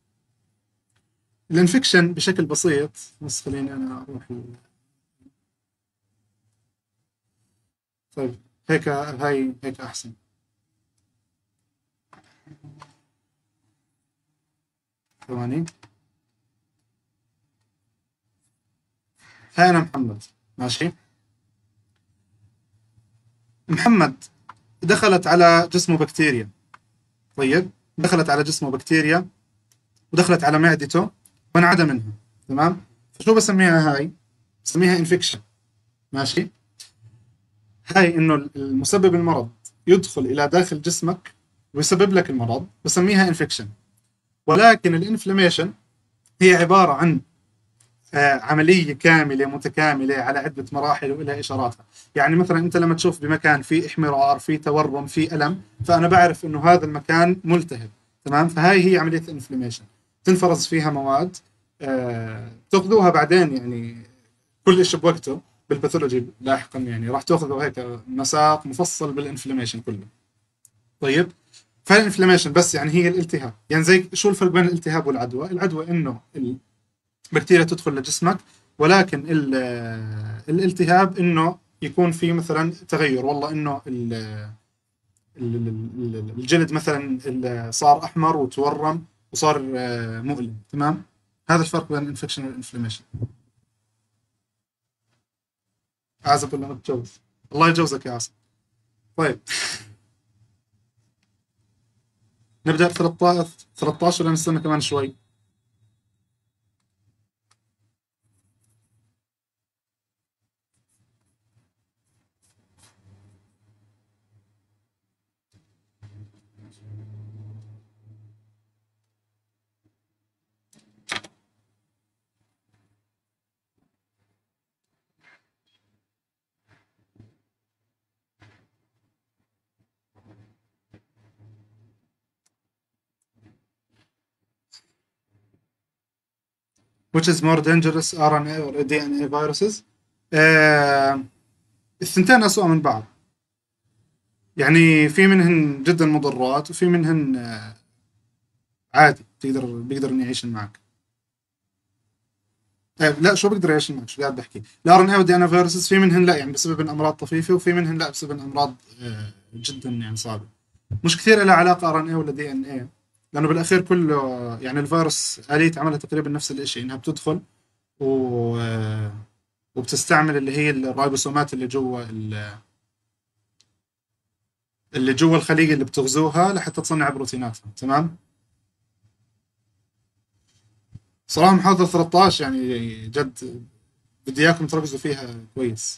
الانفكشن بشكل بسيط، بس خليني أنا أروح ال- طيب هيك هاي هيك أحسن. ثواني. هاي أنا محمد، ماشي. محمد دخلت على جسمه بكتيريا. طيب، دخلت على جسمه بكتيريا ودخلت على معدته وانعدى منها. تمام. فشو بسميها هاي؟ بسميها انفكشن. ماشي. هاي انه المسبب المرض يدخل الى داخل جسمك ويسبب لك المرض، بسميها انفكشن. ولكن الانفلاميشن هي عبارة عن آه، عملية كاملة متكاملة على عدة مراحل ولها إشاراتها. يعني مثلا أنت لما تشوف بمكان فيه إحمرار، فيه تورم، فيه ألم، فأنا بعرف إنه هذا المكان ملتهب. تمام. فهاي هي عملية الانفلاميشن. تنفرز فيها مواد آه، تاخذوها بعدين، يعني كل شيء بوقته بالباثولوجي لاحقا، يعني راح تاخذوا هيك مساق مفصل بالانفلاميشن كله. طيب. فالانفلاميشن بس يعني هي الالتهاب. يعني زي شو الفرق بين الالتهاب والعدوى؟ العدوى انه البكتيريا تدخل لجسمك، ولكن ال- الالتهاب انه يكون في مثلا تغير، والله انه ال- ال- ال- الجلد مثلا ال- صار احمر وتورم وصار آه، مؤلم. تمام. هذا الفرق بين الانفكشن والانفلاميشن. عازب ولا متجوز؟ الله يجوزك يا عاصم. طيب. نبدأ ب ثلاثة عشر ثلاثة عشر ولا نستنى كمان شوي؟ Which is more dangerous آر إن إيه or دي إن إيه viruses؟ آه الثنتين أسوأ من بعض. يعني في منهن جدا مضرات وفي منهن آه، عادي تقدر بيقدر انه يعيش معك. آه لا، شو بقدر يعيش معك؟ شو قاعد بحكي؟ الار ان اي ودي انا فيروسز في منهن لا يعني بسبب امراض طفيفه، وفي منهن لا بسبب امراض آه جدا يعني صعبه. مش كثير لها علاقه ار ان اي ولا دي ان اي، لانه بالاخير كله يعني الفيروس آلية عملها تقريبا نفس الشيء، انها بتدخل و آه، وبتستعمل اللي هي الرايبوسومات اللي جوا ال- اللي جوا الخلية اللي بتغزوها لحتى تصنع بروتيناتها. تمام. صراحة محاضرة ثلاثة عشر يعني جد بدي اياكم تركزوا فيها كويس.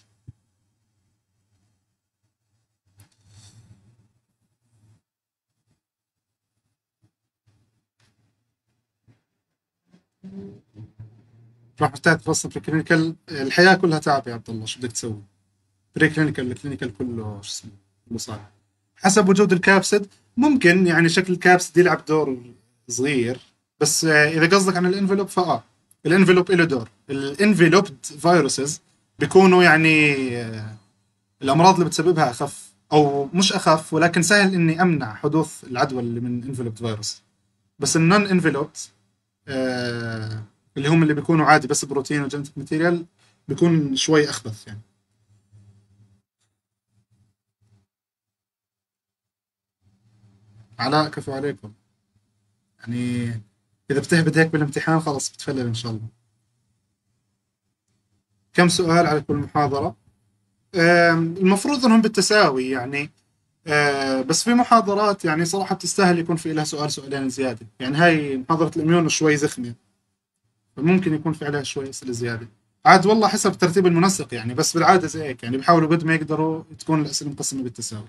راح محتاج تتخصص في كلينيكال. الحياة كلها تعب يا عبد الله، شو بدك تسوي؟ بري كلينيكال الكلينيكال كله شو اسمه، كله صعب. حسب وجود الكابسيد ممكن يعني شكل الكابسيد يلعب دور صغير، بس آه، اذا قصدك عن الانفلوب فاه الانفلوب له دور. الانفلوبد فيروسز بيكونوا يعني آه، الامراض اللي بتسببها اخف، او مش اخف ولكن سهل اني امنع حدوث العدوى اللي من انفلوبد فيروس. بس النون انفلوبد آه اللي هم اللي بيكونوا عادي بس بروتين وجينيتك ماتيريال بيكون شوي اخبث يعني. علاء كفو عليكم. يعني اذا بتهبد هيك بالامتحان خلاص بتفلل ان شاء الله. كم سؤال على كل محاضرة؟ آم، المفروض انهم بالتساوي يعني. آه بس في محاضرات يعني صراحة تستاهل يكون في لها سؤال سؤالين زيادة، يعني هاي محاضرة الاميون شوي زخمة، فممكن يكون في عليها شوي اسئلة زيادة. عاد والله حسب ترتيب المنسق يعني، بس بالعادة زي هيك يعني بيحاولوا قد ما يقدروا تكون الأسئلة مقسمة بالتساوي.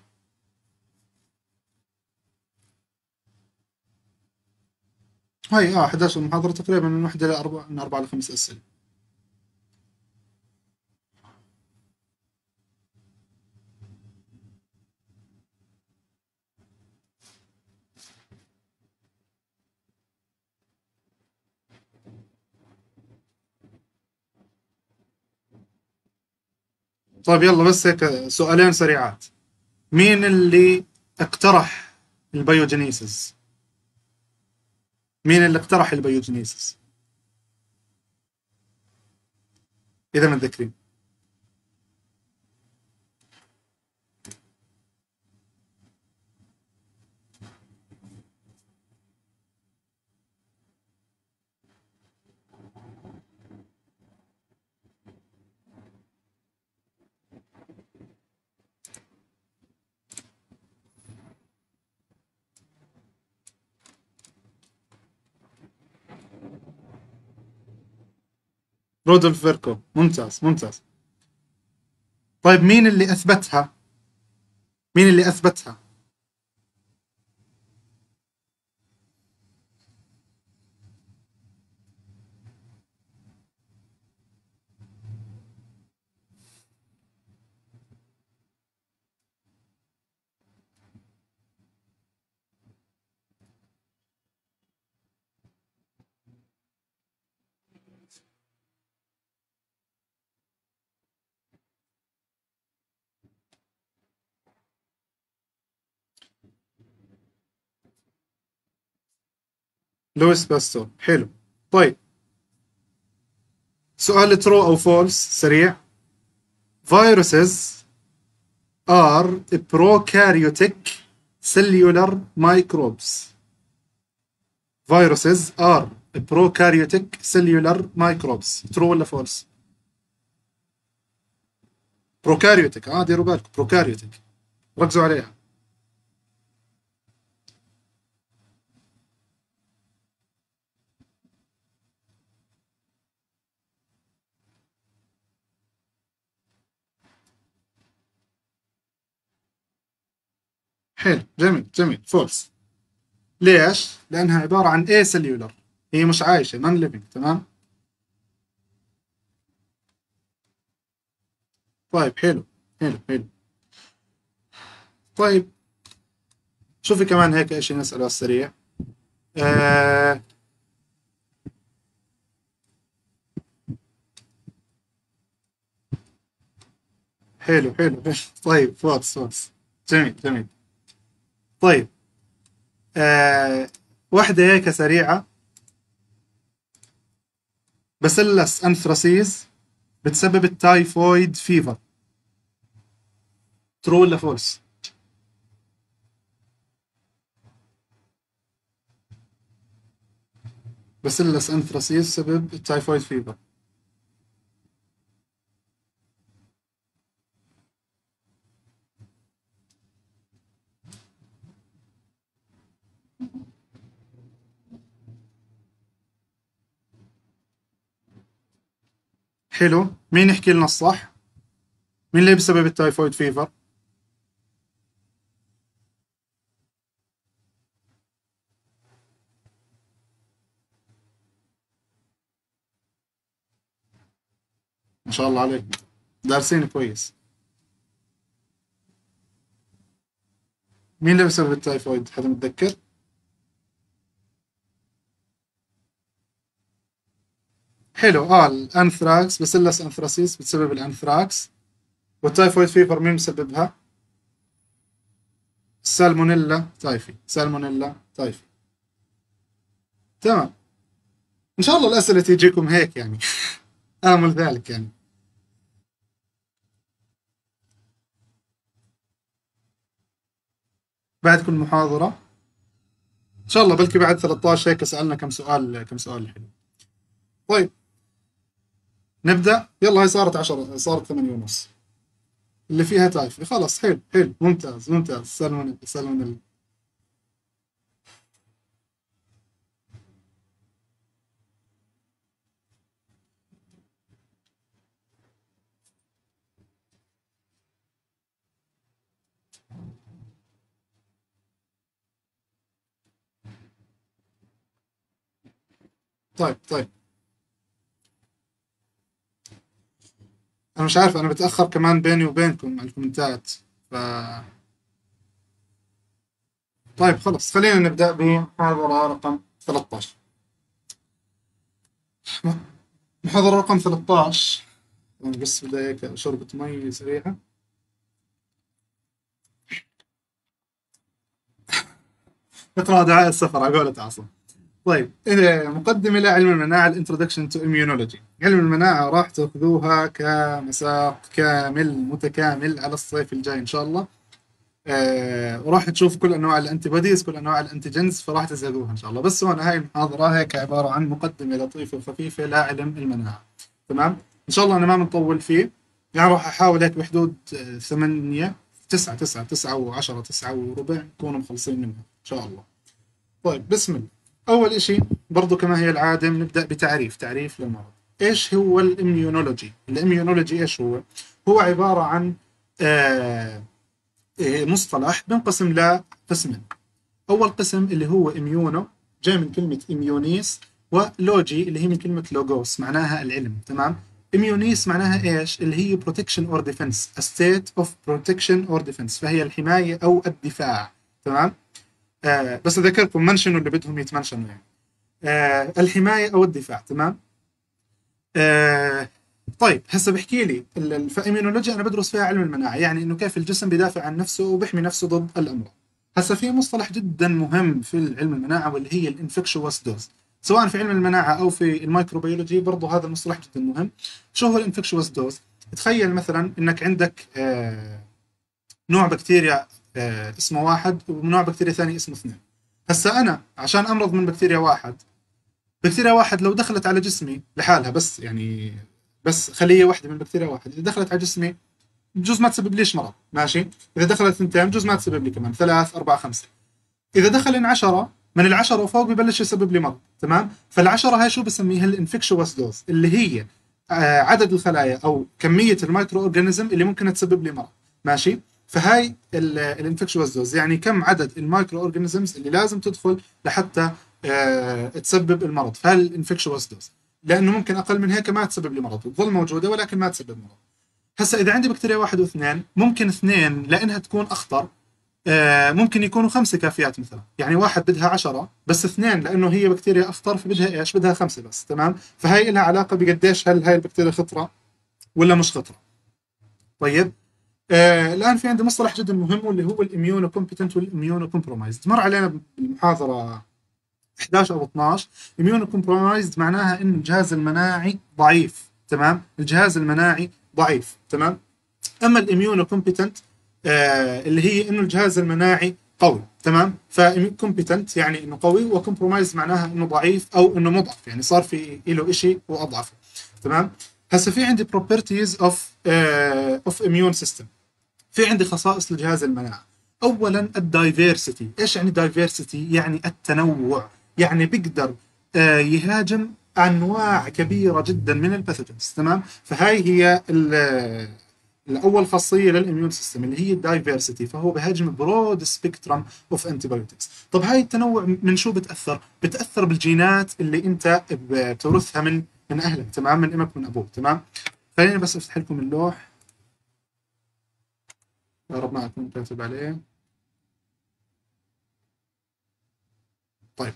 هاي اه احد عشر محاضرة تقريبا من واحدة لأربعة، من أربعة لخمس أسئلة. طيب يلا بس هيك سؤالين سريعات. مين اللي اقترح البيوجينيسيس؟ مين اللي اقترح البيوجينيسيس؟ إذا متذكرين. رودولف فيركو، ممتاز ممتاز. طيب مين اللي أثبتها؟ مين اللي أثبتها؟ لويس باستور، حلو. طيب سؤال ترو أو فولس سريع. Viruses are prokaryotic cellular microbes. Viruses are prokaryotic cellular microbes. ترو ولا فولس؟ بروكاريوتيك، اه ديروا بالكم بروكاريوتيك، ركزوا عليها. حلو، جميل جميل، فولس. ليش؟ لأنها عبارة عن اي سيلولر، هي مش عايشة، نون ليفينج، تمام؟ طيب حلو حلو حلو. طيب شوفي كمان هيك ايش نسأله على السريع. آه حلو حلو حلو. طيب فولس فولس، جميل جميل. طيب آه واحدة هيك سريعة. باسيلس انثراسيز بتسبب التايفويد فيفر. ترو ولا فولس؟ باسيلس انثراسيز سبب التايفويد فيفر. حلو، مين يحكي لنا الصح؟ مين اللي بسبب التايفويد فيفر؟ ما شاء الله عليك، دارسين كويس. مين اللي بسبب التايفويد؟ حدا متذكر؟ حلو، اه الانثراكس، باسيلس انثراسيس بتسبب الانثراكس. والتايفويد فيفر مين مسببها؟ سالمونيلا تايفي، سالمونيلا تايفي. تمام. ان شاء الله الاسئله تجيكم هيك يعني. امل ذلك يعني. بعد كل محاضره ان شاء الله، بلكي بعد ثلاثة عشر هيك سالنا كم سؤال، كم سؤال حلو. طيب نبدا، يلا. هي صارت عشرة، صارت ثمانية ونص، اللي فيها تايفي. خلاص حلو حلو، ممتاز ممتاز. سالمونيلا سالمونيلا. طيب طيب، انا مش عارف، انا بتاخر كمان بيني وبينكم على الكومنتات. ف طيب خلص، خلينا نبدا بمحاضره رقم ثلاثة عشر. محاضره رقم ثلاثة عشر. يعني بس بدي هيك شربة مي سريعه. اقرا دعاء السفر على قولة عاصم. طيب إذا مقدمة لعلم المناعة، الانترودكشن تو immunology. علم المناعة راح تاخذوها كمساق كامل متكامل على الصيف الجاي إن شاء الله. آه وراح تشوف كل انواع الانتي بوديز، كل انواع الانتيجنز، فراح تزهقوها ان شاء الله. بس هون هاي المحاضره هيك عباره عن مقدمه لطيفه وخفيفه لعلم المناعه. تمام. ان شاء الله انا ما بنطول فيه، يعني راح احاول هيك بحدود آه، ثمانية تسعة تسعة تسعة وعشرة تسعة وربع نكونوا مخلصين منها ان شاء الله. طيب بسم الله. اول اشي برضو كما هي العاده بنبدا بتعريف، تعريف للمرض. ايش هو الاميونولوجي؟ الاميونولوجي ايش هو؟ هو عباره عن آه مصطلح بنقسم لقسمين. اول قسم اللي هو اميونو، جاي من كلمه اميونيس، ولوجي اللي هي من كلمه لوجوس معناها العلم. تمام. اميونيس معناها ايش؟ اللي هي بروتكشن اور ديفنس، a state of protection or defense، فهي الحمايه او الدفاع. تمام. آه بس اذكركم منشنوا اللي بدهم يتمنشنوا يعني. آه الحمايه او الدفاع. تمام. آه طيب هسه بحكي لي الاميونولوجيا انا بدرس فيها علم المناعه، يعني انه كيف الجسم بيدافع عن نفسه وبيحمي نفسه ضد الامراض. هسه في مصطلح جدا مهم في علم المناعه واللي هي الانفكشوس دوز، سواء في علم المناعه او في الميكروبيولوجي برضه هذا المصطلح جدا مهم. شو هو الانفكشوس دوز؟ تخيل مثلا انك عندك آه نوع بكتيريا آه اسمه واحد ونوع بكتيريا ثاني اسمه اثنين. هسه انا عشان امرض من بكتيريا واحد، بكتيريا واحد لو دخلت على جسمي لحالها بس يعني بس خلية واحدة من بكتيريا واحد، إذا دخلت على جسمي بجوز ما تسبب ليش مرض، ماشي. إذا دخلت ثنتين بجوز ما تسبب لي كمان ثلاث أربعة خمسة. إذا دخلن عشرة من العشرة وفوق ببلش يسبب لي مرض. تمام. فالعشرة هاي شو بسميها؟ الانفكشوس دوز، اللي هي آه عدد الخلايا أو كمية المايكرو أورجانيزم اللي ممكن تسبب لي مرض، ماشي. فهاي الانفكشوس دوز يعني كم عدد المايكرو أورجانيزمز اللي لازم تدخل لحتى آه تسبب المرض، فهاي الانفكشوس دوز. لأنه ممكن أقل من هيك ما تسبب لي مرض، تظل موجودة ولكن ما تسبب مرض. هسا إذا عندي بكتيريا واحد واثنين، ممكن اثنين لأنها تكون أخطر آه ممكن يكونوا خمسة كافيات مثلا، يعني واحد بدها عشرة بس اثنين لأنه هي بكتيريا أخطر فبدها إيش؟ بدها خمسة بس. تمام. فهي لها علاقة بقديش هل هاي البكتيريا خطرة ولا مش خطرة. طيب آه الآن في عندي مصطلح جدا مهم واللي هو الاميونو كومبتنت والاميونو كومبرومايزد، مر علينا بالمحاضرة احد عشر أو اثناشر. اميونو كومبرومايزد معناها إنه الجهاز المناعي ضعيف. تمام. الجهاز المناعي ضعيف. تمام. اما الاميونو كومبتنت آه اللي هي انه الجهاز المناعي قوي. تمام. فكومبتنت يعني انه قوي، وكومبرومايز معناها انه ضعيف او انه مضعف، يعني صار في له شيء واضعف. تمام. هسه في عندي properties of uh, of immune system، في عندي خصائص لجهاز المناعه. اولا الدايفيرسيتي. ايش يعني دايفيرسيتي؟ يعني التنوع، يعني بيقدر آه يهاجم انواع كبيره جدا من الباثوجنز. تمام. فهاي هي الاول خاصيه للاميون سيستم اللي هي الدايفرسيتي، فهو بهاجم برود سبيكترم اوف انتيبيوتكس. طب هاي التنوع من شو بتاثر؟ بتاثر بالجينات اللي انت بتورثها من من اهلك. تمام. من امك من ابوك. تمام. خليني بس افتح لكم اللوح، يا رب ما اكون كاتب عليه. طيب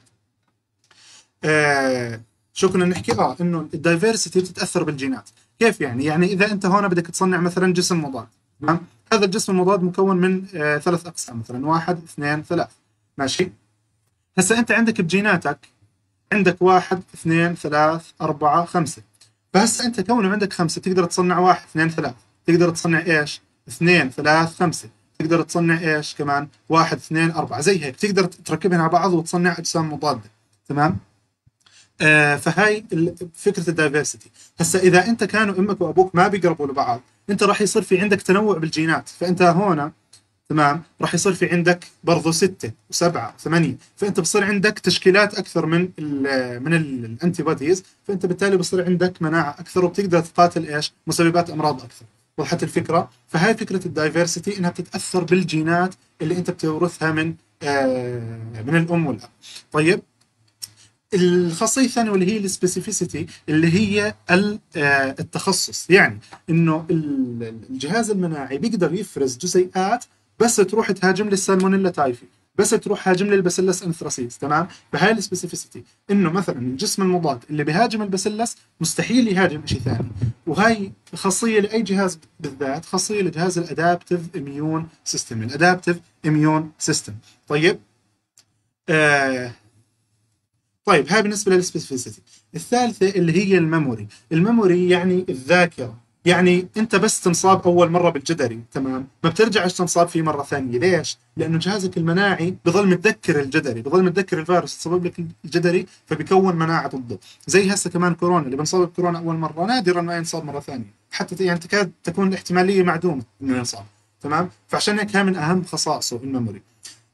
آه شو كنا نحكي؟ اه انه الدايفرسيتي بتتاثر بالجينات. كيف يعني؟ يعني اذا انت هون بدك تصنع مثلا جسم مضاد، تمام، هذا الجسم المضاد مكون من آه ثلاث اقسام، مثلا واحد اثنين ثلاث، ماشي. هسا انت عندك بجيناتك عندك واحد اثنين ثلاث اربعة خمسة، فهسا انت كونه عندك خمسة تقدر تصنع واحد اثنين ثلاث، تقدر تصنع ايش؟ اثنين ثلاث خمسة، تقدر تصنع ايش كمان؟ واحد اثنين اربعة، زي هيك تقدر تركبهم على بعض وتصنع اجسام مضادة. تمام. آه فهاي فكره الدايفرسيتي. هسا اذا انت كانوا امك وابوك ما بيقربوا لبعض، انت راح يصير في عندك تنوع بالجينات، فانت هون تمام راح يصير في عندك برضه ستة وسبعة وثمانية، فانت بصير عندك تشكيلات اكثر من ال من الانتي بوديز، فانت بالتالي بصير عندك مناعه اكثر وبتقدر تقاتل ايش؟ مسببات امراض اكثر. وضحت الفكره؟ فهاي فكره الدايفرسيتي، انها بتتاثر بالجينات اللي انت بتورثها من آه من الام والاب. طيب الخاصيه الثانيه واللي هي السبيسيفيسيتي، اللي هي التخصص، يعني انه الجهاز المناعي بيقدر يفرز جزيئات بس تروح تهاجم للسالمونيلا تايفي، بس تروح هاجم للباسيلس انثراسيس. تمام. فهاي السبيسيفيسيتي انه مثلا الجسم المضاد اللي بيهاجم الباسيلس مستحيل يهاجم شيء ثاني، وهي خاصيه لاي جهاز بالذات، خاصيه لجهاز الادابتيف اميون سيستم، الادابتيف اميون سيستم. طيب آه طيب هاي بالنسبه للسبيسيفيسيتي. الثالثه اللي هي الميموري. الميموري يعني الذاكره، يعني انت بس تنصاب اول مره بالجدري، تمام، ما بترجعش تنصاب فيه مره ثانيه. ليش؟ لانه جهازك المناعي بضل متذكر الجدري، بضل متذكر الفيروس تصاب لك الجدري فبيكون مناعه ضده. زي هسه كمان كورونا، اللي بنصاب بكورونا اول مره نادرا ما ينصاب مره ثانيه، حتى يعني تكاد تكون الاحتماليه معدومه انه ينصاب. تمام. فعشان هيك هاي من اهم خصائصه الميموري.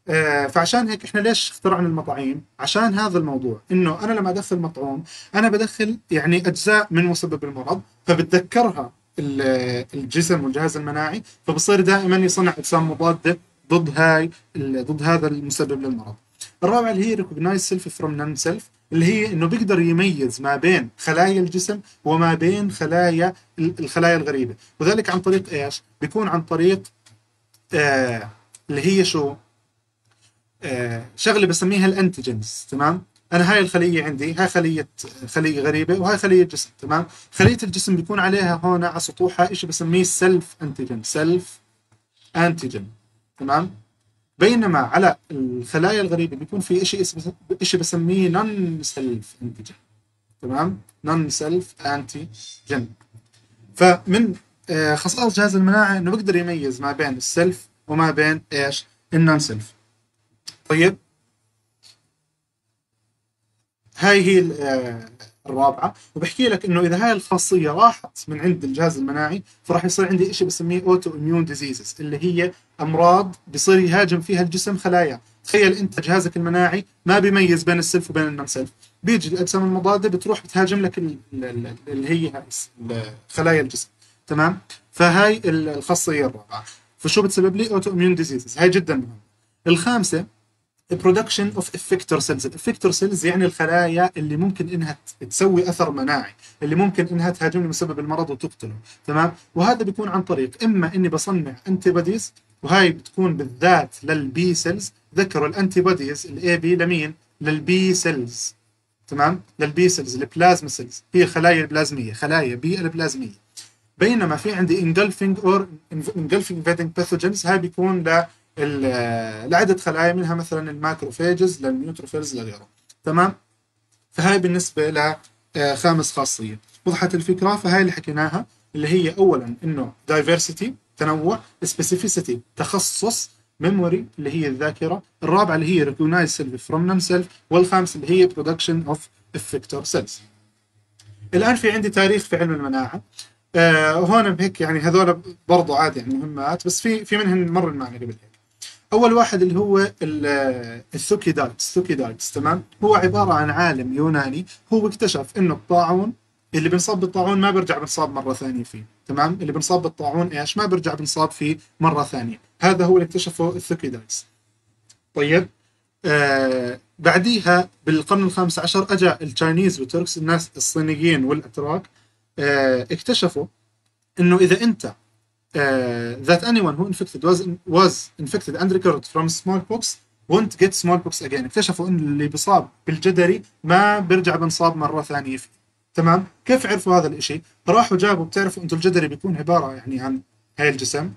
آه، فعشان هيك احنا ليش اخترعنا المطاعيم؟ عشان هذا الموضوع، انه انا لما ادخل مطعوم انا بدخل يعني اجزاء من مسبب المرض، فبتذكرها ال- الجسم والجهاز المناعي، فبصير دائما يصنع اجسام مضاده ضد هاي ال- ضد هذا المسبب للمرض. الرابعه اللي هي recognize self from non self، اللي هي انه بيقدر يميز ما بين خلايا الجسم وما بين خلايا ال- الخلايا الغريبه، وذلك عن طريق ايش؟ بيكون عن طريق آه اللي هي شو؟ آه، شغله بسميها الانتيجنز. تمام، انا هاي الخليه عندي، هاي خليه خليه غريبه، وهاي خليه جسم. تمام، خليه الجسم بيكون عليها هون على سطوحها شيء بسميه سيلف انتيجن، سيلف انتيجن. تمام، بينما على الخلايا الغريبه بيكون في شيء اسمه شيء بسميه نون سيلف انتيجن. تمام، نون سيلف انتيجن. فمن آه، خصائص جهاز المناعه انه بيقدر يميز ما بين السيلف وما بين ايش؟ النون سيلف. طيب، هاي هي ال- آه، الرابعه. وبحكي لك انه اذا هاي الخاصيه راحت من عند الجهاز المناعي فراح يصير عندي شيء بسميه اوتو اميون ديزيزز، اللي هي امراض بصير يهاجم فيها الجسم خلايا. تخيل انت جهازك المناعي ما بيميز بين السلف وبين النون سلف، بيجي الاجسام المضاده بتروح بتهاجم لك ال- ال- ال- اللي هي هاي ال- خلايا الجسم. تمام، فهاي ال- الخاصيه الرابعه. فشو بتسبب لي؟ اوتو اميون ديزيزز، هاي جدا مهمه. الخامسه برودكشن اوف افكتور سيلز. الافكتور سيلز يعني الخلايا اللي ممكن انها تسوي اثر مناعي، اللي ممكن انها تهاجم لي بسبب المرض وتقتله. تمام، وهذا بيكون عن طريق اما اني بصنع انتي بوديز، وهاي بتكون بالذات للبي سيلز. ذكروا الانتي بوديز الاي بي لمين؟ للبي سيلز. تمام، للبي سيلز، البلازما سيلز هي خلايا البلازميه، خلايا بي البلازميه. بينما في عندي engulfing or engulfing invading pathogens، هاي بيكون ل لعدة خلايا، منها مثلا الماكروفاجز للنيوتروفيلز لغيره. تمام، فهاي بالنسبة لخامس خاصية. وضحت الفكرة؟ فهاي اللي حكيناها، اللي هي أولا إنه diversity تنوع، specificity تخصص، memory اللي هي الذاكرة، الرابعة اللي هي recognize self from non-self، والخامسة اللي هي production of effector cells. الآن في عندي تاريخ في علم المناعة. آه وهون بهيك يعني هذول برضو عادي يعني مهمات، بس في في منهم مر معنا قبل هيك. اول واحد اللي هو الثوكيدايتس. ثوكيدايتس تمام، هو عباره عن عالم يوناني، هو اكتشف انه الطاعون، اللي بنصاب بالطاعون ما بيرجع بنصاب مره ثانيه فيه. تمام، اللي بنصاب بالطاعون ايش؟ ما بيرجع بنصاب فيه مره ثانيه. هذا هو اللي اكتشفه الثوكيدايتس. طيب، آه بعديها بالقرن الخامس عشر اجى التشاينيز والتركس، الناس الصينيين والاتراك. آه اكتشفوا انه اذا انت uh, that anyone who infected was was infected and recovered from smallpox won't get smallpox again. اكتشفوا ان اللي بيصاب بالجدري ما بيرجع بنصاب مره ثانيه فيه. تمام، كيف عرفوا هذا الاشي؟ راحوا جابوا، بتعرفوا انتم الجدري بيكون عباره يعني عن هاي الجسم،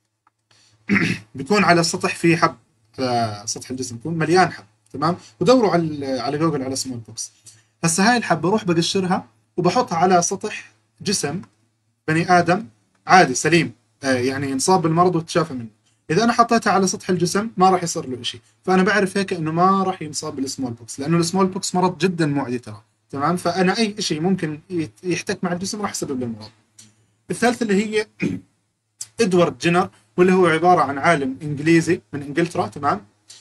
بيكون على السطح في حب، على سطح الجسم بيكون مليان حب. تمام، ودوروا على على جوجل على سمول بوكس. هسه هاي الحبه بروح بقشرها وبحطها على سطح جسم بني ادم عادي سليم، آه يعني انصاب بالمرض وتشافى منه. اذا انا حطيتها على سطح الجسم ما راح يصير له شيء، فانا بعرف هيك انه ما راح ينصاب بالسمول بوكس، لانه السمول بوكس مرض جدا معدي ترى. تمام، فانا اي شيء ممكن يحتك مع الجسم راح يسبب له المرض. الثالثه اللي هي ادوارد جينر، واللي هو عباره عن عالم انجليزي من انجلترا. تمام،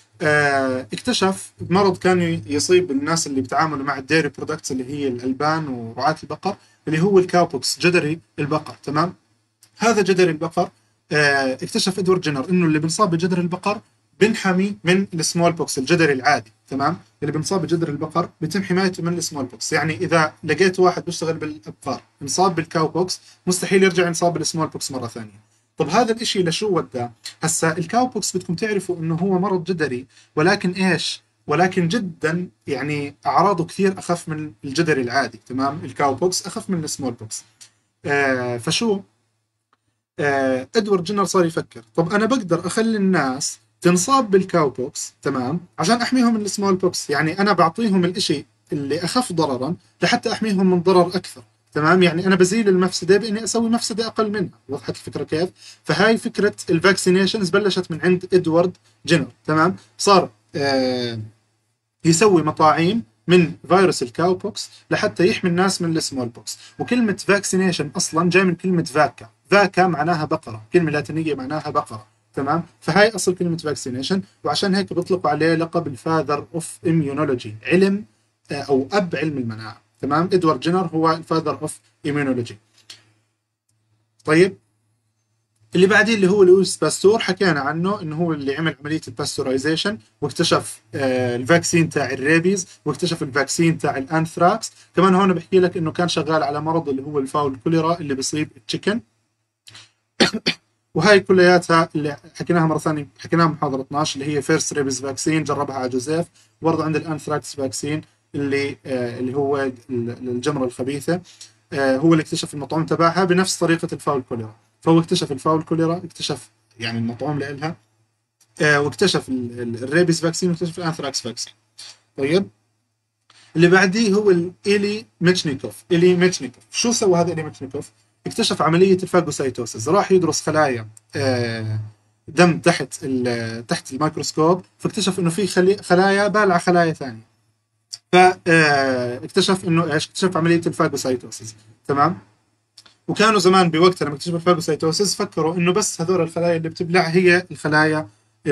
آه اكتشف مرض كان يصيب الناس اللي بيتعاملوا مع الديري برودكتس، اللي هي الالبان ورعاة البقر، اللي هو الكاوبوكس، جدري البقر. تمام، هذا جدري البقر. آه اكتشف ادوارد جينر انه اللي بنصاب بجدري البقر بنحمي من السمول بوكس الجدري العادي. تمام، اللي بنصاب بجدري البقر بيتم حمايته من السمول بوكس. يعني اذا لقيت واحد بيشتغل بالابقار انصاب بالكاو بوكس مستحيل يرجع ينصاب بالسمول بوكس مره ثانيه. طب هذا الاشي لشو ودى؟ هسا الكاو بوكس بدكم تعرفوا انه هو مرض جدري، ولكن ايش؟ ولكن جدا يعني اعراضه كثير اخف من الجدري العادي. تمام، الكاو بوكس اخف من السمول بوكس. آه فشو آه ادوارد جينر صار يفكر، طب انا بقدر اخلي الناس تنصاب بالكاو بوكس تمام عشان احميهم من السمول بوكس، يعني انا بعطيهم الاشي اللي اخف ضررا لحتى احميهم من ضرر اكثر. تمام، يعني انا بزيل المفسده باني اسوي مفسده اقل منها. وضحت الفكره كيف؟ فهاي فكره الفاكسينيشنز بلشت من عند ادوارد جينر. تمام، صار آه يسوي مطاعيم من فيروس الكاو بوكس لحتى يحمي الناس من السمول بوكس. وكلمة فاكسينيشن أصلا جاي من كلمة فاكا. فاكا معناها بقرة، كلمة لاتينية معناها بقرة. تمام. فهاي اصل كلمه فاكسينيشن، وعشان هيك بيطلقوا عليه لقب الفاذر اوف اميونولوجي، علم او اب علم المناعه. تمام. ادوارد جينر هو الفاذر اوف اميونولوجي. طيب اللي بعديه اللي هو لويس باستور، حكينا عنه انه هو اللي عمل عمليه الباستورايزيشن واكتشف آه الفاكسين تاع الريبيز، واكتشف الفاكسين تاع الانثراكس. كمان هون بحكي لك انه كان شغال على مرض اللي هو الفاول كوليرا اللي بيصيب التشيكن. وهاي كلياتها اللي حكيناها مره ثانيه، حكيناها محاضره اثناشر اللي هي فيرست ريبيز فاكسين، جربها على جوزيف. وبرضه عند الانثراكس فاكسين اللي آه اللي هو الجمره الخبيثه، آه هو اللي اكتشف المطعوم تبعها بنفس طريقه الفاول كوليرا. فهو اكتشف الفاول كوليرا، اكتشف يعني المطعوم لإلها، آه واكتشف الريبيز فاكسين، واكتشف الانثراكس فاكسين. طيب اللي بعديه هو الإيلي ميتشنيكوف. إيلي ميتشنيكوف شو سوى هذا إيلي ميتشنيكوف؟ اكتشف عملية الفاجوسايتوسيس، راح يدرس خلايا آه دم تحت تحت الميكروسكوب، فاكتشف انه في خلايا بالعة خلايا ثانية. فاكتشف انه ايش؟ اكتشف عملية الفاجوسايتوسيس. تمام. وكانوا زمان بوقتها لما اكتشفوا الفاجوسايتوسيس فكروا انه بس هذول الخلايا اللي بتبلع هي الخلايا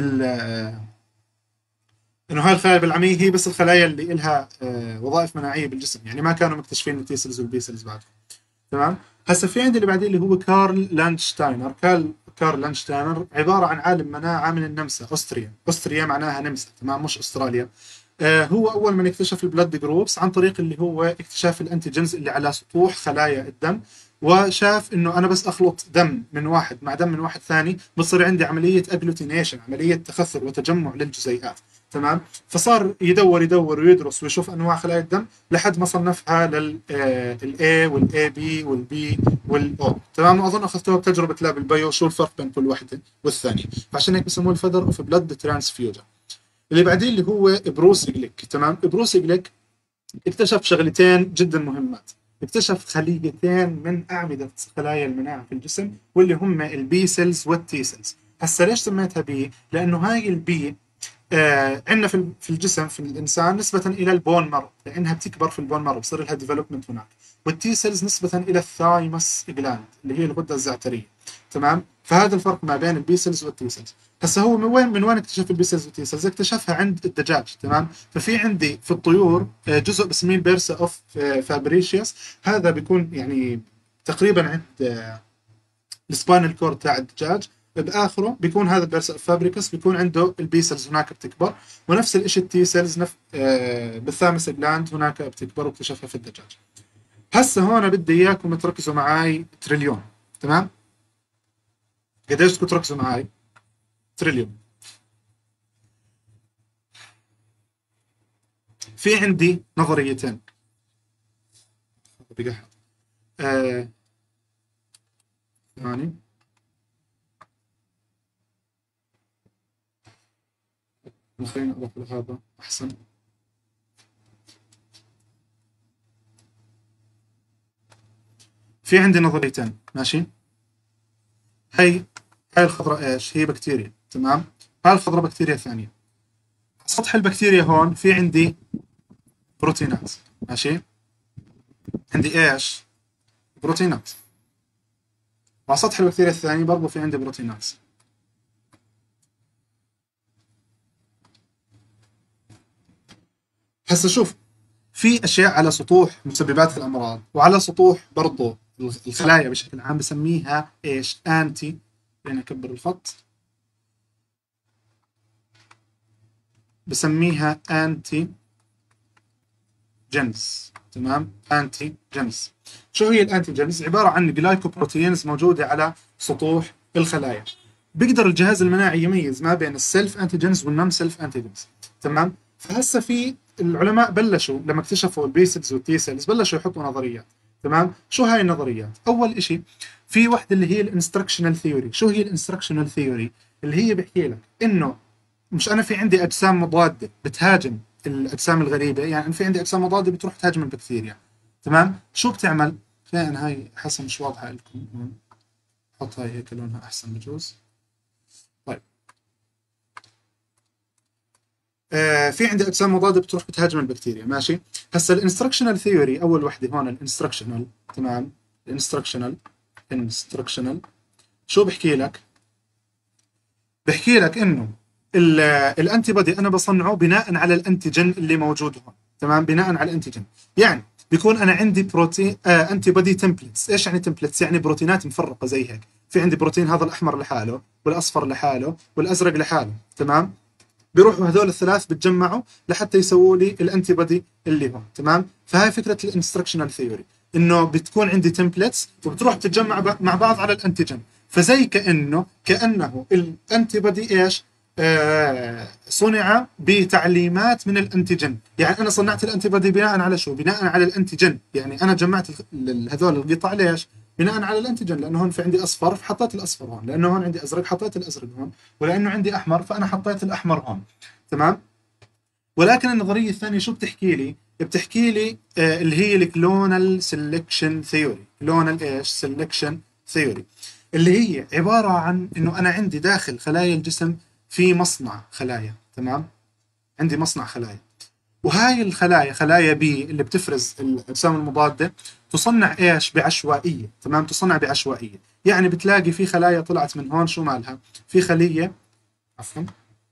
انه هاي الخلايا بالعمية هي بس الخلايا اللي لها وظائف مناعية بالجسم، يعني ما كانوا مكتشفين التي سيلز والبي سيلز بعد. تمام. هسه في عندي اللي بعدين اللي هو كارل لاندشتاينر. كارل كارل لاندشتاينر عبارة عن عالم مناعة من النمسا، أستريا. أستريا معناها نمسا، تمام، مش أستراليا. آه هو أول من اكتشف البلد جروبس عن طريق اللي هو اكتشاف الأنتيجنز اللي على سطوح خلايا الدم، وشاف إنه أنا بس أخلط دم من واحد مع دم من واحد ثاني بصير عندي عملية أجلوتينيشن، عملية تخثر وتجمع للجزيئات. تمام. فصار يدور يدور ويدرس ويشوف انواع خلايا الدم لحد ما صنفها للاي والاي بي والبي والاو. تمام. واظن اخذتوها بتجربه لاب البيو شو الفرق بين كل وحده والثانيه، فعشان هيك بسموه الفذر اوف بلاد ترانسفيوجن. اللي بعدين اللي هو بروس إجليك. تمام. بروس إجليك اكتشف شغلتين جدا مهمات. اكتشف خليتين من اعمده خلايا المناعه في الجسم، واللي هم البي سيلز والتي سيلز. هسه ليش سميتها بي؟ لانه هاي البي آه عندنا في في الجسم في الانسان نسبه الى البون مارو، لانها بتكبر في البون مارو بصير لها ديفلوبمنت هناك. والتي سيلز نسبه الى الثايمس جلاند اللي هي الغده الزعتريه. تمام. فهذا الفرق ما بين البي سيلز والتي سيلز. هسه هو من وين من وين اكتشف البي سيلز والتي سيلز؟ اكتشفها عند الدجاج. تمام. ففي عندي في الطيور جزء بسميه البيرسا اوف فابريشيوس، هذا بيكون يعني تقريبا عند السباينال كورد تاع الدجاج، باخره بيكون هذا البيرسا فابريكس بيكون عنده البي سيلز هناك بتكبر، ونفس الشيء التي سيلز نف... آه بالثامس جلاند هناك بتكبر، واكتشفها في الدجاج. هسه هون بدي اياكم تركزوا معي تريليون. تمام. قديش بدكم تركزوا معي؟ تريليون. في عندي نظريتين. بقى آه... ثاني خلينا اروح لهذا احسن. في عندي نظريتين. ماشي. هي هاي الخضراء ايش؟ هي بكتيريا. تمام. هاي الخضراء بكتيريا ثانية. سطح البكتيريا هون في عندي بروتينات. ماشي. عندي ايش؟ بروتينات. وعلى سطح البكتيريا الثاني برضو في عندي بروتينات. هسه شوف، في اشياء على سطوح مسببات الامراض، وعلى سطوح برضو الخلايا بشكل عام بسميها ايش؟ انتي. خلينا نكبر الخط. بسميها انتي جنس. تمام. انتي جنس. شو هي الانتي جنس؟ عباره عن جلايكوبروتينز موجوده على سطوح الخلايا. بيقدر الجهاز المناعي يميز ما بين السيلف انتيجنز والنون سيلف انتيجنز. تمام. فهسه في العلماء بلشوا لما اكتشفوا البي سيلز والتي سيلز بلشوا يحطوا نظريات. تمام. شو هاي النظريات؟ اول شيء في وحده اللي هي الانستركشنال ثيوري. شو هي الانستركشنال ثيوري؟ اللي هي بحكي لك انه مش انا في عندي اجسام مضاده بتهاجم الاجسام الغريبه، يعني أنا في عندي اجسام مضاده بتروح تهاجم البكتيريا. تمام. شو بتعمل؟ فين هاي حسن مش واضحه لكم، حط هاي هيك لونها احسن بجوز. طيب آه في عندي اجسام مضاده بتروح بتهاجم البكتيريا. ماشي. هسا الانستركشنال ثيوري اول وحده هون الانستركشنال. تمام. الانستركشنال انستركشنال شو بحكي لك؟ بحكي لك انه الانتي بودي انا بصنعه بناء على الانتيجين اللي موجود هون، تمام، بناء على الانتيجين. يعني بيكون انا عندي بروتين آه انتي بودي تمبلتس. ايش يعني تمبلتس؟ يعني بروتينات مفرقه زي هيك. في عندي بروتين هذا الاحمر لحاله، والاصفر لحاله، والازرق لحاله، تمام. بيروحوا هذول الثلاث بتجمعوا لحتى يسووا لي الانتي بودي اللي هون، تمام. فهاي فكره الانستركشنال ثيوري، انه بتكون عندي تمبلتس وبتروح تتجمع مع بعض على الانتيجين. فزي كانه كانه الانتي بودي ايش؟ آه صنع بتعليمات من الانتيجين. يعني انا صنعت الانتي بودي بناء على شو؟ بناء على الانتيجين. يعني انا جمعت هذول القطع ليش؟ بناء على الانتيجين. لانه هون في عندي اصفر فحطيت الاصفر هون، لانه هون عندي ازرق حطيت الازرق هون، ولانه عندي احمر فانا حطيت الاحمر هون، تمام. ولكن النظريه الثانيه شو بتحكي لي؟ بتحكي لي آه اللي هي الكلونال سelection ثيوري. كلونال ايش؟ سelection ثيوري، اللي هي عباره عن انه انا عندي داخل خلايا الجسم في مصنع خلايا، تمام. عندي مصنع خلايا، وهاي الخلايا خلايا بي اللي بتفرز الاجسام المضاده تصنع ايش؟ بعشوائيه، تمام. تصنع بعشوائيه. يعني بتلاقي في خلايا طلعت من هون، شو مالها؟ في خليه، عفوا،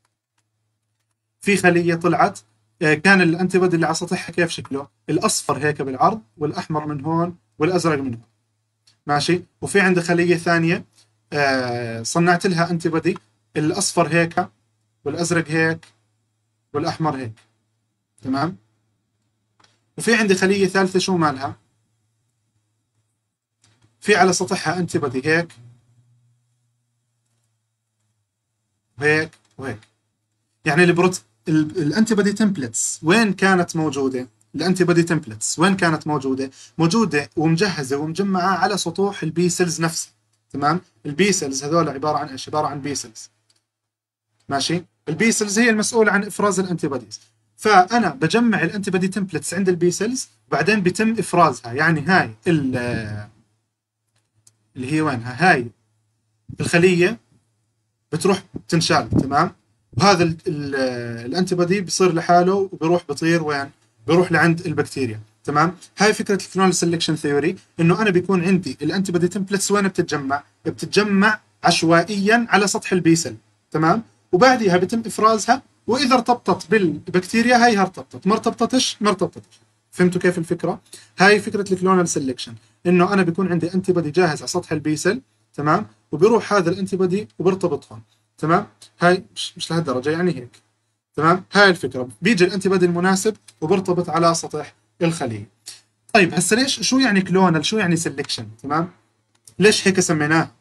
في خليه طلعت آه، كان الانتي بودي اللي على سطحها كيف شكله؟ الاصفر هيك بالعرض، والاحمر من هون، والازرق من هون، ماشي. وفي عندي خليه ثانيه آه، صنعت لها انتي بودي، الاصفر هيك، والازرق هيك، والاحمر هيك، تمام. وفي عندي خليه ثالثه شو مالها؟ في على سطحها انتي بودي هيك وهيك وهيك. يعني البروت الانتي بودي تمبلتس وين كانت موجوده؟ الانتي بودي تمبلتس وين كانت موجوده؟ موجوده ومجهزه ومجمعه على سطوح البي سيلز نفسها، تمام. البي سيلز هذول عباره عن ايش؟ عباره عن بي سيلز، ماشي. البي سيلز هي المسؤوله عن افراز الانتي بوديز. فانا بجمع الانتي بودي تمبلتس عند البي سيلز، وبعدين بيتم افرازها. يعني هاي اللي هي وينها؟ هاي الخليه بتروح تنشال، تمام. وهذا الانتي بودي بيصير لحاله وبيروح بيطير وين؟ بيروح لعند البكتيريا، تمام. هاي فكره الكلونال سelection ثيوري، انه انا بيكون عندي الانتي بودي تمبلتس وين بتتجمع؟ بتتجمع عشوائيا على سطح البيسل، تمام. وبعدها بيتم افرازها، واذا ارتبطت بالبكتيريا هاي ارتبطت، ما ارتبطتش ما ارتبطتش. فهمتوا كيف الفكره؟ هاي فكره الكلونال سelection، انه انا بيكون عندي انتي بودي جاهز على سطح البيسل، تمام. وبيروح هذا الانتي بودي وبرتبط هون، تمام. هاي مش مش لهالدرجه، يعني هيك، تمام. هاي الفكره، بيجي الانتي بودي المناسب وبرتبط على سطح الخليه. طيب هسه ليش، شو يعني كلونال؟ شو يعني سelection؟ تمام. ليش هيك سميناه؟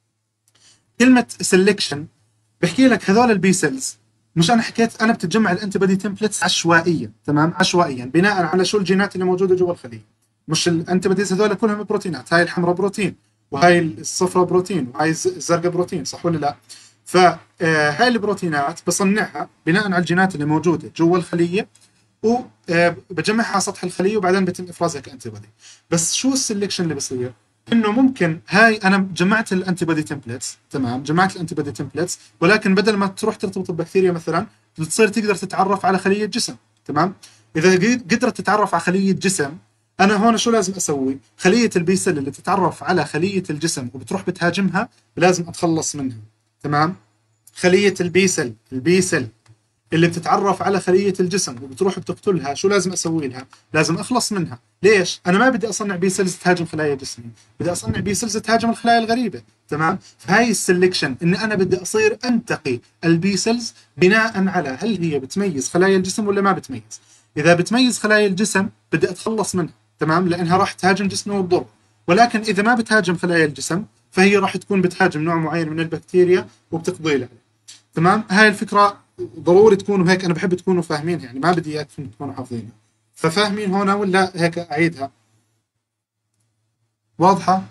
كلمه سelection بحكي لك هذول البي سيلز، مش انا حكيت انا بتتجمع الانتي بودي تمبلتس عشوائيا، تمام، عشوائيا بناء على شو؟ الجينات اللي موجوده جوا الخليه. مش الانتي بوديز هذول كلهم بروتينات، هاي الحمراء بروتين، وهاي الصفراء بروتين، وهاي الزرقاء بروتين، صح ولا لا؟ فهاي البروتينات بصنعها بناء على الجينات اللي موجوده جوا الخليه، وبجمعها على سطح الخليه، وبعدين بيتم افرازها كانتي بودي. بس شو السلكشن اللي بصير؟ انه ممكن هاي انا جمعت الانتي بودي تمبلتس، تمام، جمعت الانتي بودي تمبلتس، ولكن بدل ما تروح ترتبط ببكتيريا مثلا، بتصير تقدر تتعرف على خليه جسم، تمام. اذا قدرت تتعرف على خليه جسم، انا هون شو لازم اسوي؟ خليه البي سيل اللي تتعرف على خليه الجسم وبتروح بتهاجمها، لازم اتخلص منها، تمام. خليه البي سيل البي سيل اللي بتتعرف على خلية الجسم وبتروح بتقتلها، شو لازم اسوي لها؟ لازم اخلص منها. ليش؟ انا ما بدي اصنع بي سيلز تهاجم خلايا جسمي، بدي اصنع بي سيلز تهاجم الخلايا الغريبة، تمام. فهاي السلكشن، اني انا بدي اصير انتقي البي سيلز بناء على هل هي بتميز خلايا الجسم ولا ما بتميز. اذا بتميز خلايا الجسم بدي اتخلص منها، تمام، لانها راح تهاجم جسمي وتضر. ولكن اذا ما بتهاجم خلايا الجسم، فهي راح تكون بتهاجم نوع معين من البكتيريا وبتقضي له، تمام. هاي الفكره ضروري تكونوا هيك، انا بحب تكونوا فاهمين، يعني ما بدي اياكم تكونوا حافظينها. ففاهمين هنا ولا هيك اعيدها؟ واضحه؟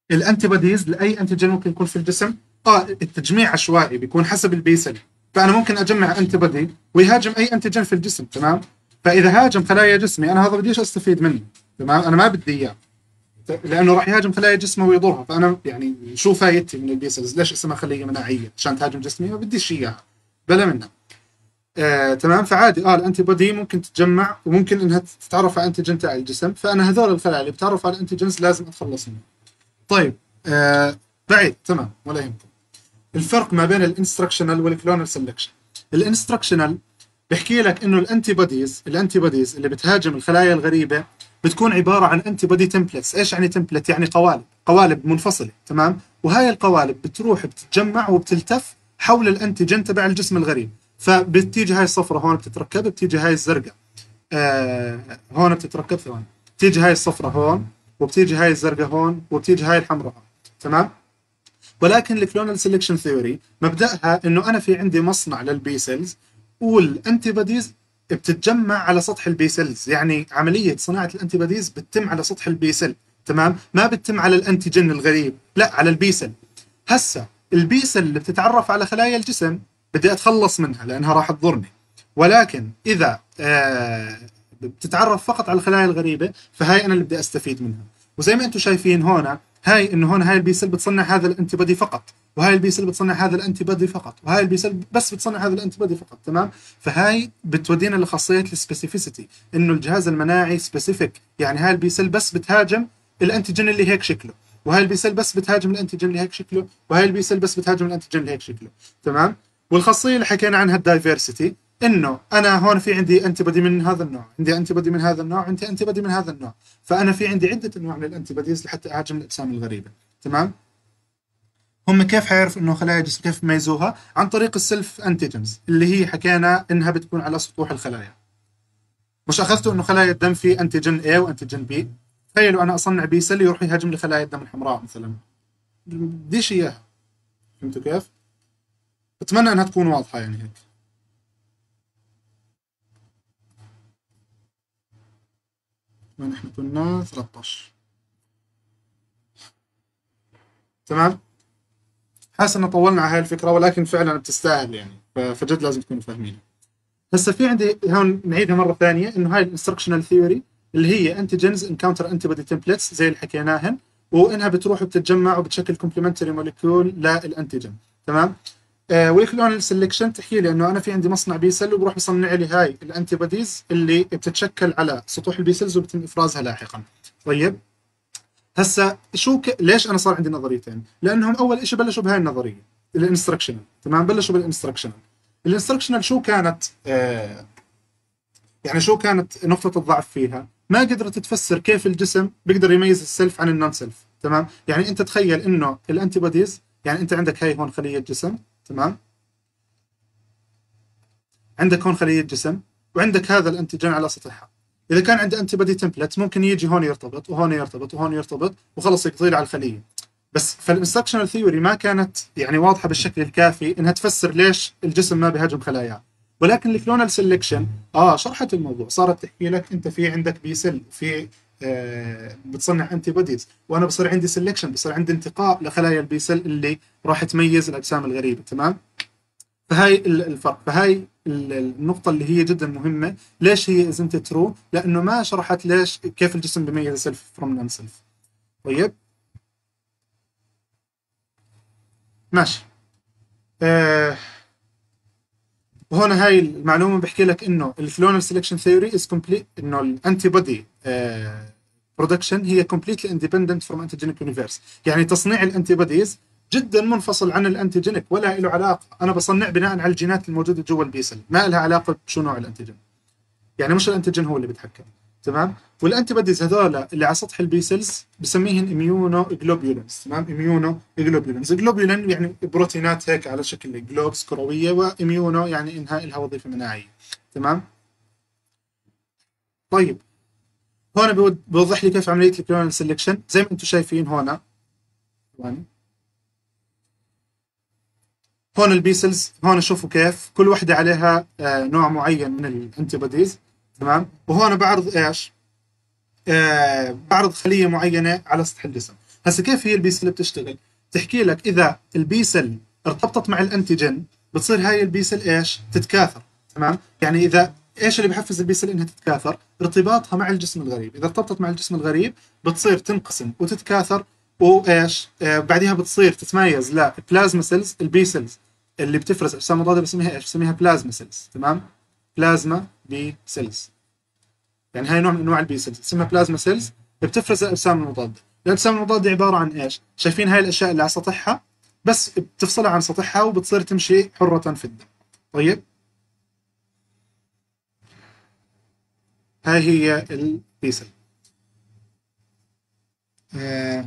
الانتي بوديز لاي انتيجين ممكن يكون في الجسم، اه التجميع عشوائي بيكون حسب البيسل. فانا ممكن اجمع انتي بودي ويهاجم اي انتيجين في الجسم، تمام. فاذا هاجم خلايا جسمي انا هذا بديش استفيد منه، تمام، انا ما بدي اياه لانه راح يهاجم خلايا جسمه ويضرها. فانا يعني شو فايدتي من البي سيلز؟ ليش اسمها خليه مناعيه؟ عشان تهاجم جسمي؟ ما بديش اياها، بلا منها. آه، تمام. فعادي اه الانتي بودي ممكن تتجمع وممكن انها تتعرف على انتيجين تاع الجسم، فانا هذول الخلايا اللي بتعرف على الانتيجنز لازم اتخلص منهم. طيب آه بعيد، تمام، ولا يهمكم. الفرق ما بين الانستركشنال والكلونال سelection. الانستركشنال بحكي لك انه الانتي بوديز الانتي بوديز اللي بتهاجم الخلايا الغريبه بتكون عباره عن انتي بودي تمبلتس. ايش يعني تمبلت؟ يعني قوالب، قوالب منفصله، تمام. وهاي القوالب بتروح بتتجمع وبتلتف حول الانتيجين تبع الجسم الغريب. فبتيجي هاي الصفرة هون بتتركب، بتيجي هاي الزرقاء آه هون بتتركب، ثواني، بتيجي هاي الصفرة هون، وبتيجي هاي الزرقاء هون، وبتيجي هاي الحمراء هون، تمام. ولكن الكلونال سelection ثيوري مبدأها انه انا في عندي مصنع للبي سيلز، والانتي بوديز بتتجمع على سطح البي سيلز. يعني عملية صناعة الانتي بوديز بتتم على سطح البي سيل، تمام، ما بتتم على الانتيجين الغريب، لا، على البي سيل. هسا البي سيل اللي بتتعرف على خلايا الجسم بدي اتخلص منها لانها راح تضرني. ولكن اذا آه بتتعرف فقط على الخلايا الغريبة فهاي انا اللي بدي استفيد منها. وزي ما انتم شايفين هون، هاي انه هون هاي البي سيل بتصنع هذا الانتي بودي فقط، وهاي البي سيل بتصنع هذا الانتي بودي فقط، وهاي البي سيل بس بتصنع هذا الانتي بودي فقط، تمام. فهاي بتودينا لخاصيه السبيسيفيسيتي، انه الجهاز المناعي سبيسيفيك. يعني هاي البي سيل بس بتهاجم الانتيجين اللي هيك شكله، وهاي البي سيل بس بتهاجم الانتيجين اللي هيك شكله، وهاي البي سيل بس بتهاجم الانتيجين اللي هيك شكله، تمام. والخاصيه اللي حكينا عنها الدايفرسيتي، انه انا هون في عندي انتي بودي من هذا النوع، عندي انتي بودي من هذا النوع، عندي انتي بودي من هذا النوع. فانا في عندي عده انواع من الانتي بوديز لحتى اهاجم الاجسام الغريبه، تمام. هم كيف حيعرفوا انه خلايا الجسم، كيف يميزوها؟ عن طريق السلف انتيجنز اللي هي حكينا انها بتكون على سطوح الخلايا. مش اخذتوا انه خلايا الدم في انتيجين A وانتيجين B؟ تخيلوا انا اصنع بي سيل يروح يهاجم لي خلايا الدم الحمراء مثلا، بديش اياها. فهمتوا كيف؟ اتمنى انها تكون واضحه يعني هيك. وين احنا كنا؟ ثلاثة عشر، تمام. حاسس ان طولنا على هاي الفكره، ولكن فعلا بتستاهل يعني، فجد لازم تكونوا فاهمينها. هسه في عندي هون نعيدها مره ثانيه، انه هاي الانستركشنال ثيوري اللي هي انتيجنز انكاونتر انتي بودي تمبلتس زي اللي حكيناهن، وانها بتروح وبتتجمع وبتشكل كومبلمنتري موليكيول للانتيجن، تمام. آه والكلونال سelection تحكي لي انه انا في عندي مصنع بي سيل وبروح بصنع لي هاي الانتي بوديز اللي بتتشكل على سطوح البي سيلز وبتم افرازها لاحقا. طيب هسا شو ك... ليش انا صار عندي نظريتين؟ لانهم اول شيء بلشوا بهاي النظريه الانستركشنال، تمام، بلشوا بالانستركشنال. الانستركشنال شو كانت آه يعني شو كانت نقطة الضعف فيها؟ ما قدرت تفسر كيف الجسم بيقدر يميز السلف عن النون سلف، تمام؟ يعني انت تخيل انه الانتي بوديز، يعني انت عندك هاي هون خلية جسم، تمام؟ عندك هون خلية جسم وعندك هذا الانتيجين على سطحها. اذا كان عندي انتي بودي تمبلت ممكن يجي هون يرتبط وهون يرتبط وهون يرتبط وخلص يقضي على الخلية. بس فالانستركشنال ثيوري ما كانت يعني واضحة بالشكل الكافي انها تفسر ليش الجسم ما بيهاجم خلاياه. ولكن الكلونال سelection اه شرحت الموضوع، صارت تحكي لك انت في عندك بي سيل في آه بتصنع انتي بوديز، وانا بصير عندي سelection، بصير عندي انتقاء لخلايا البي سيل اللي راح تميز الاجسام الغريبه، تمام. فهاي الفرق، فهاي النقطة اللي هي جدا مهمة. ليش هي isn't true؟ لأنه ما شرحت ليش كيف الجسم بيميز سيلف فروم نون سيلف. طيب ماشي. آه وهنا هاي المعلومة بحكي لك انه الكلونال سelection theory is complete، انه الانتي بودي برودكشن هي completely independent from antigenic universe. يعني تصنيع الانتي بوديز جدا منفصل عن الانتيجينيك، ولا له علاقة. انا بصنع بناء على الجينات الموجودة جوا البيسل، ما لها علاقة بشو نوع الانتيجين. يعني مش الانتيجين هو اللي بيتحكم، تمام. والانتي بوديز هذول اللي على سطح البي سيلز بسميهن اميونو جلوبولينز، تمام، اميونو جلوبولينز. جلوبولين يعني بروتينات هيك على شكل جلوبس كرويه، واميونو يعني انها لها وظيفه مناعيه، تمام. طيب هون بود- بوضح لي كيف عمليه الكلونال سelection. زي ما انتم شايفين هون، ثواني، هون البي سيلز، هون شوفوا كيف كل وحده عليها آه نوع معين من الانتي بوديز، تمام. وهون بعرض ايش؟ آه بعرض خليه معينه على سطح الجسم. هسه كيف هي البي سيل بتشتغل؟ تحكي لك اذا البي سيل ارتبطت مع الانتيجين بتصير هاي البي سيل ايش؟ تتكاثر. تمام؟ يعني اذا ايش اللي بحفز البي سيل انها تتكاثر؟ ارتباطها مع الجسم الغريب، اذا ارتبطت مع الجسم الغريب بتصير تنقسم وتتكاثر، وايش؟ آه بعدها بتصير تتميز لبلازما سيلز، البي سيلز اللي بتفرز اجسام مضاده بسميها ايش؟ بسميها بلازما سيلز. تمام؟ بلازما بي سيلز، يعني هاي نوع من انواع البي سيلز اسمها بلازما سيلز، بتفرز الاجسام المضاده. الاجسام المضاده عباره عن ايش؟ شايفين هاي الاشياء اللي على سطحها، بس بتفصلها عن سطحها وبتصير تمشي حره في الدم. طيب، هاي هي البي سيل. آه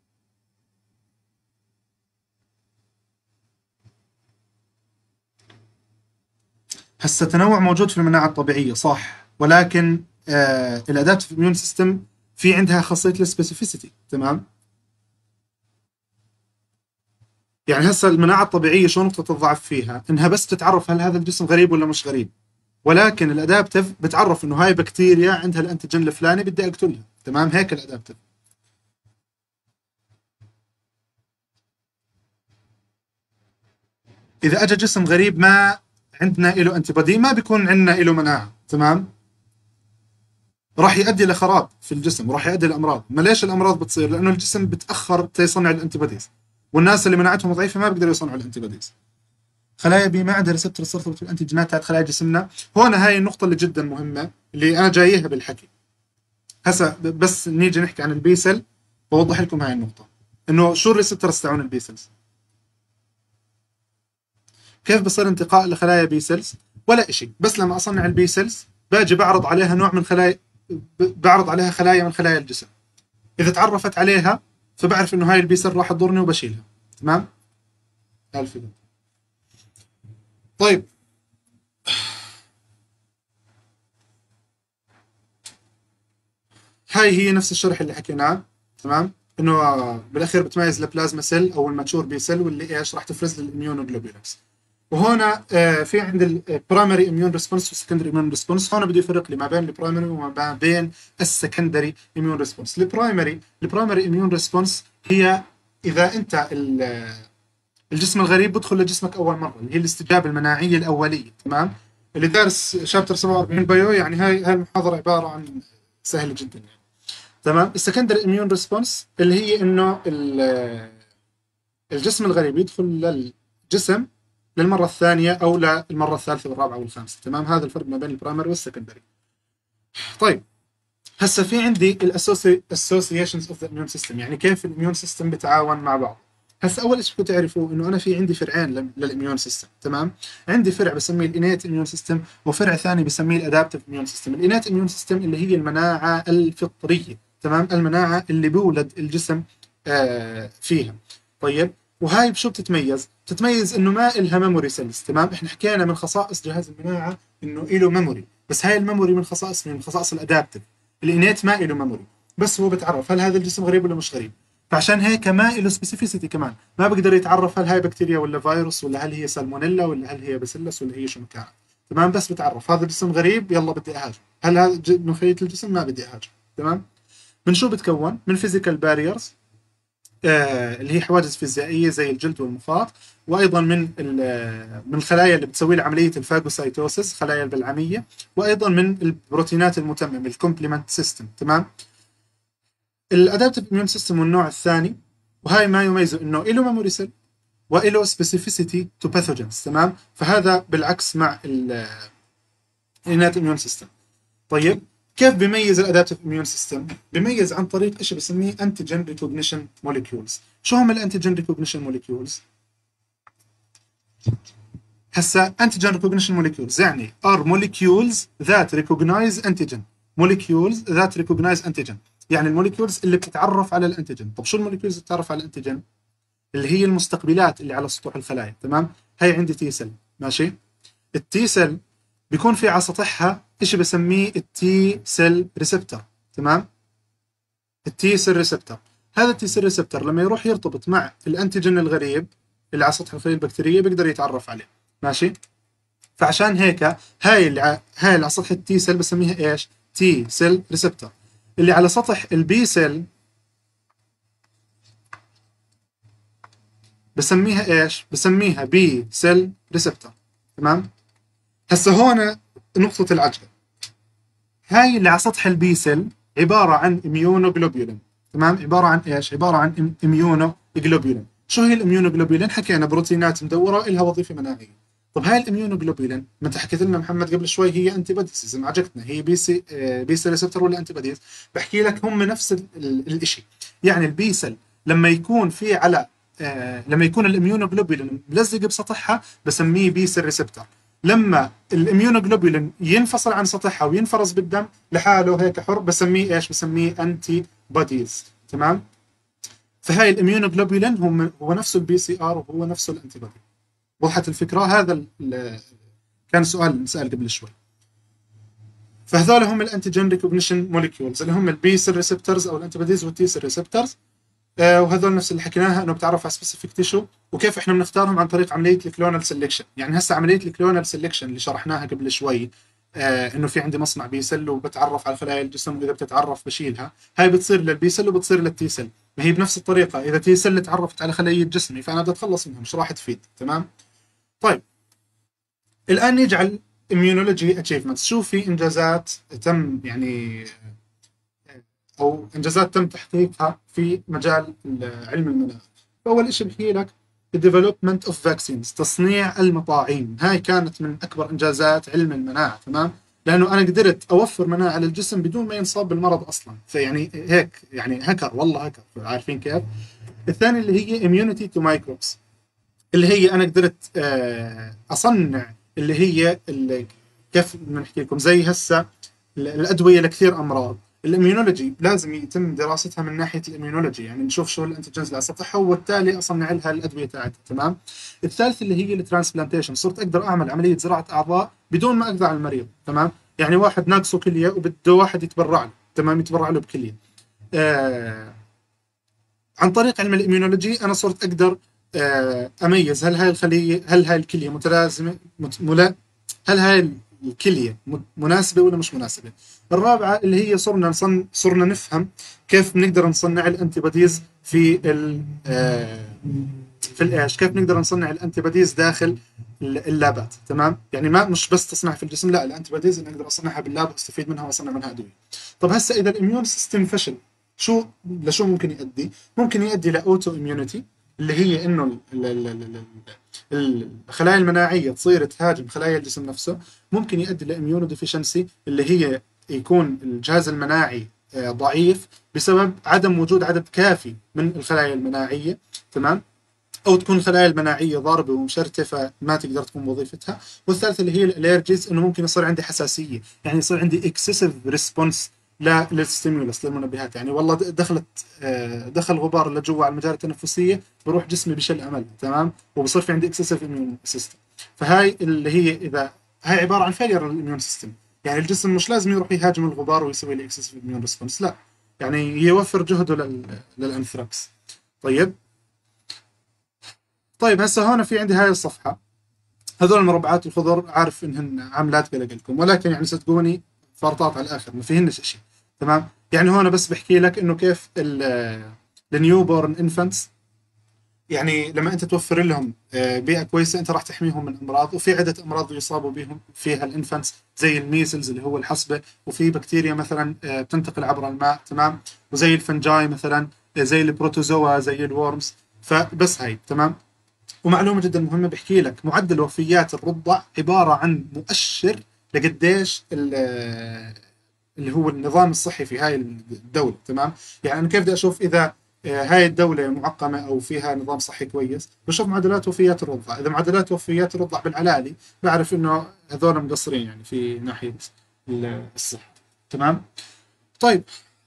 هسه التنوع موجود في المناعه الطبيعيه صح، ولكن آه الادابتيف اميون سيستم في عندها خاصيه السبيسيفيسيتي. تمام؟ يعني هسه المناعه الطبيعيه شو نقطه الضعف فيها؟ انها بس تتعرف هل هذا الجسم غريب ولا مش غريب، ولكن الادابتيف بتعرف انه هاي بكتيريا عندها الانتيجين الفلاني بدي اقتلها. تمام؟ هيك الادابتيف. اذا اجى جسم غريب ما عندنا له انتي بودي، ما بيكون عندنا له مناعه. تمام؟ راح يؤدي لخراب في الجسم وراح يؤدي لامراض. ما ليش الامراض بتصير؟ لانه الجسم بتاخر تيصنع الانتي بوديز، والناس اللي مناعتهم ضعيفه ما بيقدروا يصنعوا الانتي بوديز. خلايا بي ما عندها ريسبتور ترتبط بالانتيجينات تاعت خلايا جسمنا. هون هاي النقطه اللي جدا مهمه اللي انا جايها بالحكي. هسا بس نيجي نحكي عن البي سيل بوضح لكم هاي النقطه، انه شو الريسبتورز تاعون البي سيلز، كيف بصير انتقاء لخلايا بي سيلز؟ ولا شيء، بس لما اصنع البي سيلز باجي بعرض عليها نوع من خلايا، بعرض عليها خلايا من خلايا الجسم. اذا تعرفت عليها فبعرف انه هاي البي سيل راح تضرني وبشيلها. تمام؟ الف. طيب، هاي هي نفس الشرح اللي حكيناه. تمام؟ انه بالاخير بتميز البلازما سيل او الماتشور بي سيل، واللي ايش راح تفرز لي الاميونوجلوبولينز. وهنا آه في عند البرايمري اميون ريسبونس والسكندري اميون ريسبونس. هون بده يفرق لي ما بين البرايمري وما بين السكندري اميون ريسبونس. البرايمري البرايمري اميون ريسبونس هي اذا انت الجسم الغريب بدخل لجسمك اول مره، اللي هي الاستجابه المناعيه الاوليه. تمام؟ اللي دارس شابتر سبعة وأربعين بايو يعني هاي هاي المحاضره عباره عن سهله جدا يعني. تمام؟ السكندري اميون ريسبونس اللي هي انه الجسم الغريب يدخل للجسم للمره الثانيه او للمره الثالثه والرابعه والخامسه. تمام؟ هذا الفرق ما بين البرايمري والسكندري. طيب، هسه في عندي الاسوسيشنز اوف ذا اميون سيستم، يعني كيف الاميون سيستم بتعاون مع بعض. هسه اول شيء تعرفوا انه انا في عندي فرعين للاميون سيستم. تمام؟ عندي فرع بسميه الانيت اميون سيستم، وفرع ثاني بسميه الادابتيف اميون سيستم. الانيت اميون سيستم اللي هي المناعه الفطريه. تمام؟ المناعه اللي بيولد الجسم آه فيها. طيب، وهاي بشو بتتميز؟ بتتميز انه ما إلها ميموري سيلز. تمام؟ احنا حكينا من خصائص جهاز المناعه انه له ميموري، بس هاي الميموري من خصائص من خصائص الادابتيف. الانيت ما له ميموري، بس هو بتعرف هل هذا الجسم غريب ولا مش غريب. فعشان هيك ما له سبيسيفيسيتي، كمان ما بقدر يتعرف هل هاي بكتيريا ولا فيروس، ولا هل هي سالمونيلا، ولا هل هي باسيلس، ولا هي شو مكان. تمام؟ بس بتعرف هذا الجسم غريب يلا بدي اهاجم، هل هذا نوعية الجسم ما بدي اهاجم. تمام؟ من شو بتكون؟ من فيزيكال باريرز آه اللي هي حواجز فيزيائيه زي الجلد والمخاط، وايضا من من الخلايا اللي بتسوي لي عمليه الفاجوسايتوسيس، خلايا البلعميه، وايضا من البروتينات المتممه الكومبلمنت سيستم. تمام؟ الادابتيف اميون سيستم والنوع الثاني، وهاي ما يميزه انه له ميموري سيل وله سبيسيفيسيتي تو باثوجنز. تمام؟ فهذا بالعكس مع الانات اميون سيستم. طيب، كيف بيميز الادابتيف اميون سيستم؟ بيميز عن طريق شيء بسميه انتيجين ريكوجنيشن موليكيولز. شو هم الانتيجين ريكوجنيشن موليكيولز؟ هسا antigen recognition molecules يعني are molecules that recognize antigen. molecules that recognize antigen يعني الموليكيولز اللي بتتعرف على الانتيجين. طب شو الموليكيولز اللي بتتعرف على الانتيجين؟ اللي هي المستقبلات اللي على سطوح الخلايا. تمام؟ هي عندي تي سيل. ماشي؟ التي سيل بيكون في على سطحها شيء بسميه التي سيل ريسبتور. تمام؟ التي سيل ريسبتور، هذا التي سيل ريسبتور لما يروح يرتبط مع الانتيجين الغريب اللي على سطح الخلية البكتيرية بيقدر يتعرف عليه. ماشي؟ فعشان هيك هاي اللي ع... هاي اللي على سطح التي سيل بسميها ايش؟ تي سيل ريسبتور. اللي على سطح البي سيل بسميها ايش؟ بسميها بي سيل ريسبتور. تمام؟ هسه هون نقطة العجلة، هاي اللي على سطح البي سيل عبارة عن اميونوجلوبولين. تمام؟ عبارة عن ايش؟ عبارة عن اميونوجلوبولين. شو هي الاميونوجلوبولين؟ حكينا بروتينات مدورة لها وظيفة مناعية. طب هاي الاميونوجلوبولين ما انت حكيت لنا محمد قبل شوي هي انتي بوديز، اذا ما عجبتنا هي بي سي آه بي سي ريسبتور ولا انتي بوديز؟ بحكي لك هم نفس الشيء. يعني البي سيل لما يكون في على آه لما يكون الاميونوجلوبولين ملزق بسطحها بسميه بي سيل ريسبتور. لما الاميونوجلوبولين ينفصل عن سطحها وينفرز بالدم لحاله هيك حر بسميه ايش؟ بسميه انتي بوديز. تمام؟ فهاي الاميونوجلوبولين هو هو نفسه البي سي ار وهو نفسه الانتي بودي. وضحت الفكره؟ هذا كان سؤال نسال قبل شوي. فهذول هم الانتيجين ريكوجنيشن موليكيولز اللي هم البي سيل ريسبتورز او الانتي بوديز والتي سيل ريسبتورز. آه وهذول نفس اللي حكيناها انه بتعرف على سبيسيفيك تيشو. وكيف احنا بنختارهم؟ عن طريق عمليه الكلونال سelection. يعني هسه عمليه الكلونال سelection اللي شرحناها قبل شوي، آه انه في عندي مصنع بي سيل وبتعرف على خلايا الجسم واذا بتتعرف بشيلها، هاي بتصير للبي سيل وبتصير للتي سيل. ما هي بنفس الطريقه، اذا تي سيل تعرفت على خلايا جسمي فانا بدي اتخلص منها، مش راح تفيد. تمام؟ طيب الان نيجي على الاميونولوجي اتشيفمنتس. شو في انجازات تم يعني او انجازات تم تحقيقها في مجال علم المناعه؟ فاول شيء بحكي لك الديفلوبمنت اوف فاكسينز، تصنيع المطاعيم. هاي كانت من اكبر انجازات علم المناعه. تمام؟ لانه انا قدرت اوفر مناعه للجسم بدون ما ينصاب بالمرض اصلا. فيعني هيك يعني هكر، والله هكر. عارفين كيف؟ الثاني اللي هي immunity to microbes، اللي هي انا قدرت آه، اصنع اللي هي اللي كيف بدنا نحكي لكم زي هسه الادويه لكثير امراض. الاميونولوجي لازم يتم دراستها من ناحيه الاميونولوجي، يعني نشوف شو الانتيجنز اللي على سطحها وبالتالي اصنع لها الادويه تاعتها. تمام؟ الثالث اللي هي الترانسبلانتيشن، صرت اقدر اعمل عمليه زراعه اعضاء بدون ما اقضي على المريض. تمام؟ يعني واحد ناقصه كليه وبده واحد يتبرع له. تمام؟ يتبرع له بكليه. آه عن طريق علم الاميونولوجي انا صرت اقدر آه، اميز هل هاي الخليه، هل هاي الكليه متلازمه مت... ملا... هل هاي الكليه مناسبه ولا مش مناسبه. الرابعه اللي هي صرنا نصن... صرنا نفهم كيف بنقدر نصنع الانتي بوديز في ال آه، في الايش، كيف نقدر نصنع الانتي بوديز داخل اللابات. تمام؟ يعني ما مش بس تصنيعها في الجسم، لا الانتي بوديز انا اقدر اصنعها باللاب واستفيد منها واصنع منها ادويه. طب هسه اذا الاميون سيستم فشل شو لشو ممكن يؤدي؟ ممكن يؤدي لاوتو اميونيتي، اللي هي انه الخلايا المناعيه تصير تهاجم خلايا الجسم نفسه. ممكن يؤدي لاميونو ديفيشنسي، اللي هي يكون الجهاز المناعي آه، ضعيف بسبب عدم وجود عدد كافي من الخلايا المناعيه. تمام؟ او تكون الخلايا المناعيه ضاربه ومشرته فما تقدر تقوم بوظيفتها. والثالثه اللي هي الالرجيز، انه ممكن يصير عندي حساسيه، يعني يصير عندي اكسسيف ريسبونس للستيمولس للمنبهات. يعني والله دخلت آه، دخل غبار لجوا على المجال التنفسيه بروح جسمي بشل امل. تمام؟ وبصير في عندي اكسسيف اميون سيستم. فهاي اللي هي اذا هاي عباره عن فيلير للاميون سيستم. يعني الجسم مش لازم يروح يهاجم الغبار ويسوي لي اكسسيف اميون ريسبونس، لا، يعني يوفر جهده لل... للانثراكس. طيب طيب هسه هون في عندي هاي الصفحه، هذول المربعات الخضر عارف انهن عاملات قلق لكم، ولكن يعني صدقوني فرطات على الاخر ما فيهنش شيء. تمام؟ يعني هون بس بحكي لك انه كيف النيو بورن انفانتس، يعني لما انت توفر لهم آه، بيئه كويسه انت راح تحميهم من امراض. وفي عده امراض يصابوا بهم فيها الانفانتس زي الميسلز اللي هو الحصبه، وفي بكتيريا مثلا آه، بتنتقل عبر الماء. تمام؟ وزي الفنجاي مثلا، آه، زي البروتوزوا، زي الورمز. فبس هاي. تمام؟ ومعلومة جدا مهمة، بحكي لك معدل وفيات الرضع عبارة عن مؤشر لقديش اللي هو النظام الصحي في هاي الدولة. تمام؟ يعني أنا كيف بدي أشوف إذا آه، هاي الدولة معقمة أو فيها نظام صحي كويس؟ بشوف معدلات وفيات الرضع. إذا معدلات وفيات الرضع بالعلالي بعرف إنه هذول مقصرين يعني في ناحية الصحة. تمام؟ طيب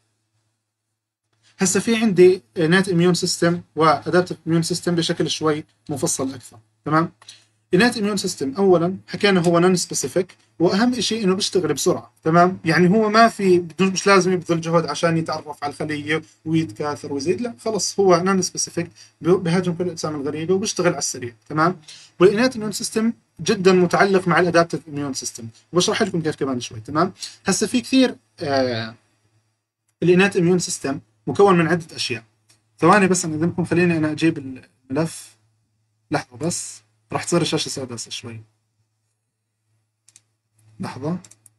هسه في عندي نات اميون سيستم وادابتيف اميون سيستم بشكل شوي مفصل اكثر. تمام؟ النات اميون سيستم اولا حكينا هو نون سبيسيفيك، واهم شيء انه بيشتغل بسرعه. تمام؟ يعني هو ما في مش لازم يبذل جهد عشان يتعرف على الخليه ويتكاثر ويزيد، لا خلص هو نون سبيسيفيك، بهاجم كل الاجسام الغريبه وبيشتغل على السريع. تمام؟ والانات اميون سيستم جدا متعلق مع الادابتيف اميون سيستم، وبشرح لكم كيف كمان شوي. تمام؟ هسه في كثير آه الانات اميون سيستم مكون من عده اشياء. ثواني بس انظمكم، خليني انا اجيب الملف لحظة بس، راح تصير الشاشة سوداء هسه شوي. لحظة.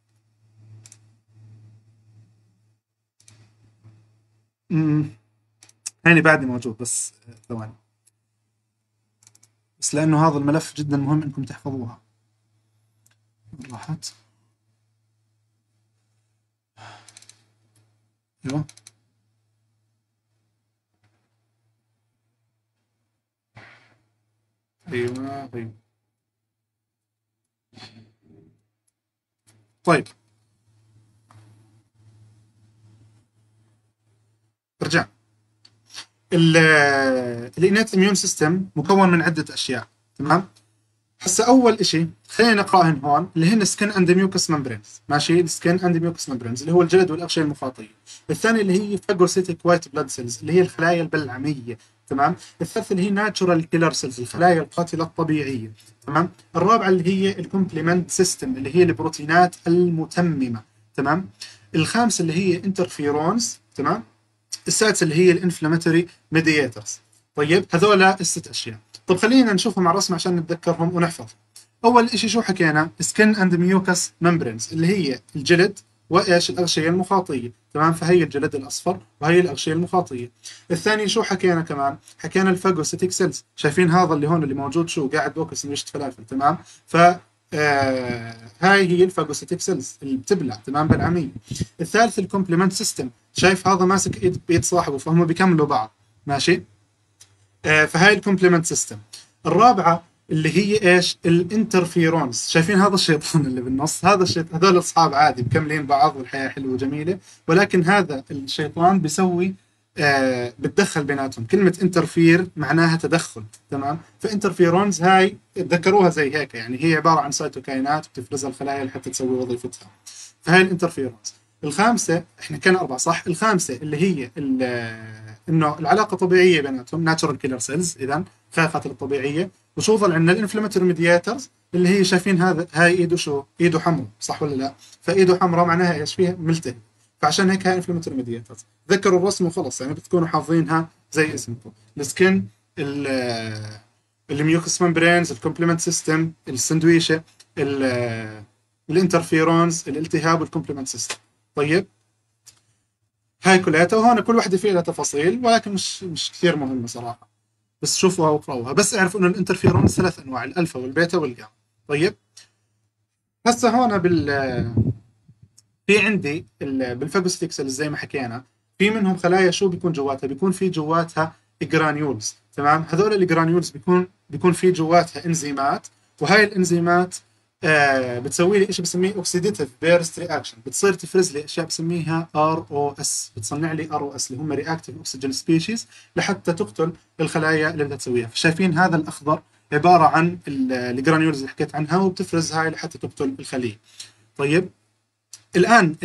امم هيني بعدني موجود، بس ثواني. بس لأنه هذا الملف جدا مهم إنكم تحفظوها. راحت. ايوه. ايوه ايوه. طيب رجع. الانيت اميون سيستم مكون من عدة اشياء، تمام؟ هسه اول اشي خلينا نقراهن هون، اللي هن سكن اند ميوكس ممبرينز. ماشي، السكن اند ميوكس ممبرينز اللي هو الجلد والاغشيه المخاطيه. الثاني اللي هي فاجوسيتيك وايت بلاد سيلز اللي هي الخلايا البلعميه، تمام؟ الثالثه اللي هي ناتشورال كيلر سيلز الخلايا القاتله الطبيعيه، تمام؟ الرابعه اللي هي الكومبلمنت سيستم اللي هي البروتينات المتممه، تمام؟ الخامسه اللي هي انترفيرونز، تمام؟ السادسه اللي هي الانفلاماتوري ميدياترز. طيب هذول الست اشياء. طب خلينا نشوفهم على الرسم عشان نتذكرهم ونحفظ. اول شيء شو حكينا؟ سكن اند ميوكس ممبرينز اللي هي الجلد وايش؟ الاغشيه المخاطيه، تمام؟ فهي الجلد الاصفر وهي الاغشيه المخاطيه. الثاني شو حكينا كمان؟ حكينا الفاجوسيتيك سيلز، شايفين هذا اللي هون اللي موجود شو قاعد بوكس مشت فلافل، تمام؟ ف آه هاي هي الفاجوسيتيك سيلز اللي بتبلع، تمام؟ بالعمية. الثالث الكومبلمنت سيستم، شايف هذا ماسك ايد بايد صاحبه فهم بيكملوا بعض، ماشي؟ آه فهاي الكومبلمنت سيستم. الرابعه اللي هي ايش؟ الانترفيرونز، شايفين هذا الشيطان اللي بالنص؟ هذا الشيطان، هذول اصحاب عادي مكملين بعض والحياه حلوه وجميله، ولكن هذا الشيطان بيسوي آه بتدخل بيناتهم. كلمه انترفير معناها تدخل، تمام؟ فانترفيرونز هاي تذكروها زي هيك، يعني هي عباره عن سيتوكاينات بتفرزها الخلايا لحتى تسوي وظيفتها. فهي الانترفيرونز. الخامسه احنا كان اربعه صح؟ الخامسه اللي هي انه العلاقه طبيعيه بيناتهم، ناتشورال كيلر سيلز، اذا خلايا القاتله الطبيعيه. وشو ظل عندنا؟ الانفلاماتوري ميدياترز اللي هي شايفين هذا، هاي ايده شو؟ ايده حمراء، صح ولا لا؟ فايده حمراء معناها ايش؟ فيها ملتهب، فعشان هيك هاي انفلاماتوري ميدياترز. تذكروا الرسم وخلص، يعني بتكونوا حافظينها زي اسمكم. السكن، الميوكس ممبرينز، الكومبلمنت سيستم، السندويشه، الانترفيرونز، الالتهاب، والكومبلمنت سيستم. طيب هاي كلياتها، وهون كل وحده فيها تفاصيل ولكن مش مش كثير مهمه صراحه، بس شوفوها واقراوها. بس اعرفوا انه الانترفيرونز ثلاث انواع، الالفا والبيتا والجاما. طيب هسه هون بال في عندي بالفاجوسيتيك سيلز زي ما حكينا، في منهم خلايا شو بيكون جواتها؟ بيكون في جواتها جرانيولز، تمام؟ هذول الجرانيولز بيكون بيكون في جواتها انزيمات، وهاي الانزيمات آه بتسوي لي شيء بسميه اوكسيديتيف بيرست رياكشن، بتصير تفرز لي اشياء بسميها ار او اس، بتصنع لي ار او اس اللي هم رياكتيف اوكسجين سبيشيز لحتى تقتل الخلايا اللي بدها تسويها. فشايفين هذا الاخضر عباره عن الجرانيولز اللي حكيت عنها، وبتفرز هاي لحتى تقتل الخليه. طيب الان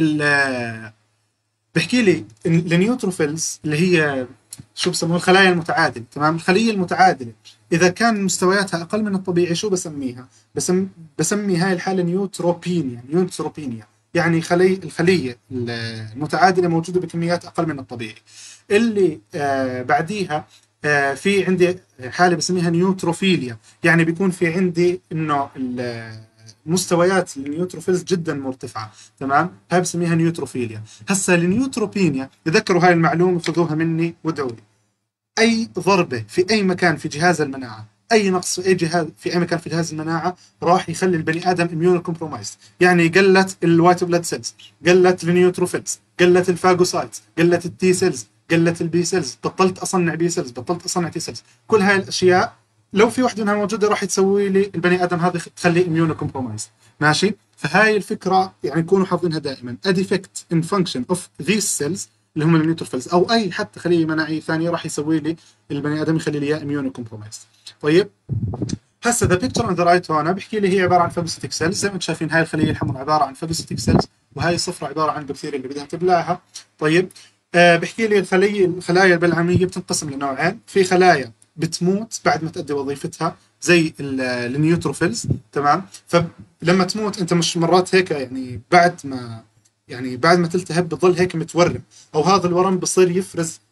بحكي لي النيوتروفيلز اللي هي شو بسموها؟ الخلايا المتعادله، تمام؟ الخليه المتعادله اذا كان مستوياتها اقل من الطبيعي شو بسميها؟ بسم بسمي هاي الحاله نيوتروبينيا. نيوتروبينيا يعني خلي الخليه المتعادله موجوده بكميات اقل من الطبيعي. اللي آه بعديها آه في عندي حاله بسميها نيوتروفيليا، يعني بيكون في عندي انه مستويات النيوتروفيلز جدا مرتفعه، تمام؟ هاي بسميها نيوتروفيليا. هسا النيوتروبينيا، تذكروا هاي المعلومه خذوها مني وادعوا لي. اي ضربه في اي مكان في جهاز المناعه، اي نقص في اي جهاز في اي مكان في جهاز المناعه راح يخلي البني ادم اميون كومبرومايز، يعني قلت الوايت بلاد سيلز، قلت النيوتروفيلز، قلت الفاجوسايتس، قلت التي سيلز، قلت البي سيلز، بطلت اصنع بي سيلز، بطلت اصنع تي سيلز. كل هاي الاشياء لو في وحده منها موجوده راح تسوي لي البني ادم هذا تخليه اميون كومبرومايز، ماشي؟ فهاي الفكره يعني نكونوا حافظينها دائما. a defect in function of these cells اللي هم النيوتروفيلز او اي حتى خليه مناعيه ثانيه راح يسوي لي البني ادم، يخلي لي اياه اميون كومبرومايز. طيب هسه ذا بيكتشر اون ذا رايت هون بحكي لي هي عباره عن فاجوسيتيك سيلز، زي ما انتم شايفين هاي الخليه الحمراء عباره عن فاجوسيتيك سيلز، وهاي الصفراء عباره عن البكتيريا اللي بدها تبلعها. طيب آه بحكي لي الخليه الخلايا البلعميه بتنقسم لنوعين، في خلايا بتموت بعد ما تؤدي وظيفتها زي النيوتروفيلز، تمام؟ فلما تموت انت مش مرات هيك يعني بعد ما يعني بعد ما تلتهب بضل هيك متورم، او هذا الورم بصير يفرز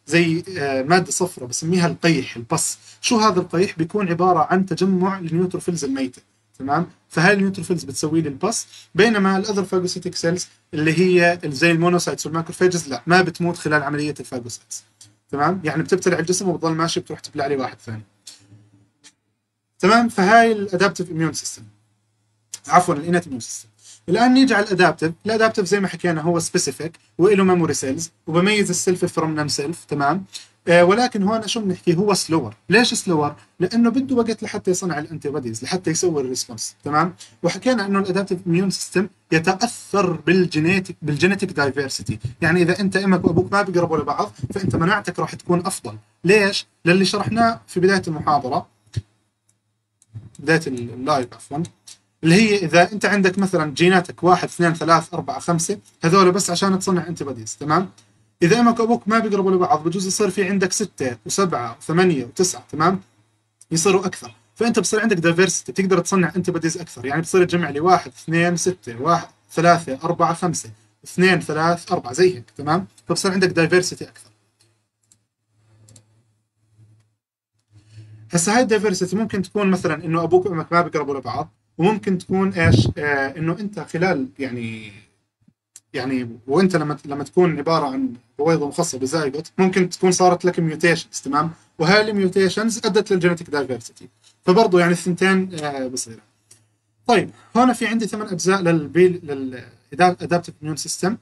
زي آه، ماده صفراء بسميها القيح البص. شو هذا القيح؟ بيكون عباره عن تجمع النيوتروفيلز الميته، تمام؟ فهاي النيوتروفيلز بتسوي لي البص، بينما الاذر فاجوسيتك سيلز اللي هي زي المونوسايتس والماكروفاجز لا، ما بتموت خلال عمليه الفاجوسيتس، تمام؟ يعني بتبتلع الجسم وبتضل ماشي، بتروح تبلع لي واحد ثاني، تمام؟ فهاي الادابتيف اميون سيستم، عفوا الانات اميون سيستم. الان نيجي على الادابتيف. الادابتيف زي ما حكينا هو سبيسيفيك وله ميموري سيلز وبميز السيلف فروم نون سيلف، تمام؟ آه ولكن هون شو بنحكي؟ هو سلور. ليش سلور؟ لانه بده وقت لحتى يصنع الانتي بوديز، لحتى يسوي الريسبونس، تمام؟ وحكينا انه الادابتيف اميون سيستم يتاثر بالجينيتك بالجينيتك دايفرسيتي، يعني اذا انت امك وابوك ما بيقربوا لبعض فانت مناعتك راح تكون افضل. ليش؟ للي شرحناه في بدايه المحاضره، بدايه اللايف عفوا، اللي هي اذا انت عندك مثلا جيناتك واحد اثنين ثلاث اربعه خمسه، هذول بس عشان تصنع انتي بوديز، تمام؟ اذا امك وابوك ما بيقربوا لبعض بجوز يصير في عندك سته وسبعه وثمانيه وتسعه، تمام؟ يصيروا اكثر، فانت بصير عندك دايفرستي، تقدر تصنع انتي بوديز اكثر. يعني بصير تجمع لي واحد اثنين سته، واحد ثلاثه اربعه خمسه، اثنين ثلاث اربعه زي هيك، تمام؟ فبصير عندك دايفرستي اكثر. هسه هاي الدايفرستي ممكن تكون مثلا انه ابوك وامك ما بيقربوا لبعض، وممكن تكون ايش؟ آه انه انت خلال يعني يعني وانت لما لما تكون عباره عن بويضه مخصبه زايجوت، ممكن تكون صارت لك ميوتيشنز، تمام؟ وهاي الميوتيشنز ادت للجينيتك دايفرسيتي، فبرضه يعني الثنتين آه بصير. طيب هون في عندي ثمان اجزاء للبيل للادابتيف اميون سيستم،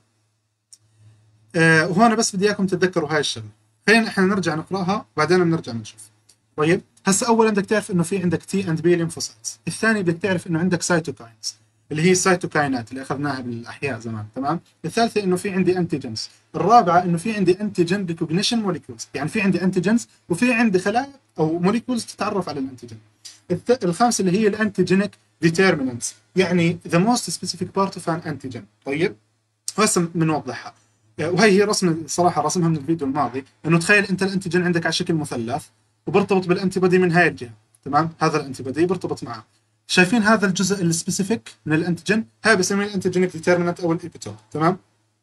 آه وهون بس بدي اياكم تتذكروا هاي الشغله. خلينا احنا نرجع نقراها وبعدين بنرجع نشوف. طيب هسه اولا بدك تعرف انه في عندك تي اند بي ليمفوسايتس، الثاني بدك تعرف انه عندك سايتوكاينز اللي هي السيتوكاينات اللي اخذناها بالاحياء زمان، تمام؟ الثالثه انه في عندي انتيجنز، الرابعه انه في عندي انتيجن ريكوجنيشن موليكيولز، يعني في عندي انتيجنز وفي عندي خلايا او موليكيولز تتعرف على الانتيجن. الخامسه اللي هي الانتيجينيك ديترمينانتس، يعني ذا موست سبيسيفيك بارت اوف ان انتيجن. طيب هسه بنوضحها، وهي هي رسم صراحه رسمها من الفيديو الماضي، انه تخيل انت الانتيجين عندك على شكل مثلث وبرتبط بالانتي بودي من هاي الجهه، تمام؟ هذا الانتي بودي برتبط معه. شايفين هذا الجزء السبيسيفيك من الانتيجين؟ هاي بسميه الانتيجينيك ديترمينانت او الابيتوب، تمام؟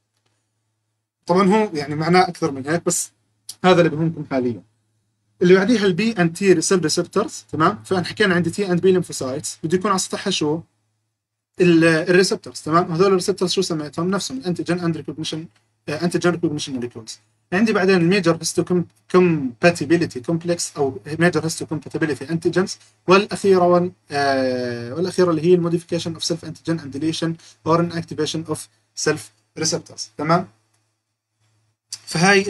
طبعا هو يعني معناه اكثر من هيك، بس هذا اللي بهمكم حاليا. اللي بعديها البي اند تي سيل ريسبتورز، تمام؟ فاحنا حكينا عندي تي اند بي ليمفوسايتس، بده يكون على سطحها شو؟ الريسبتورز، تمام؟ هذول الريسبتورز شو سميتهم؟ نفسهم الانتيجين اند ريكوجنيشن، انتيجين ريكوجنيشن موليكيولز. عندي بعدين الميجر هيستو كومباتيبيليتي كومبلكس او ميجر هيستو كومباتيبيليتي انتيجنز، والاخيره وال آه والاخيره اللي هي الموديفيكيشن اوف سيلف انتيجين اند ديليشن اور ان اكتيفيشن اوف سيلف ريسبتورز، تمام؟ فهاي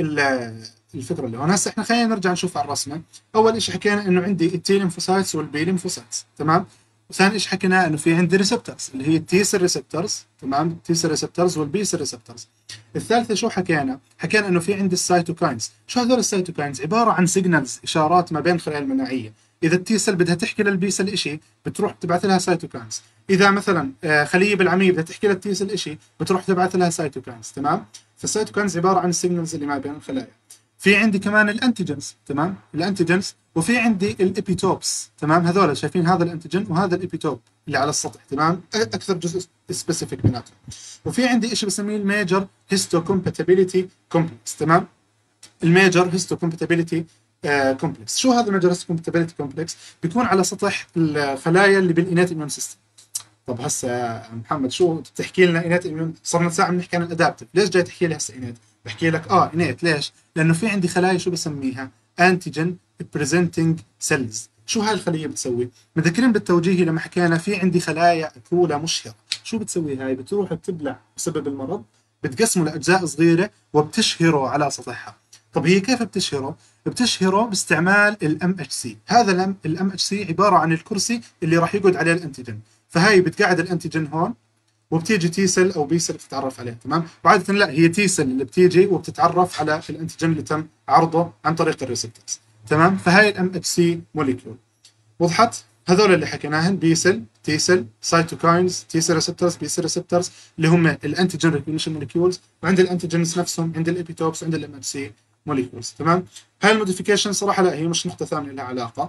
الفكره اللي هون. هسه احنا خلينا نرجع نشوف على الرسمه. اول شيء حكينا انه عندي التي ليمفوسايتس والبي ليمفوسايتس، تمام؟ وثاني شيء حكينا انه في عندي ريسبتورز اللي هي التي سيل ريسبتورز، تمام؟ التي سيل ريسبتورز والبي سيل ريسبتورز. الثالثه شو حكينا؟ حكينا انه في عندي السيتوكاينز. شو هذول السيتوكاينز؟ عباره عن سيجنالز، اشارات ما بين الخلايا المناعيه. اذا التي سيل بدها تحكي للبي سيل شيء بتروح تبعث لها سيتوكاينز. اذا مثلا خليه بالعمية بدها تحكي للتي سيل شيء بتروح تبعث لها سيتوكاينز، تمام؟ فالسيتوكاينز عباره عن السيجنالز اللي ما بين الخلايا. في عندي كمان الانتيجنز، تمام؟ الانتيجنز، وفي عندي الابيتوبس، تمام؟ هذول شايفين هذا الانتيجن وهذا الابيتوب اللي على السطح، تمام؟ اكثر جزء سبيسيفيك بيناتهم. وفي عندي شيء بسميه الميجر هيستو كومباتيبيليتي كومبلكس، تمام؟ الميجر هيستو كومباتيبيليتي كومبلكس. شو هذا الميجر هيستو كومباتيبيليتي كومبلكس؟ بيكون على سطح الخلايا اللي بالانات اميون سيستم. طب هسه محمد شو بتحكي لنا انات اميون؟ صرنا ساعه بنحكي عن الادابتيف، ليش جاي تحكي لي هسه انات؟ بحكي لك اه انات، ليش؟ لانه في عندي خلايا شو بسميها؟ انتيجين بريزنتنج سيلز. شو هاي الخليه بتسوي؟ مذكرين بالتوجيهي لما حكينا في عندي خلايا اكولا مشهره، شو بتسوي هاي؟ بتروح بتبلع بسبب المرض، بتقسمه لاجزاء صغيره وبتشهره على سطحها. طب هي كيف بتشهره؟ بتشهره باستعمال الام اتش سي. هذا الام اتش سي عباره عن الكرسي اللي راح يقعد عليه الانتيجين. فهاي بتقعد الانتيجين هون وبتيجي تي سيل او بي سيل بتتعرف عليه، تمام؟ وعاده لا، هي تي سيل اللي بتيجي وبتتعرف على الانتيجين اللي تم عرضه عن طريق الريسبتورز، تمام؟ فهاي الام اتش سي موليكيول. وضحت؟ هذول اللي حكيناهن بي سيل، تي سيل، سايتوكاينز، تي سيل ريسبتورز، بي سيل ريسبتورز، اللي هم الانتيجين ريكوجنيشن موليكيولز، وعند الانتيجينز نفسهم عند الابيتوبس وعند الام اتش سي موليكيولز، تمام؟ هاي الموديفيكيشن صراحه لا، هي مش نقطه ثانيه لها علاقه،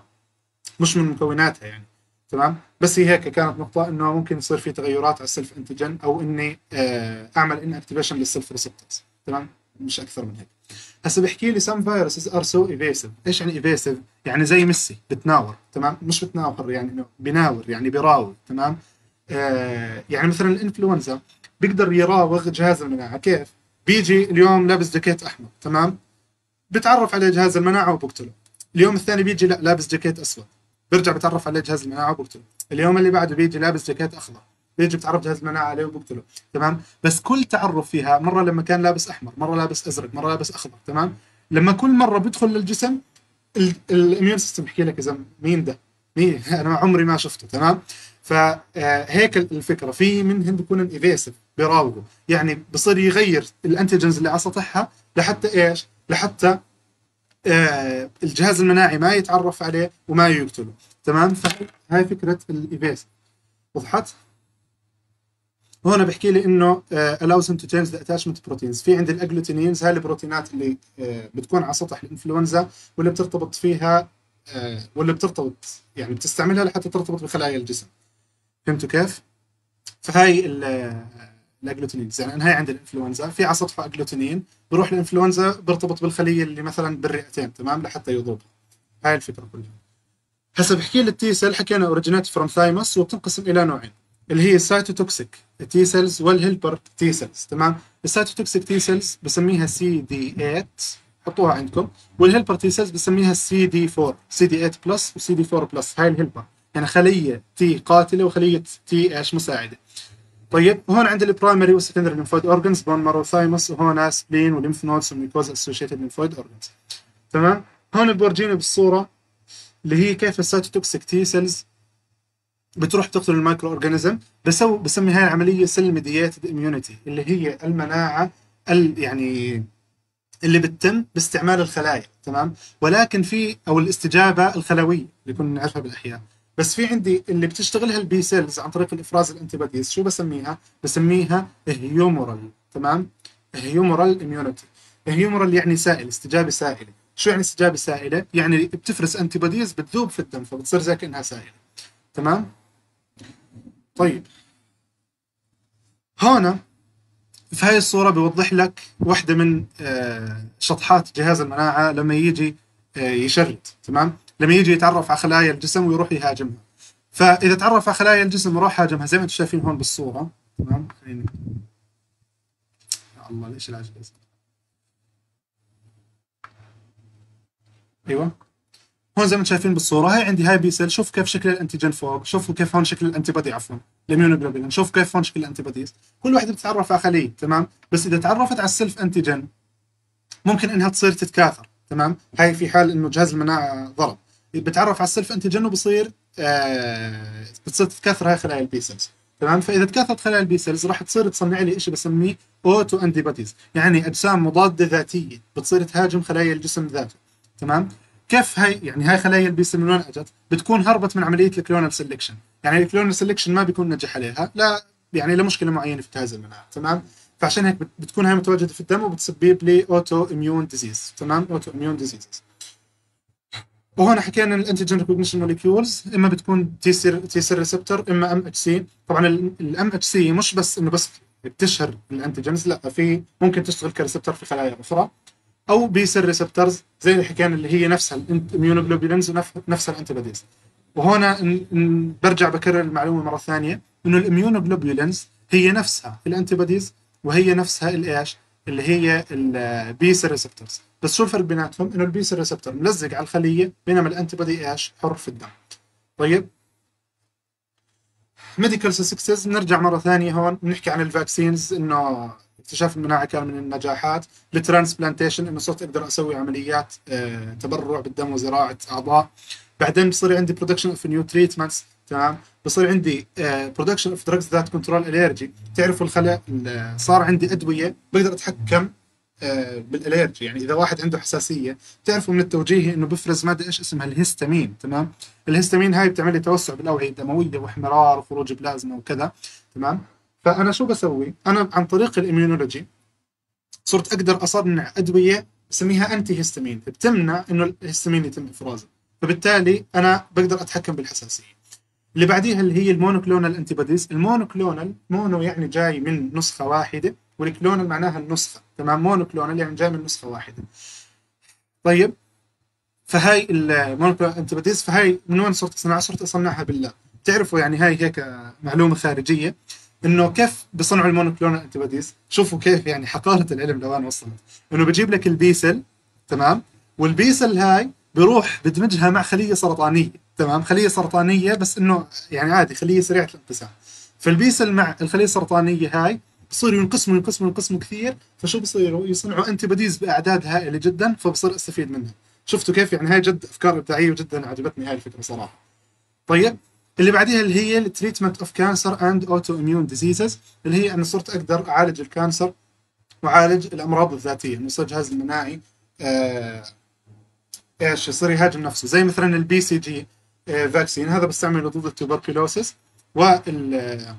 مش من مكوناتها يعني، تمام؟ بس هي هيك كانت نقطة انه ممكن يصير في تغيرات على السيلف انتيجين او اني آه، اعمل ان اكتيفيشن للسيلف ريسبتورز، تمام؟ مش اكثر من هيك. هسه بحكي لي some viruses are so evasive. ايش يعني evasive؟ يعني زي ميسي بتناور، تمام؟ مش بتناور يعني انه بيناور، يعني بيراوغ، تمام؟ آه يعني مثلا الانفلونزا بيقدر يراوغ جهاز المناعه. كيف؟ بيجي اليوم لابس جاكيت احمر، تمام؟ بتعرف عليه جهاز المناعه وبقتله. اليوم الثاني بيجي لا لابس جاكيت اسود، برجع بتعرف عليه جهاز المناعه وبقتله. اليوم اللي بعده بيجي لابس جاكيت اخضر، بيجي بتعرف جهاز المناعه عليه وبقتله، تمام؟ بس كل تعرف فيها، مره لما كان لابس احمر، مره لابس ازرق، مره لابس اخضر، تمام؟ لما كل مره بيدخل للجسم الاميون سيستم بحكي لك اذا مين ده، مين انا عمري ما شفته، تمام؟ فهيك الفكره. في منهم بيكون ايفيسيف، بيراوغوا، يعني بصير يغير الانتيجنز اللي على سطحها لحتى ايش؟ لحتى آه الجهاز المناعي ما يتعرف عليه وما يقتله، تمام؟ فهاي فكره الايفيسيف. وضحت؟ هون بحكي لي انه uh, allows him to change the attachment proteins. في عند الاجلوتينينز، هاي البروتينات اللي uh, بتكون على سطح الانفلونزا واللي بترتبط فيها uh, واللي بترتبط يعني بتستعملها لحتى ترتبط بخلايا الجسم. فهمتوا كيف؟ فهاي الاجلوتينينز، يعني هاي عند الانفلونزا في على سطحه اجلوتينين، بروح الانفلونزا بيرتبط بالخليه اللي مثلا بالرئتين، تمام؟ لحتى يضربها. هاي الفكره كلها. هسه بحكي لي التي سيل، حكينا اوريجينيت فروم ثايموس وبتنقسم الى نوعين، اللي هي السايتوتوكسيك تي سيلز والهيلبر تي سيلز، تمام؟ السايتوتوكسيك تي سيلز بسميها سي دي ثمانية، حطوها عندكم. والهيلبر تي سيلز بسميها سي دي أربعة، سي دي ثمانية بلس وسي دي أربعة بلس. هاي الهيلبر يعني خليه تي قاتله وخليه تي ايش مساعده. طيب هون عندي البرايمري والسكندري ليمفويد اورجنز، بون مارو ثايموس، وهون سبلين وليمف نودز وميكوز اسوشيتد ليمفويد اورجنز، تمام؟ هون بورجيني بالصوره اللي هي كيف السايتوتوكسيك تي سيلز بتروح تقتل المايكرو اورجانيزم. بسوي بسمي هاي العمليه سيل ميدياتد اميونيتي، اللي هي المناعه ال يعني اللي بتتم باستعمال الخلايا، تمام؟ ولكن في او الاستجابه الخلويه اللي كنا نعرفها بالاحياء. بس في عندي اللي بتشتغلها البي سيلز عن طريق الافراز الانتيبوديز، شو بسميها؟ بسميها هيومورال، تمام؟ هيومورال اميونيتي. هيومورال يعني سائل، استجابه سائله. شو يعني استجابه سائله؟ يعني بتفرز انتيبوديز بتذوب في الدم فبتصير زي كانها سائله، تمام؟ طيب هون في هاي الصورة بيوضح لك واحدة من آه، شطحات جهاز المناعة لما يجي آه، يشرد، تمام؟ لما يجي يتعرف على خلايا الجسم ويروح يهاجمها. فإذا تعرف على خلايا الجسم وراح هاجمها زي ما انتم شايفين هون بالصورة، تمام؟ خليني يا الله ليش العجلة؟ ايوه هون زي ما انتم شايفين بالصورة، هاي عندي هاي بي سيل، شوف كيف شكل الانتيجين فوق، شوفوا كيف هون شكل الانتي بودي، عفوا الاميونوجلوبولين، شوف كيف هون شكل الانتي بوديز. كل واحدة بتتعرف على خلية، تمام؟ بس إذا تعرفت على السلف انتيجين ممكن انها تصير تتكاثر، تمام؟ هاي في حال انه جهاز المناعه ضرب، بتعرف على السلف انتيجين وبصير آه بتصير تتكاثر هاي خلايا البي سيلز، تمام؟ فاذا تكاثرت خلايا البي سيلز راح تصير تصنع لي شيء بسميه اوتو انتي بوديز، يعني اجسام مضاده ذاتيه بتصير تهاجم خلايا الجسم ذاته، تمام؟ كيف هاي يعني هاي خلايا البي سيل من وين اجت؟ بتكون هربت من عمليه الكلونال سelection، يعني الكلونال سelection ما بيكون نجح عليها، لا يعني لمشكله معينه في جهاز المناعه، تمام؟ فعشان هيك بتكون هاي متواجده في الدم وبتسبب لي اوتو اميون ديزيز، تمام؟ اوتو اميون ديزيز. وهون حكينا الانتيجين ريكوجنيشن موليكيولز، اما بتكون تي سير تي سير ريسبتور، اما ام اتش سي. طبعا الام اتش سي مش بس انه بس بتشهر الانتيجنز، لا في ممكن تشتغل كريسبتور في خلايا اخرى، او بي سيل ريسبتورز زي اللي حكينا اللي هي نفسها الاميونوجلوبولينز ونفسها الانتيبوديز. وهنا برجع بكرر المعلومه مره ثانيه انه الاميونوجلوبولينز هي نفسها الانتيبوديز وهي نفسها الايش اللي هي البي سيل ريسبتورز، بس شو الفرق بيناتهم؟ انه البي سيل ريسبتور ملزق على الخليه بينما الانتيبودي ايش؟ حر في الدم. طيب ميديكال سكسس، بنرجع مره ثانيه هون بنحكي عن الفاكسينز، انه اكتشاف المناعه كان من النجاحات. الترانسبلانتيشن انه صرت اقدر اسوي عمليات آه تبرع بالدم وزراعه اعضاء. بعدين بصير عندي برودكشن اوف نيو تريتمنتس، تمام؟ بصير عندي برودكشن اوف دراجز ذات كنترول الرجي. تعرفوا الخلايا صار عندي ادويه بقدر اتحكم آه بالالرجي، يعني اذا واحد عنده حساسيه تعرفوا من التوجيهي انه بفرز ماده ايش اسمها الهستامين، تمام؟ الهستامين هاي بتعمل لي توسع بالاوعيه الدمويه واحمرار وخروج بلازما وكذا، تمام؟ فانا شو بسوي؟ انا عن طريق الاميونولوجي صرت اقدر اصنع ادويه بسميها انتي هستامين بتمنع انه الهستامين يتم افرازه، فبالتالي انا بقدر اتحكم بالحساسيه. اللي بعديها اللي هي المونوكلونال انتيبوديز. المونوكلونال، مونو يعني جاي من نسخه واحده والكلونال معناها النسخه، تمام. مونوكلونال يعني جاي من نسخه واحده. طيب، فهاي المونوكلونال انتيبوديز، فهاي من وين صرت اصنعها؟ صرت اصنعها بالله. تعرفوا يعني هاي هيك معلومه خارجيه انه كيف بصنعوا المونوكلونال انتيبوديز. شوفوا كيف يعني حقاره العلم لوين وصلت. انه بجيب لك البيسل، تمام، والبيسل هاي بروح بدمجها مع خليه سرطانيه، تمام، خليه سرطانيه بس انه يعني عادي خليه سريعه الانقسام. فالبيسل مع الخليه السرطانيه هاي بصيروا ينقسموا ينقسموا ينقسموا كثير، فشو بصيروا؟ يصنعوا انتي بوديز باعداد هائله جدا، فبصير استفيد منها. شفتوا كيف؟ يعني هاي جد افكار ابداعيه وجدا عجبتني هاي الفكره صراحه. طيب، اللي بعديها اللي هي التريتمنت اوف كانسر اند اوتو اميون ديزيزز، اللي هي انه صرت اقدر اعالج الكانسر وعالج الامراض الذاتيه، انه يصير الجهاز المناعي آه ايش يصير يهاجم نفسه، زي مثلا البي سي جي فاكسين، هذا بستعمله ضد التوبركلوسس، وال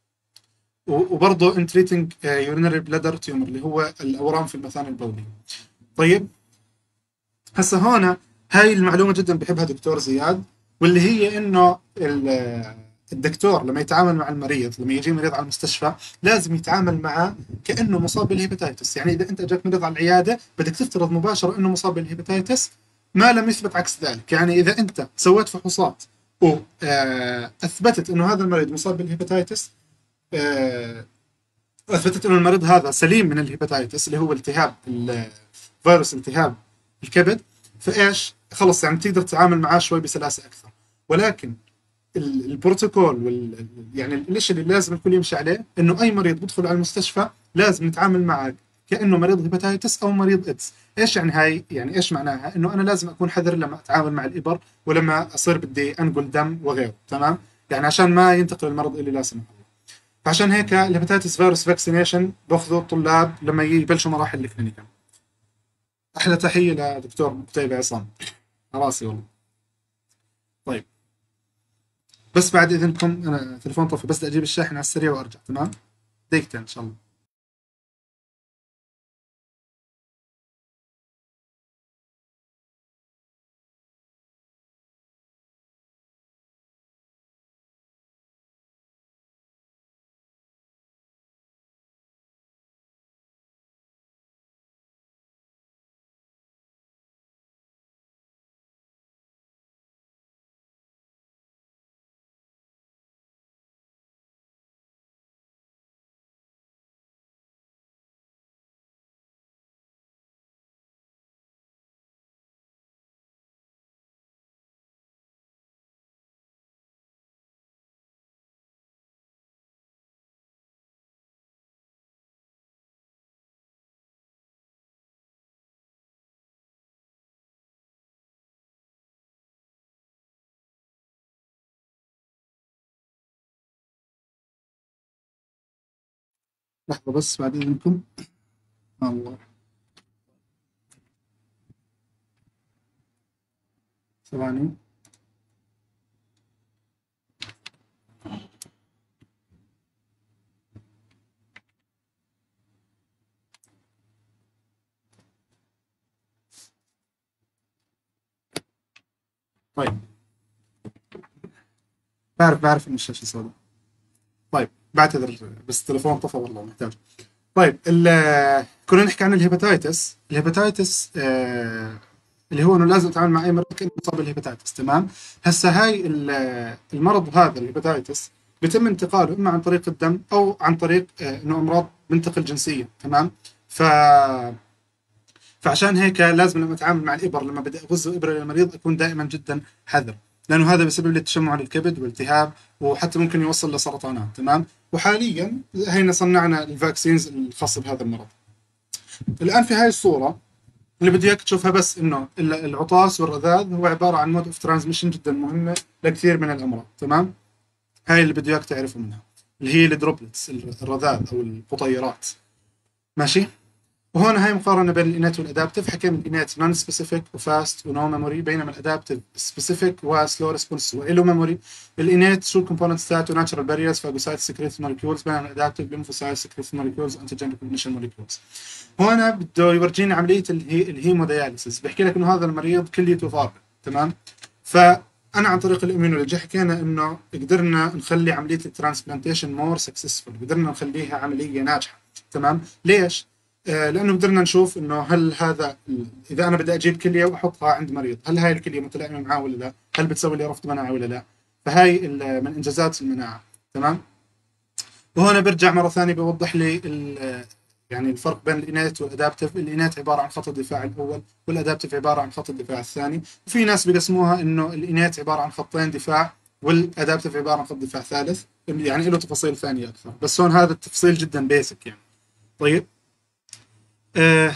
وبرضه ان تريتنج يورينري بلادر تيومر اللي هو الاورام في المثانه البوليه. طيب، هسه هون هاي المعلومه جدا بحبها دكتور زياد، واللي هي انه الدكتور لما يتعامل مع المريض، لما يجي مريض على المستشفى لازم يتعامل معه كانه مصاب بالهيباتيتس. يعني اذا انت اجاك مريض على العياده بدك تفترض مباشره انه مصاب بالهيباتيتس، ما لم يثبت عكس ذلك. يعني اذا انت سويت فحوصات واثبتت انه هذا المريض مصاب بالهيباتيتس، آه، اثبتت انه المريض هذا سليم من الهيباتيتس اللي هو التهاب فيروس التهاب الكبد، فايش خلص يعني تقدر تتعامل معاه شوي بسلاسه اكثر. ولكن البروتوكول وال يعني الشيء اللي لازم الكل يمشي عليه انه اي مريض بدخل على المستشفى لازم نتعامل معه كانه مريض هيباتيتس او مريض ايدز. ايش يعني هاي؟ يعني ايش معناها؟ انه انا لازم اكون حذر لما اتعامل مع الابر ولما اصير بدي انقل دم وغيره، تمام، يعني عشان ما ينتقل المرض اللي لا سمح الله. فعشان هيك الهيباتيتس فيروس فاكسينيشن باخذوا الطلاب لما يبلشوا مراحل الكلينيكال. احلى تحيه لدكتور قتيبة عصام، على راسي والله. طيب، بس بعد اذنكم انا تليفون طفي، بس بدي اجيب الشاحن على السريع وارجع، تمام؟ دقيقتين ان شاء الله. لحظة بس بعد اذنكم. الله، ثواني. طيب، بعرف بعرف ان الشاشة سوداء. طيب، بعتذر بس التليفون طفى والله محتاج. طيب، ال- كنا نحكي عن الهيباتيتس. الهيباتيتس آه اللي هو انه لازم اتعامل مع اي مرض كانه مصاب بالهيباتيتس، تمام. هسه هاي ال- المرض هذا الهيباتيتس بيتم انتقاله اما عن طريق الدم او عن طريق آه انه امراض بنتقل جنسيا، تمام. ف فعشان هيك لازم لما اتعامل مع الابر، لما بدي اغز ابره للمريض اكون دائما جدا حذر، لانه هذا بسبب لي تشمع للكبد والتهاب، وحتى ممكن يوصل لسرطانات، تمام. وحاليا هينا صنعنا الفاكسينز الخاصه بهذا المرض. الان في هاي الصوره اللي بدي اياك تشوفها، بس انه العطاس والرذاذ هو عباره عن مود اوف ترانسميشن جدا مهمه لكثير من الامراض، تمام. هاي اللي بدي اياك تعرفوا منها، اللي هي الدروبلتس، الرذاذ او القطيرات، ماشي. وهون هاي مقارنه بين الانات والادابتيف. حكينا الانات نون سبيسيفيك وفاست ونو ميموري، بينما الادابتيف سبيسيفيك وسلو ريسبونس وله ميموري. الانات شو الكومبوننتس تاعته؟ ناتشرال باريرز، فاجوسايت سكريت مولكيولز، بينما الادابتيف ليمفوسايت سكريت مولكيولز وانتيجين ريكوجنيشن مولكيولز. هون بده يورجينا عمليه الهي الهيمودياليسيس، بيحكي لك انه هذا المريض كليته ضاربه، تمام. فانا عن طريق الاميونولوجي حكينا انه قدرنا نخلي عمليه الترانسبلانتيشن مور سكسسفول، قدرنا نخليها عمليه ناجحه. تمام. ليش؟ آه لانه قدرنا نشوف انه هل هذا اذا انا بدي اجيب كليه واحطها عند مريض، هل هاي الكليه متلائمه معاه ولا لا؟ هل بتسوي لي رفض مناعي ولا لا؟ فهاي من انجازات المناعه. تمام. وهنا برجع مره ثانيه بوضح لي يعني الفرق بين الانيت والادابتيف. الانيت عباره عن خط الدفاع الاول، والادابتيف عباره عن خط الدفاع الثاني. وفي ناس بيقسموها انه الانيت عباره عن خطين دفاع، والادابتيف عباره عن خط دفاع ثالث، يعني له تفاصيل ثانيه اكثر، بس هون هذا التفصيل جدا بيسك يعني. طيب آه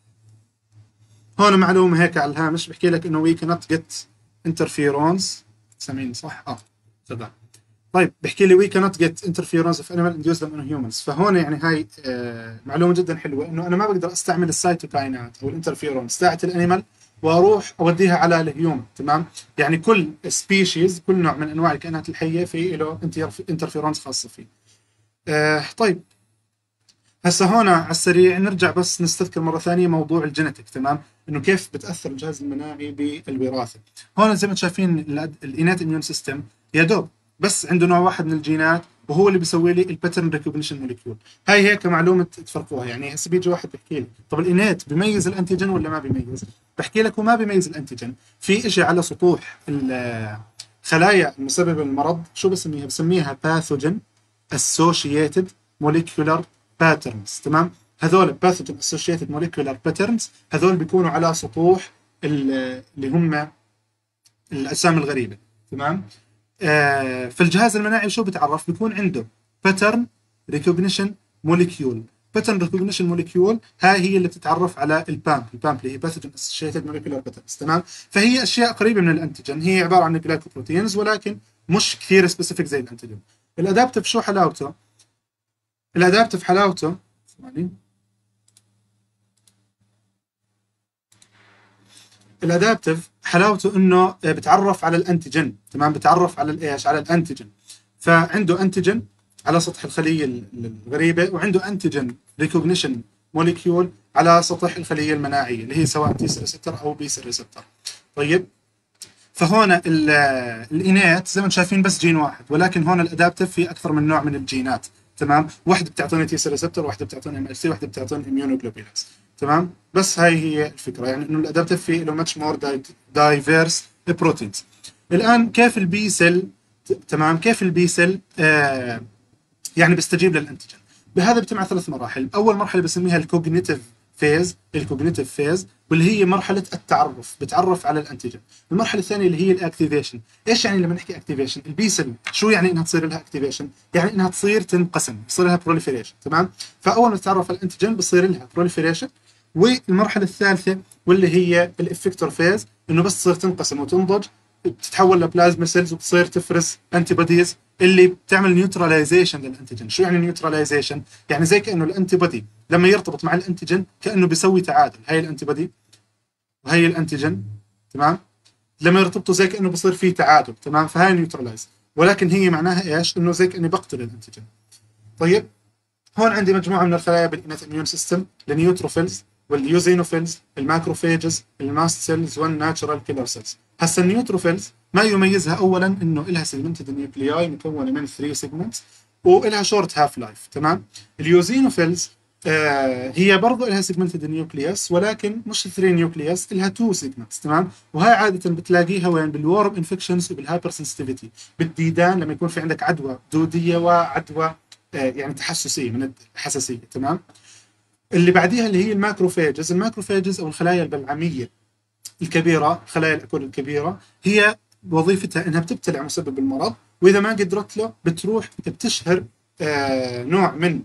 هون معلومه هيك على الهامش بحكي لك انه وي كانت جيت انترفيرونز. سامعيني صح؟ اه تمام. طيب بحكي لي وي كانت جيت انترفيرونس اوف انيمال انديوز ان هيومنز. فهون يعني هاي آه معلومه جدا حلوه، انه انا ما بقدر استعمل السيتوكاينات او الانترفيرونس تاعت الانيمال واروح اوديها على الهيومن. تمام. يعني كل سبيشيز، كل نوع من انواع الكائنات الحيه في له انترفيرونس خاصه فيه. آه طيب هسه هون على السريع نرجع بس نستذكر مره ثانيه موضوع الجينيتك. تمام. انه كيف بتاثر الجهاز المناعي بالوراثه. هون زي ما انتم شايفين الانات اميون سيستم يا دوب بس عنده نوع واحد من الجينات، وهو اللي بيسوي لي الباترن ريكوجنيشن موليكيول. هاي هيك معلومه تفرقوها. يعني هسه بيجي واحد بيحكي لي طب الانات بيميز الانتيجين ولا ما بيميز؟ بحكي لك هو ما بيميز الانتيجين. في شيء على سطوح الخلايا المسببه للمرض، شو بسميها؟ بسميها باثوجين اسوشيتد موليكيولار باترنز. تمام. هذول باثوجين اسوشيتد موليكيولار باترنز هذول بيكونوا على سطوح اللي هم الاجسام الغريبه. تمام. آه في الجهاز المناعي شو بتعرف؟ بيكون عنده باترن ريكوجنيشن موليكيول. باترن ريكوجنيشن موليكيول هاي هي اللي بتتعرف على البامب. البامب اللي هي باثوجين اسوشيتد موليكيولار باترنز. تمام. فهي اشياء قريبه من الانتيجين، هي عباره عن جلايكوبروتينز ولكن مش كثير سبيسيفيك زي الانتيجين. الادابتيف شو حلاوته؟ الادابتيف حلاوته ثواني الادابتيف حلاوته انه بتعرف على الانتيجين. تمام. بتعرف على الايش؟ على الانتيجين. فعنده انتيجين على سطح الخليه الغريبه، وعنده انتيجين ريكوجنيشن موليكيول على سطح الخليه المناعيه اللي هي سواء تي سي ريسبتور او بي سي ريسبتور. طيب فهون الانات زي ما انتم شايفين بس جين واحد، ولكن هون الادابتيف في اكثر من نوع من الجينات. تمام. واحده بتعطيني تي سي ريسبتور، واحده بتعطيني ام ال سي، واحده بتعطيني اميونوجلوبولينز. تمام. بس هاي هي الفكره، يعني انه الادابتيف فيه له ماتش مور دايفيرس بروتينز. الان كيف البي سيل، تمام، كيف البي سيل آه يعني بيستجيب للانتيجين؟ بهذا بتم ثلاث مراحل. اول مرحله بسميها الكوجنيتيف فيز، الكوجنيتيف فيز، واللي هي مرحله التعرف، بتعرف على الانتيجين. المرحله الثانيه اللي هي الاكتيفيشن. ايش يعني لما نحكي اكتيفيشن؟ البي سيل شو يعني انها تصير لها اكتيفيشن؟ يعني انها تصير تنقسم، بصير لها بروليفريشن. تمام. فاول ما تتعرف على الانتيجين بصير لها بروليفريشن. والمرحله الثالثه واللي هي الافكتور فيز، انه بس تصير تنقسم وتنضج، بتتحول لبلازما سيلز وبتصير تفرز انتي بوديز اللي بتعمل نيوتراليزيشن للانتيجين. شو يعني نيوتراليزيشن؟ يعني زي كانه الانتي بودي لما يرتبط مع الانتيجين كانه بيسوي تعادل. هاي الانتي بودي وهي الانتيجين، تمام، لما يرتبطوا زي كانه بصير فيه تعادل. تمام. فهاي نيوتراليز، ولكن هي معناها ايش؟ انه زي كاني بقتل الانتيجين. طيب هون عندي مجموعه من الخلايا بالانات اميون سيستم، النيوتروفيلز واليوزينوفيلز، الماكروفيجز، الماست سيلز، والناتشرال كيلر سيلز. هسا النيوتروفيلز ما يميزها اولا انه لها سيجمنتد نيوكلياي مكونه من ثلاثة سيجمنتس ولها شورت هاف لايف. تمام. اليوزينوفيلز آه هي برضه لها سيجمنتد نيوكليوس ولكن مش ثلاثة نيوكليوس، لها اثنين سيجمنتس. تمام. وهي عاده بتلاقيها وين؟ بالورم انفكشنز وبالهايبر سنسيتيفيتي، بالديدان لما يكون في عندك عدوى دوديه وعدوى يعني تحسسيه من الحساسيه. تمام. اللي بعديها اللي هي الماكروفاجز. الماكروفاجز او الخلايا البلعميه الكبيره، خلايا الاكل الكبيره، هي وظيفتها انها بتبتلع مسبب المرض، واذا ما قدرت له بتروح بتشهر آه نوع من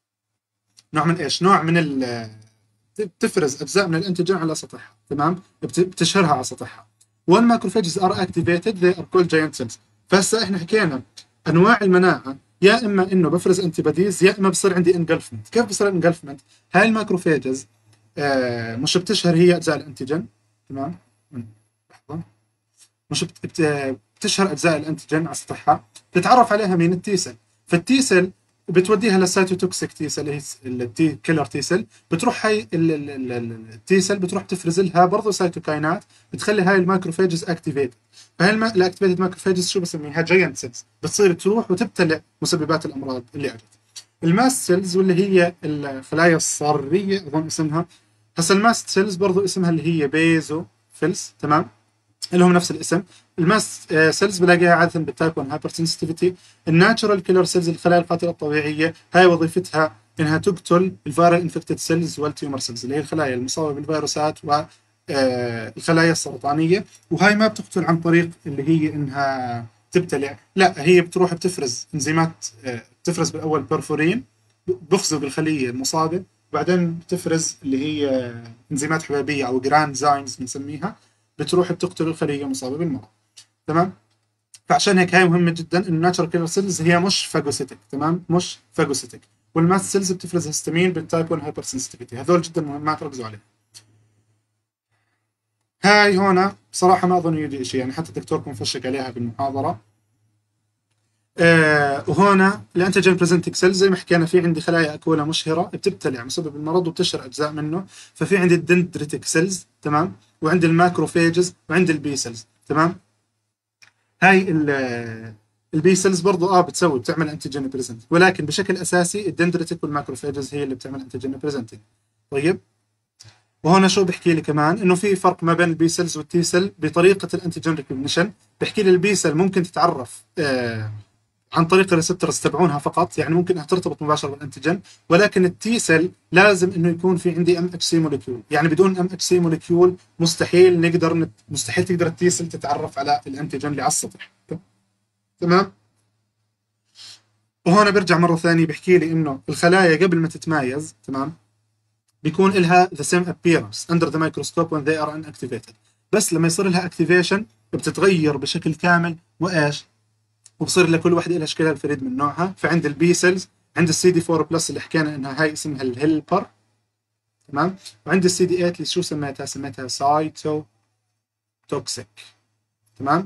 نوع من ايش؟ نوع من ال بتفرز اجزاء من الانتيجين على سطحها. تمام. بتشهرها على سطحها. والماكروفاجز ار اكتيفيتد ذي ار كولد جاينت سيلز. فهسه احنا حكينا انواع المناعه، يا اما انه بفرز انتي بوديز يا اما بصير عندي انجلفمنت. كيف بصير انجلفمنت؟ هاي الماكروفاجز آه مش بتشهر هي اجزاء الانتيجين. تمام. لحظه. مش بت... بتشهر اجزاء الانتيجين على سطحها، بتتعرف عليها مين؟ التي سيل. فالتي سيل بتوديها للسيتوتوكسيك تي سيل اللي هي التي كيلر تي سيل. بتروح هاي التي سيل بتروح تفرز لها برضه سيتوكاينات بتخلي هاي الماكروفاجز اكتيفيت. فهي الاكتيفيتد ماكروفاجز شو بسميها؟ جاينت سيلز. بتصير تروح وتبتلع مسببات الامراض اللي اجت. الماست سيلز واللي هي الخلايا الصاريه اظن اسمها. هسا الماست سيلز برضو اسمها اللي هي بيزو فيلز، تمام، اللي هم نفس الاسم. الماست سيلز بلاقيها عاده بالتايب واحد هايبر سنسيتيفيتي. الناتشرال كيلر سيلز الخلايا القاتله الطبيعيه، هاي وظيفتها انها تقتل الفيرال انفكتد سيلز والتيومر سيلز اللي هي الخلايا المصابه بالفيروسات والخلايا السرطانيه. وهاي ما بتقتل عن طريق اللي هي انها تبتلع، لا هي بتروح بتفرز انزيمات، آه، بتفرز بالاول بورفورين بخزق الخليه المصابه، وبعدين بتفرز اللي هي انزيمات حبيبيه او جرانزايمز بنسميها، بتروح بتقتل الخليه المصابه بالمرض، تمام. فعشان هيك هاي مهمه جدا انه الناتشرال كيلر سيلز هي مش فاجوسيتك، تمام، مش فاجوسيتك. والماست سيلز بتفرز هستامين بالتايب واحد هايبر سنسيتيفيتي، هذول جدا مهمات ركزوا عليهم. هاي هون بصراحه ما اظن يجي شيء، يعني حتى الدكتور مفشك عليها بالمحاضره. آه وهنا الانتيجين بريزنتنج سيلز زي ما حكينا، في عندي خلايا اكولا مشهره بتبتلع مسبب المرض وبتشر اجزاء منه. ففي عندي الدندريتك سيلز، تمام، وعندي الماكروفيجز وعندي البي سيلز، تمام. هاي البي سيلز برضو اه بتسوي بتعمل انتيجين بريزنت، ولكن بشكل اساسي الدندريتك والماكروفيجز هي اللي بتعمل انتيجين بريزنتنج. طيب، وهنا شو بحكي لي كمان انه في فرق ما بين البي سيلز والتي سيل بطريقه الانتيجين ريكوجنيشن. بحكي لي البي سيل ممكن تتعرف آه عن طريق الريسبتورز تبعونها فقط، يعني ممكن انها ترتبط مباشره بالانتيجين، ولكن التي سيل لازم انه يكون في عندي ام اتش سي موليكيول، يعني بدون ام اتش سي موليكيول مستحيل نقدر نت... مستحيل تقدر التي سيل تتعرف على الانتيجين اللي على السطح، تمام. وهنا برجع مره ثانيه بحكي لي انه الخلايا قبل ما تتمايز، تمام، بيكون لها the same appearance under the microscope when they are inactivated، بس لما يصير لها activation بتتغير بشكل كامل، وايش، وبصير لكل وحده لها شكلها الفريد من نوعها. فعند البي سيلز عند السي دي أربعة بلس اللي حكينا انها هاي اسمها الهيلبر، تمام، وعند السي دي ثمانية اللي شو سميتها، سميتها سايتو توكسيك، تمام.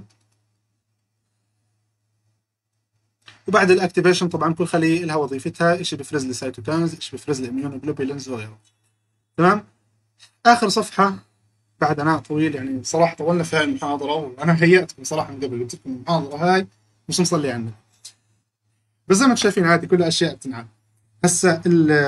وبعد الاكتيفيشن طبعا كل خليه لها وظيفتها، شيء بيفرز لي سيتوكاينز، شيء بيفرز لي اميونوجلوبولينز وغيره، تمام. اخر صفحه بعد عناء طويل، يعني صراحه طولنا في هاي المحاضره، وانا هيأتكم صراحه من قبل، قلت لكم المحاضره هاي مش مصلي عنها، بس زي ما انتم شايفين هذه كلها اشياء بتنعاد. هسا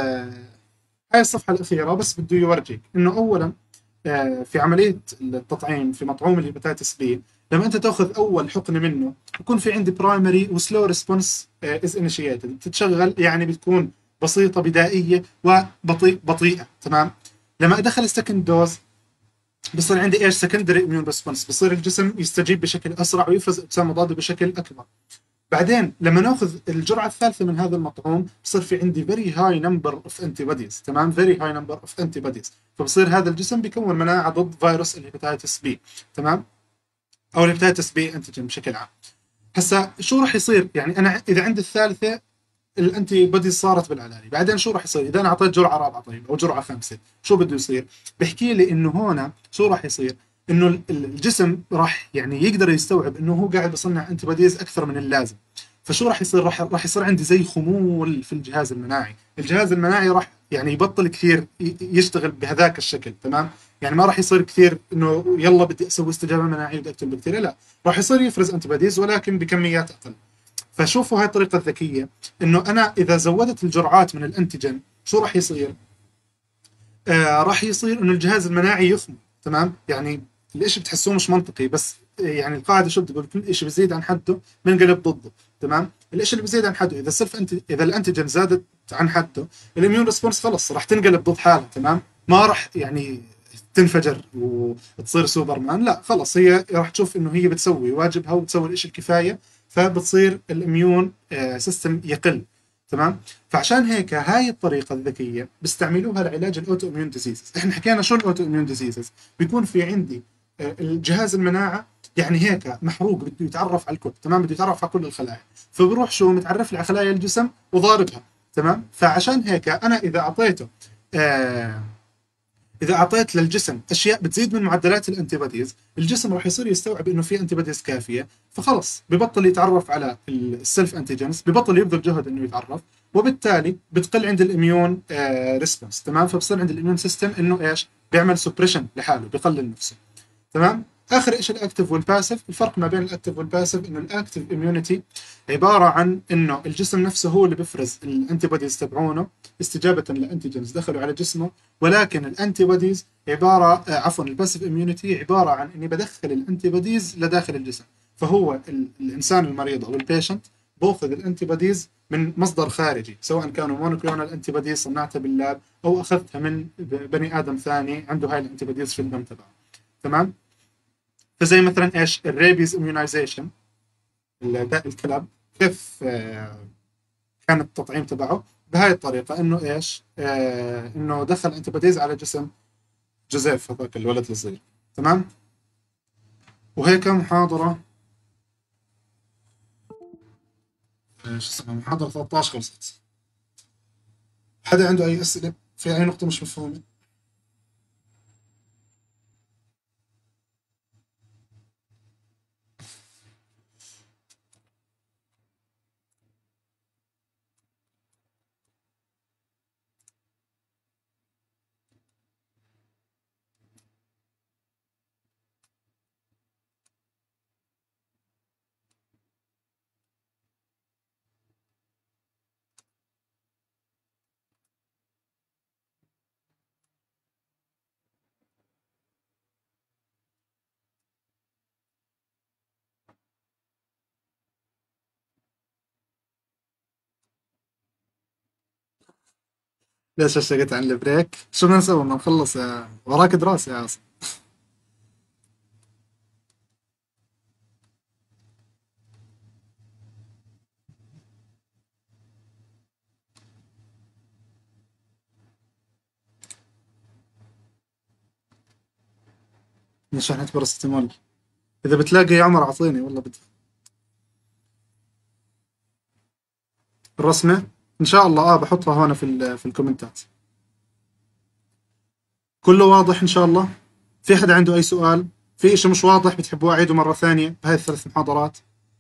هاي الصفحه الاخيره بس بده يورجيك انه اولا آه، في عمليه التطعيم في مطعوم الهيباتيتس بي، لما انت تاخذ اول حقنه منه بكون في عندي برايمري وسلو ريسبونس از انيشيتد، بتتشغل يعني بتكون بسيطه بدائيه وبطيء بطيئه، تمام. لما ادخل السكند دوز بصير عندي ايش، سكندري اميون ريسبونس، بصير الجسم يستجيب بشكل اسرع ويفرز اجسام مضاده بشكل اكبر. بعدين لما ناخذ الجرعه الثالثه من هذا المطعوم بصير في عندي فيري هاي نمبر اوف انتي بوديز، تمام، فيري هاي نمبر اوف انتي بوديز، فبصير هذا الجسم بيكون مناعه ضد فيروس الهيباتيتس بي، تمام، او الهيباتيتس بي انتيجين بشكل عام. هسا شو راح يصير، يعني انا اذا عندي الثالثه الانتي بوديز صارت بالعلالي، بعدين شو راح يصير اذا انا اعطيت جرعه رابعه طيب او جرعه خامسه، شو بده يصير؟ بحكي لي انه هون شو راح يصير، انه الجسم راح يعني يقدر يستوعب انه هو قاعد بيصنع انتي بوديز اكثر من اللازم. فشو راح يصير، راح راح يصير عندي زي خمول في الجهاز المناعي، الجهاز المناعي راح يعني يبطل كثير يشتغل بهذاك الشكل، تمام. يعني ما راح يصير كثير انه يلا بدي اسوي استجابه مناعيه بدي اقتل البكتيريا، لا، راح يصير يفرز انتي بوديز ولكن بكميات اقل. فشوفوا هاي الطريقه الذكيه، انه انا اذا زودت الجرعات من الانتيجين شو راح يصير؟ آه راح يصير انه الجهاز المناعي يخمل، تمام. يعني الاشي بتحسوه مش منطقي، بس يعني القاعده شو بتقول، كل شيء بيزيد عن حده بينقلب ضده، تمام. الاشي اللي بيزيد عن حده اذا السلف انت اذا الانتيجين زادت عن حده الاميون ريسبونس خلص راح تنقلب ضد حالها، تمام. ما راح يعني تنفجر وتصير سوبرمان، لا خلص هي راح تشوف انه هي بتسوي واجبها وبتسوي الاشي الكفايه، فبتصير الاميون سيستم يقل، تمام. فعشان هيك هاي الطريقه الذكيه بيستعملوها لعلاج الاوتو اميون ديزيزز. احنا حكينا شو الاوتو اميون ديزيزز، بيكون في عندي الجهاز المناعه يعني هيك محروق بده يتعرف على الكل، تمام، بده يتعرف على كل الخلايا، فبروح شو متعرف لي على خلايا الجسم وضاربها، تمام. فعشان هيك انا اذا اعطيته آه اذا اعطيت للجسم اشياء بتزيد من معدلات الانتي بوديز، الجسم راح يصير يستوعب انه في انتي بوديز كافيه، فخلص ببطل يتعرف على السيلف انتيجنز، ببطل يبذل جهد انه يتعرف، وبالتالي بتقل عند الاميون آه ريسبونس، تمام. فبصير عند الاميون سيستم انه ايش، بيعمل سبريشن لحاله، بقلل نفسه، تمام. اخر شيء الاكتف والباسف. الفرق ما بين الاكتف والباسف انه الاكتف اميونيتي عباره عن انه الجسم نفسه هو اللي بيفرز الانتي بوديز تبعونه استجابه لانتيجنز دخلوا على جسمه، ولكن الانتي بوديز عباره آه، عفوا الباسيف اميونيتي عباره عن اني بدخل الانتي بوديز لداخل الجسم. فهو ال الانسان المريض او البيشنت باخذ الانتي بوديز من مصدر خارجي، سواء كانوا مونوكلونال انتي بوديز صنعتها باللاب او اخذتها من بني ادم ثاني عنده هاي الانتي بوديز في الدم تبعه. تمام. فزي مثلا ايش الريبيز اميونايزيشن، داء الكلاب، كيف آه، كان التطعيم تبعه بهاي الطريقه، انه ايش آه انه دخل انتي بوديز على جسم جوزيف هذاك الولد الصغير. تمام. وهيك محاضره آه، شو اسمها محاضره ثلاثة عشر خلصت. حدا عنده اي اسئله في اي نقطه مش مفهومه؟ ليش اشتقت عن البريك؟ شو بدنا نسوي بدنا نخلص يا وراك دراسه يا عاصم. من شحنة باراستيمول. اذا بتلاقي يا عمر اعطيني والله بدي. الرسمه ان شاء الله اه بحطها هون في ال- في الكومنتات. كله واضح ان شاء الله. في حدا عنده اي سؤال؟ في اشي مش واضح بتحبوا اعيده مره ثانيه بهاي الثلاث محاضرات؟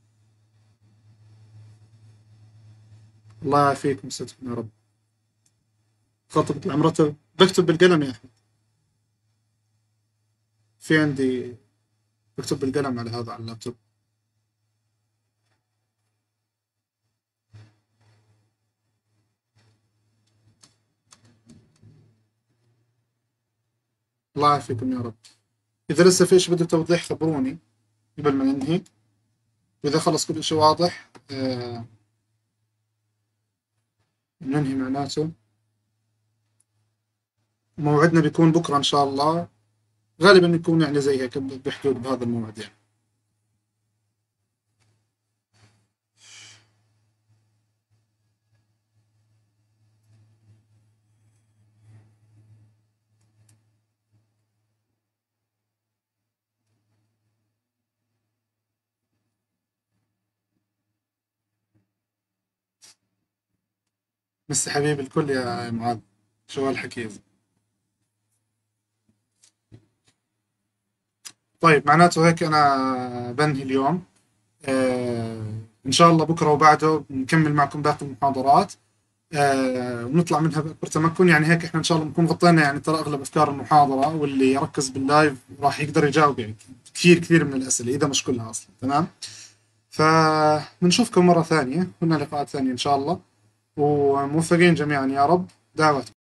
الله يعافيكم ستكم يا رب. خطبة العمرة بكتب بالقلم يا احمد. في عندي بكتب بالقلم على هذا على اللابتوب. الله يعافيكم يا رب. اذا لسه في شيء بده توضيح خبروني قبل ما ننهي، واذا خلص كل شيء واضح آه ننهي معناته. موعدنا بيكون بكره ان شاء الله، غالبا يكون يعني زي هيك بحدود بهذا الموعد يعني. مس حبيب الكل يا معاذ، شو هالحكي. طيب معناته هيك انا بنهي اليوم. آه ان شاء الله بكره وبعده نكمل معكم باقي المحاضرات آه ونطلع منها باكبر تمكن. يعني هيك احنا ان شاء الله بنكون غطينا يعني ترى اغلب افكار المحاضره، واللي يركز باللايف راح يقدر يجاوب يعني كثير كثير من الاسئله اذا مش كلها اصلا. تمام. فبنشوفكم مره ثانيه، قلنا لقاءات ثانيه ان شاء الله، وموفقين جميعا يا رب. دعواتكم.